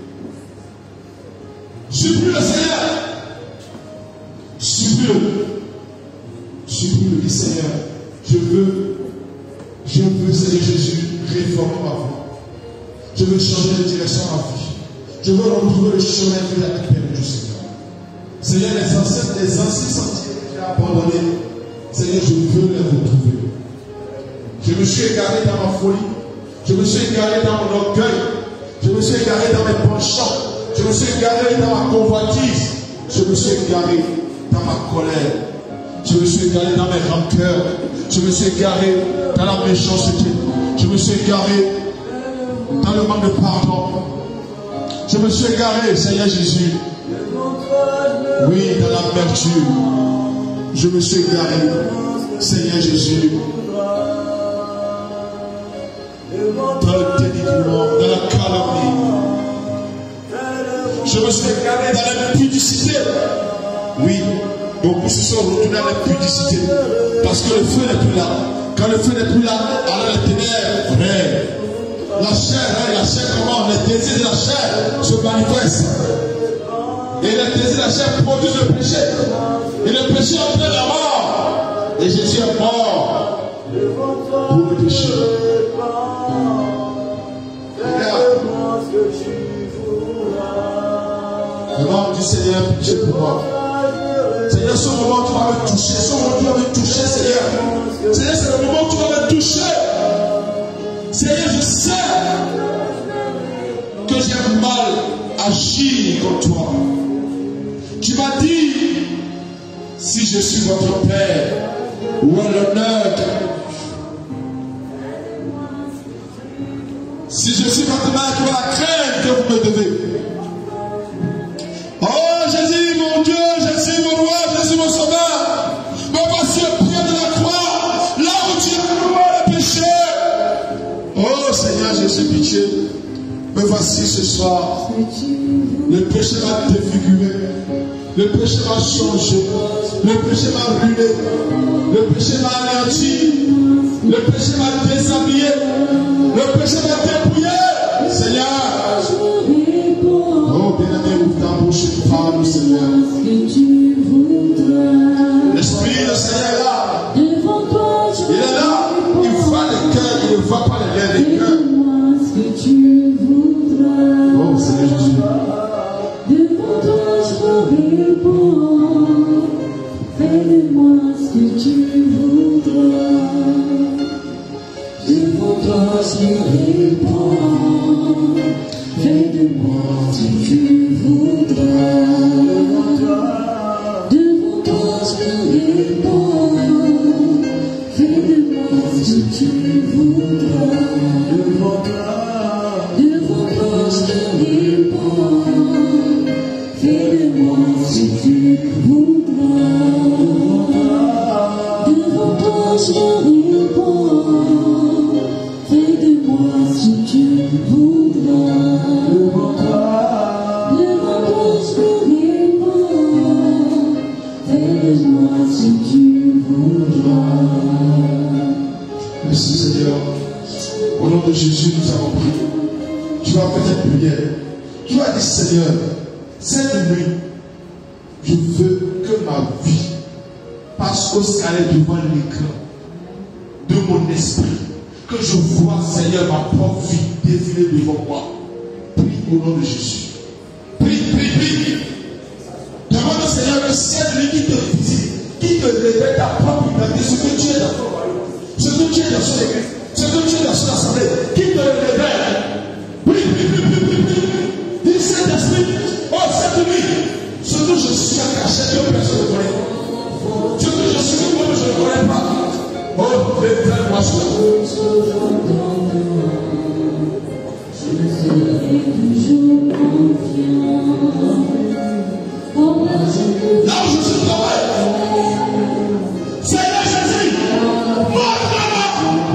Supplie le Seigneur. Supplie-le. Supplie-le. Dis Seigneur, je veux, je veux, Seigneur Jésus, réformer ma vie. Je veux changer de direction à ma vie. Je veux retrouver le chemin que j'avais perdu, Seigneur. Seigneur, les anciens, les anciens sentiers que j'ai abandonnés, Seigneur, je veux les retrouver. Je me suis égaré dans ma folie. Je me suis égaré dans mon orgueil. Je me suis égaré dans mes penchants. Je me suis égaré dans ma convoitise. Je me suis égaré dans ma colère. Je me suis égaré dans mes rancœurs. Je me suis égaré dans la méchanceté. Je me suis égaré dans le manque de pardon. Je me suis égaré, Seigneur Jésus. Oui, dans l'amertume. Je me suis égaré, Seigneur Jésus. Dans le dénigrement, dans la calomnie. Je me suis égaré dans l'impudicité. Oui, beaucoup se sont retournés à l'impudicité. Parce que le feu n'est plus là. Quand le feu n'est plus là, alors les ténèbres règnent. La chair, hein, la chair, comment les désirs de la chair se manifestent. Et les désirs de la chair produisent le péché. Et le péché entraîne la mort. Et Jésus est mort pour le péché. Demande du Seigneur, pitié pour moi. Seigneur, ce moment tu vas me toucher. Ce moment tu vas me toucher, Seigneur. Seigneur, c'est le moment où tu vas me toucher. Seigneur, je sais que j'ai mal agi contre toi. Tu m'as dit, si je suis votre Père, où est l'honneur? Si je suis votre mère, où est la crainte que vous me devez? Oh Jésus, mon Dieu, Jésus, mon roi, Jésus, mon sauveur, me voici auprès de la croix, là où tu as loué le péché. Oh Seigneur Jésus, pitié, me voici ce soir. Le péché m'a défiguré, le péché m'a changé, le péché m'a ruiné, le péché m'a anéanti, le péché m'a déshabillé, le péché m'a dépouillé. Seigneur, oh bien-aimé, ouvre ta bouche et parle, Seigneur. L'Esprit du Seigneur est là. Il est là. Il voit les cœurs, il ne voit pas les lèvres des cœurs. Oh Seigneur Jésus. Devant toi je réponds. Fais-moi ce que tu voudras. Devant toi je réponds. Fais de moi ce que tu voudras. Devant toi je réponds. si tu voudras. Devant toi, Devant toi je réponds. Fais de moi si tu voudras. Devant toi je réponds. Fais de moi si tu voudras. devant toi, Devant toi je réponds. Fais de moi si tu voudras. Merci Seigneur. Au nom de Jésus, nous avons prié. Tu vas faire cette prière. Tu vas dire Seigneur, cette nuit, je veux que ma vie passe au scanner devant l'écran de mon esprit. Que je vois, Seigneur, ma propre vie défiler devant moi. Prie au nom de Jésus. Prie, prie, prie. Demande au Seigneur que cette nuit qui te visite, qui te révèle ta propre identité, ce que tu es dans ton royaume, ce que tu es dans son église, ce que tu es dans son assemblée, qui te révèle. Prie, prie, prie, prie, prie, prie. Dis Saint-Esprit, oh cette nuit, ce que je suis à cacher, que personne ne connaît. Ce que je suis, moi je ne connais pas. Oh, révèle-moi cela. Je serai toujours confiant. Là où je suis travaillé, Seigneur Jésus, montre-moi.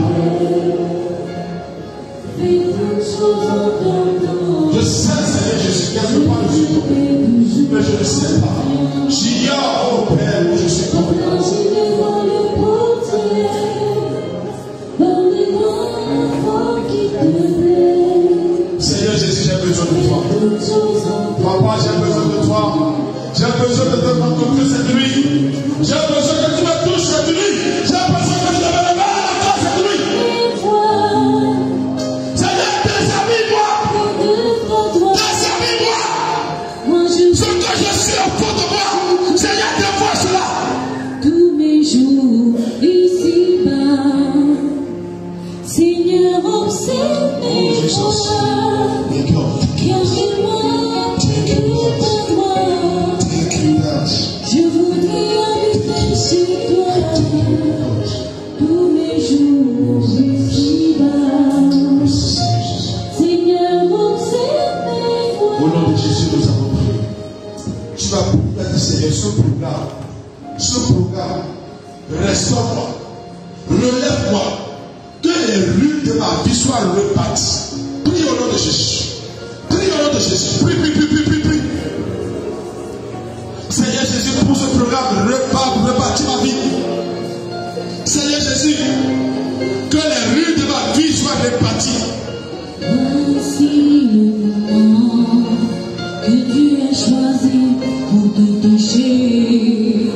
Je sais, Seigneur Jésus, quelque part je suis tombé, mais je ne sais pas. J'ignore, oh Père, où je suis tombé. Seigneur Jésus, j'ai besoin de toi. Papa, j'ai besoin de toi. J'ai besoin de te rencontrer cette nuit. J'ai besoin que tu me touches cette nuit. J'ai besoin que tu me donnes mal à toi cette nuit. Seigneur, déshabille-moi. Déshabille-moi. Ce que je suis au fond de moi. Seigneur, dévoile cela. Tous mes jours ici-bas, Seigneur, observe mes choix. Cachez-moi devant toi. Je voudrais habiter sur toi tous mes jours ici-bas. Seigneur, observe mes voies. Au nom de Jésus, nous avons prié. Tu vas pouvoir dire, Seigneur, ce programme, ce programme, restaure-moi, relève-moi, que les rues de ma vie soient rebâties. Prie au nom de Jésus. Prie au nom de Jésus. Prie, prie, prie, prie, prie, prie. Seigneur Jésus, pour ce programme, rebâtis, rebâtis ma vie. Seigneur Jésus, que les rues de ma vie soient rebâties. Voici le moment que Dieu a choisi pour te toucher.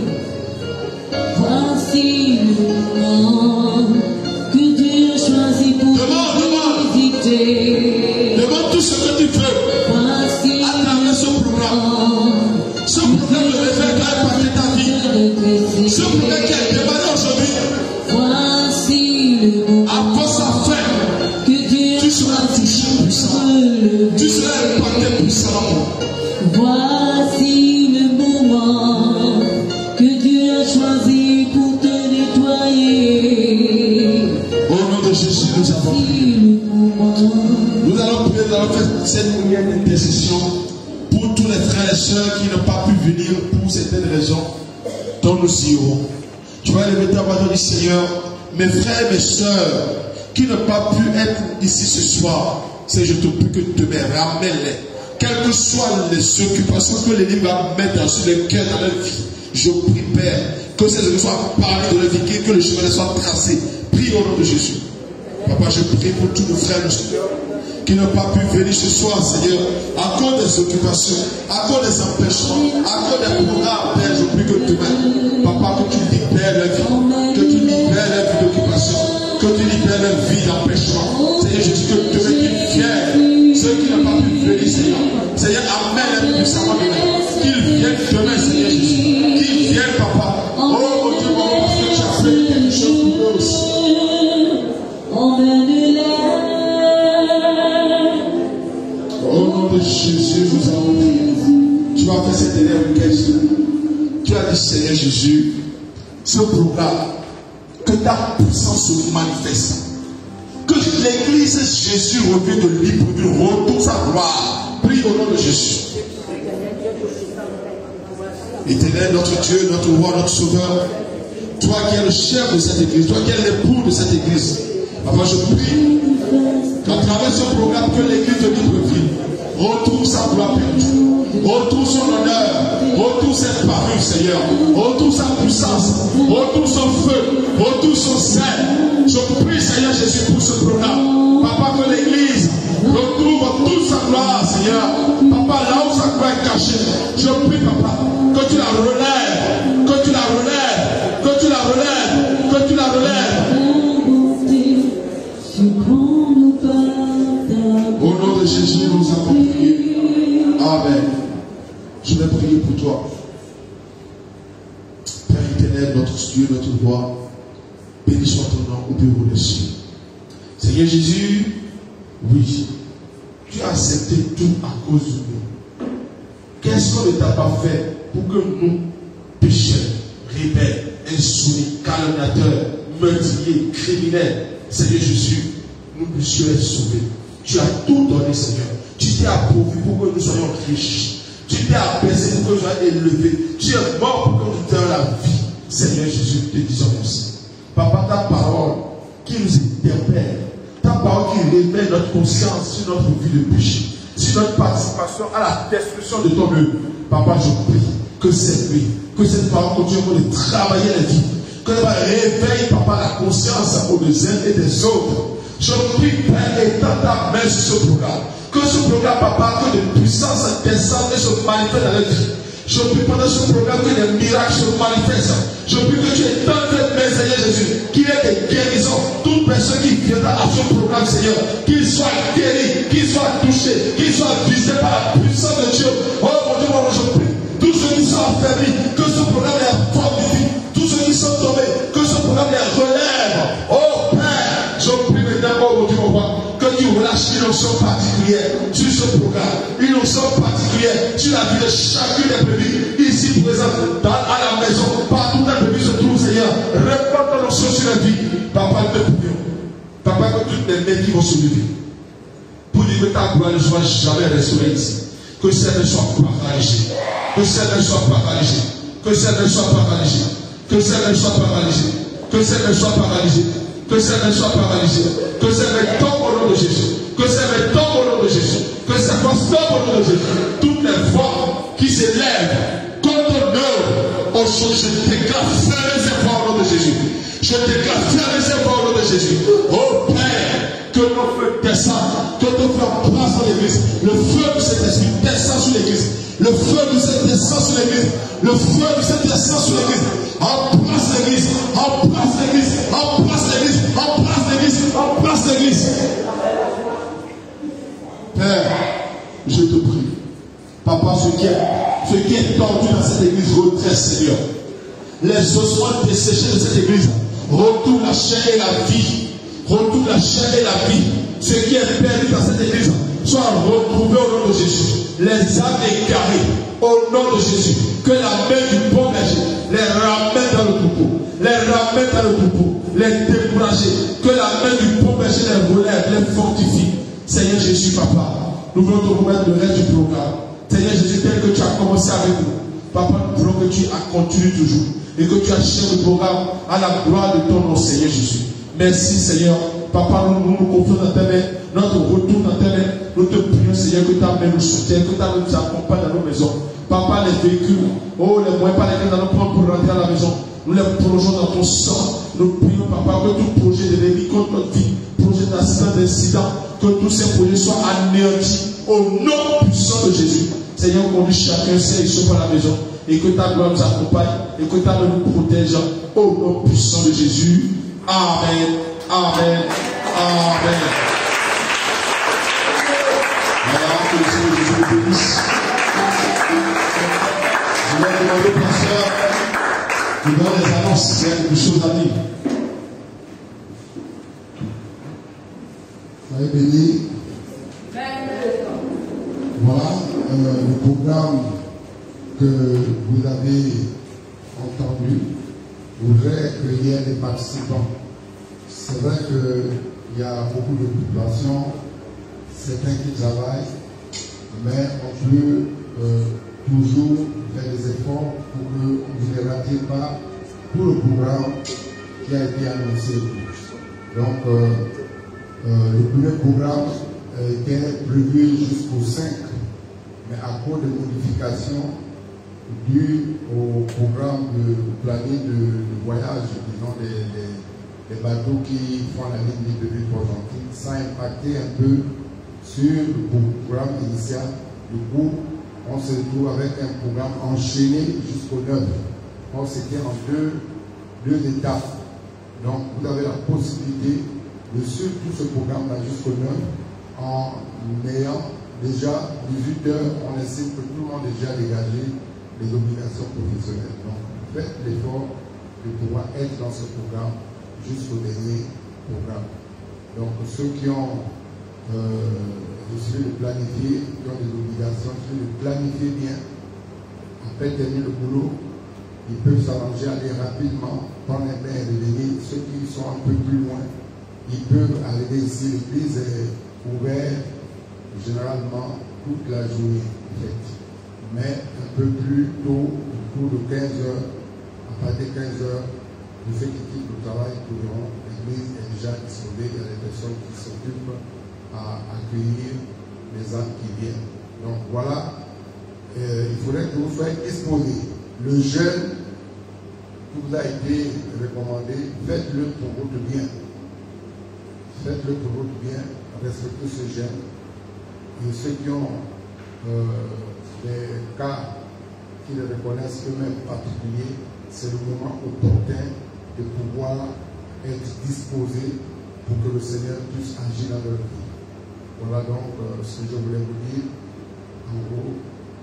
Voici le moment que Dieu a choisi pour Demande, te visiter. Demande tout ce que tu veux Voici à travers ce programme. Ce programme de réveil doit impacter ta vie. Ce programme qui est démarré aujourd'hui, Voici le moment avant sa fin, que Dieu tu seras touché puissamment. Tu seras impacté puissamment. Voici le moment que Dieu a choisi pour te nettoyer. Au nom de Jésus, nous avons Voici le moment. Nous allons prier, nous allons faire cette prière d'intercession pour tous les frères et sœurs qui n'ont pas pu venir pour certaines raisons dont nous irons. Tu vas lever ta voix et dire, Seigneur, mes frères et mes sœurs qui n'ont pas pu être ici ce soir, c'est je te prie que demain, ramène-les. Quelles que soient les occupations que l'ennemi va mettre dans le cœur, dans leur vie, je prie, Père, que ces choses soient parlées de leur vie, que le chemin soit tracé. Prie au nom de Jésus. Papa, je prie pour tous nos frères et nos sœurs qui n'ont pas pu venir ce soir, Seigneur, à cause des occupations, à cause des empêchements, à cause des programmes, Père, je prie que demain, Papa, que tu libères leur vie, que tu libères leur vie d'occupation, que tu libères leur vie d'empêchement. Seigneur, je dis que demain, qu'ils viennent, ceux qui n'ont pas pu venir, Seigneur, Seigneur, amène-les puissamment demain, qu'ils viennent demain, Seigneur Jésus, qu'ils viennent, Papa. Oh, mon Dieu, mon Dieu, parce que tu as fait quelque chose pour eux aussi. Au nom de Jésus, nous avons prié. Tu vas faire cette dernière requête. Tu as dit, Seigneur Jésus, ce programme, que que ta puissance se manifeste. Que l'église Jésus revienne de libre, retourne sa gloire. Prie au nom de Jésus. Éternel, notre Dieu, notre roi, notre sauveur, toi qui es le chef de cette église, toi qui es l'époux de cette église, Papa, je prie qu'à travers ce programme, que l'église de Libreville retrouve sa gloire perdue, retrouve son honneur, retrouve cette parure, Seigneur, retrouve sa puissance, retrouve son feu, retrouve son zèle. Je prie, Seigneur Jésus, pour ce programme. Papa, que l'église retrouve toute sa gloire, Seigneur. Papa, là où sa gloire est cachée, je prie, Papa, que tu la relèves, que tu la relèves, que tu la relèves, que tu la relèves. Au nom de Jésus, nous avons prié. Amen. Je vais prier pour toi. Père éternel, notre Dieu, notre roi, béni soit ton nom au bureau des cieux. Seigneur Jésus, oui, tu as accepté tout à cause de nous. Qu'est-ce qu'on ne t'a pas fait pour que nous, pécheurs, rebelles, insoumis, calomniateurs, meurtriers, criminels, Seigneur Jésus, nous puissions être sauvés. Tu as tout donné, Seigneur. Tu t'es approuvé pour que nous soyons riches. Tu t'es abaissé pour que nous soyons élevés. Tu es mort pour que nous donnions la vie. Seigneur Jésus, te disons merci. Papa, ta parole qui nous interpelle, ta parole qui révèle notre conscience sur notre vie de péché, sur notre participation à la destruction de ton œuvre. Papa, je prie que cette nuit, que cette parole continue de travailler la vie, que elle réveille, Papa, la conscience aux uns et des autres. Je prie, Père, étends ta main sur ce programme. Que ce programme, Papa, que de puissance descende et se manifeste dans la vie. Je prie pendant ce programme que des miracles se manifestent. Je prie que tu étends tes mains, Seigneur Jésus, qu'il y ait des guérisons. Toute personne qui viendra à ce programme, Seigneur, qu'il soit guéri, qu'il soit touché, qu'il soit visé par la puissance de Dieu. Oh mon Dieu, mon Dieu, je prie. Tous ceux qui sont affaiblis, que ce programme les fortifie. Tous ceux qui sont tombés, que ce programme les relève. Oh Père, je prie maintenant, oh mon Dieu, mon roi, que tu relâches une onction particulière sur ce programme, une onction particulière sur la vie de chacune des brebis ici présentes, à la maison, partout dans le brebis se trouve, Seigneur. Réponds ton onction sur la vie. Papa, nous te prions. Papa, que toutes les mains qui vont se lever, pour dire que ta gloire ne soit jamais restaurée ici, que celle ne soit pas paralysée, que celle ne soit pas paralysée, que celle ne soit pas paralysée, que celle ne soit pas paralysée, que celle ne soit pas paralysée. Que ça ne soit paralysé, que ça ne tombe au nom de Jésus, que ça ne tombe au nom de Jésus, que ça fasse tombe au nom de Jésus. Toutes les voix qui s'élèvent contre l'œuvre, au son, je déclare fermer ces voix au nom de Jésus. Je déclare fermer ces voix au nom de Jésus. Oh Père, que nos feux descendent, que nos feux place dans l'église. Le feu de cet esprit descend sur l'église. Le feu de cet descend sur l'église. Le feu de cet descend sur l'église. En place l'église, en place l'église, en place l'église, en place l'église, en place l'église. Père, je te prie. Papa, ce qui est, ce qui est tordu dans cette église, redresse, Seigneur. Les ossements desséchés de cette église, retourne la chair et la vie. Retourne la chair et la vie. Ce qui est perdu dans cette église, soit retrouvé au nom de Jésus. Les âmes égarées, au nom de Jésus. Que la main du bon berger les ramène dans le troupeau. Les ramène dans le troupeau. Les décourager. Que la main du bon berger les relève, les fortifie. Seigneur Jésus, Papa, nous voulons te remettre le reste du programme. Seigneur Jésus, tel que tu as commencé avec nous. Papa, nous voulons que tu continues toujours. Et que tu achèves le programme à la gloire de ton nom, Seigneur Jésus. Merci, Seigneur. Papa, nous nous, nous confions dans tes mains. Notre retour dans tes mains. Nous te prions, Seigneur, que ta main nous soutienne, que ta main nous accompagne dans nos maisons. Papa, les véhicules, oh, les moyens par lesquels nous allons prendre pour rentrer à la maison, nous les plongeons dans ton sang. Nous prions, Papa, que tout projet de l'ennemi contre notre vie, projet d'accident, d'incident, que tous ces projets soient anéantis au nom puissant de Jésus. Seigneur, conduis chacun ses et par la maison, et que ta gloire nous accompagne, et que ta main nous protège au nom puissant de Jésus. Amen. Amen. Amen. Voilà, que le Seigneur Jésus vous bénisse. Je vais demander au pasteur de donner les annonces, s'il y a quelque chose à dire. Soyez bénis. Voilà euh, le programme que vous avez entendu. voudrais accueillir les participants. C'est vrai qu'il y a beaucoup de populations, certains qui travaillent, mais on peut euh, toujours faire des efforts pour que vous ne ratiez pas tout le programme qui a été annoncé. Donc, euh, euh, le premier programme était prévu jusqu'au cinq, mais à cause des modifications dues au programme de planning de, de voyage, disons des, des, des bateaux qui font la ligne Libreville-Port-Gentil, ça a impacté un peu sur le programme initial. Du coup, on se retrouve avec un programme enchaîné jusqu'au neuf. Donc, c'était en deux, deux étapes. Donc, vous avez la possibilité de suivre tout ce programme-là jusqu'au neuf en ayant déjà dix-huit heures. On estime que tout le monde est déjà dégagé les obligations professionnelles. Donc, faites l'effort de pouvoir être dans ce programme jusqu'au dernier programme. Donc, ceux qui ont euh, décidé de planifier, qui ont des obligations, qui de planifier bien, après terminer le boulot, ils peuvent s'arranger, aller rapidement, prendre un bain et revenir. Ceux qui sont un peu plus loin, ils peuvent arriver ici. L'église est ouverte généralement toute la journée, en fait. Mais un peu plus tôt, autour de quinze heures, à partir de quinze heures, tous ceux qui quittent le travail pourront, l'église est déjà disposée, il y a des personnes qui s'occupent à accueillir les âmes qui viennent. Donc voilà, euh, il faudrait que vous soyez disposés. Le jeûne qui vous a été recommandé, faites-le pour votre bien. Faites-le pour votre bien, respectez ce jeûne. Et ceux qui ont euh, des cas qui les reconnaissent eux-mêmes particuliers, c'est le moment opportun de pouvoir être disposé pour que le Seigneur puisse agir dans leur vie. Voilà donc euh, ce que je voulais vous dire. En gros,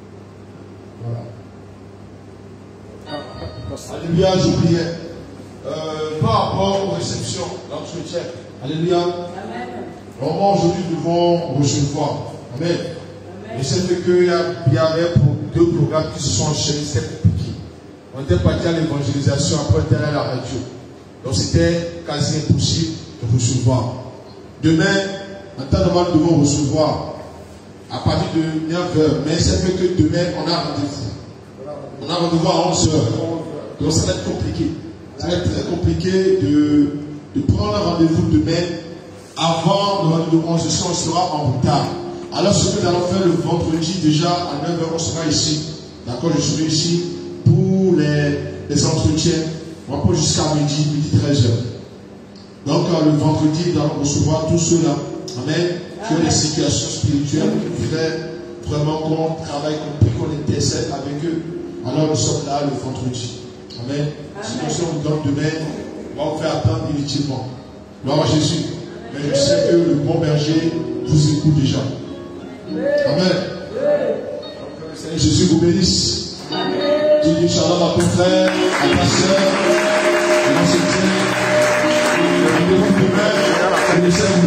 voilà. Alléluia, j'oubliais. Euh, par rapport aux réceptions, l'entretien. Alléluia. Amen. Vraiment, aujourd'hui, nous devons recevoir. Amen. Et c'est fait qu'il y, y avait pour deux programmes qui se sont enchaînés, c'était compliqué. On était parti à l'évangélisation, après on était allé à la radio. Donc c'était quasi impossible de recevoir. Demain, en temps normal, nous devons recevoir à partir de neuf heures. Mais c'est fait que demain, on a rendez-vous. On a rendez-vous à onze heures. Donc ça va être compliqué. Ça va être très compliqué de, de prendre un rendez-vous demain avant le rendez-vous de onze heures. On sera en retard. Alors ce que nous allons faire le vendredi, déjà à neuf heures, on sera ici. D'accord, je serai ici pour les, les entretiens. On va pas jusqu'à midi, midi treize heures. Donc le vendredi, nous allons recevoir tous ceux-là. Amen. Qui ont des situations spirituelles, qui voudraient vraiment qu'on travaille, qu'on intercède avec eux. Alors nous sommes là le vendredi. Amen. Sinon, si on vous donne demain, on va vous faire attendre inutilement. Gloire à Jésus. Mais je sais que le bon berger vous écoute déjà. Amen. Seigneur Jésus vous bénisse. Tu dis shalom à ton frère, à ta soeur, et on se tient. Rendez-vous demain, que le Seigneur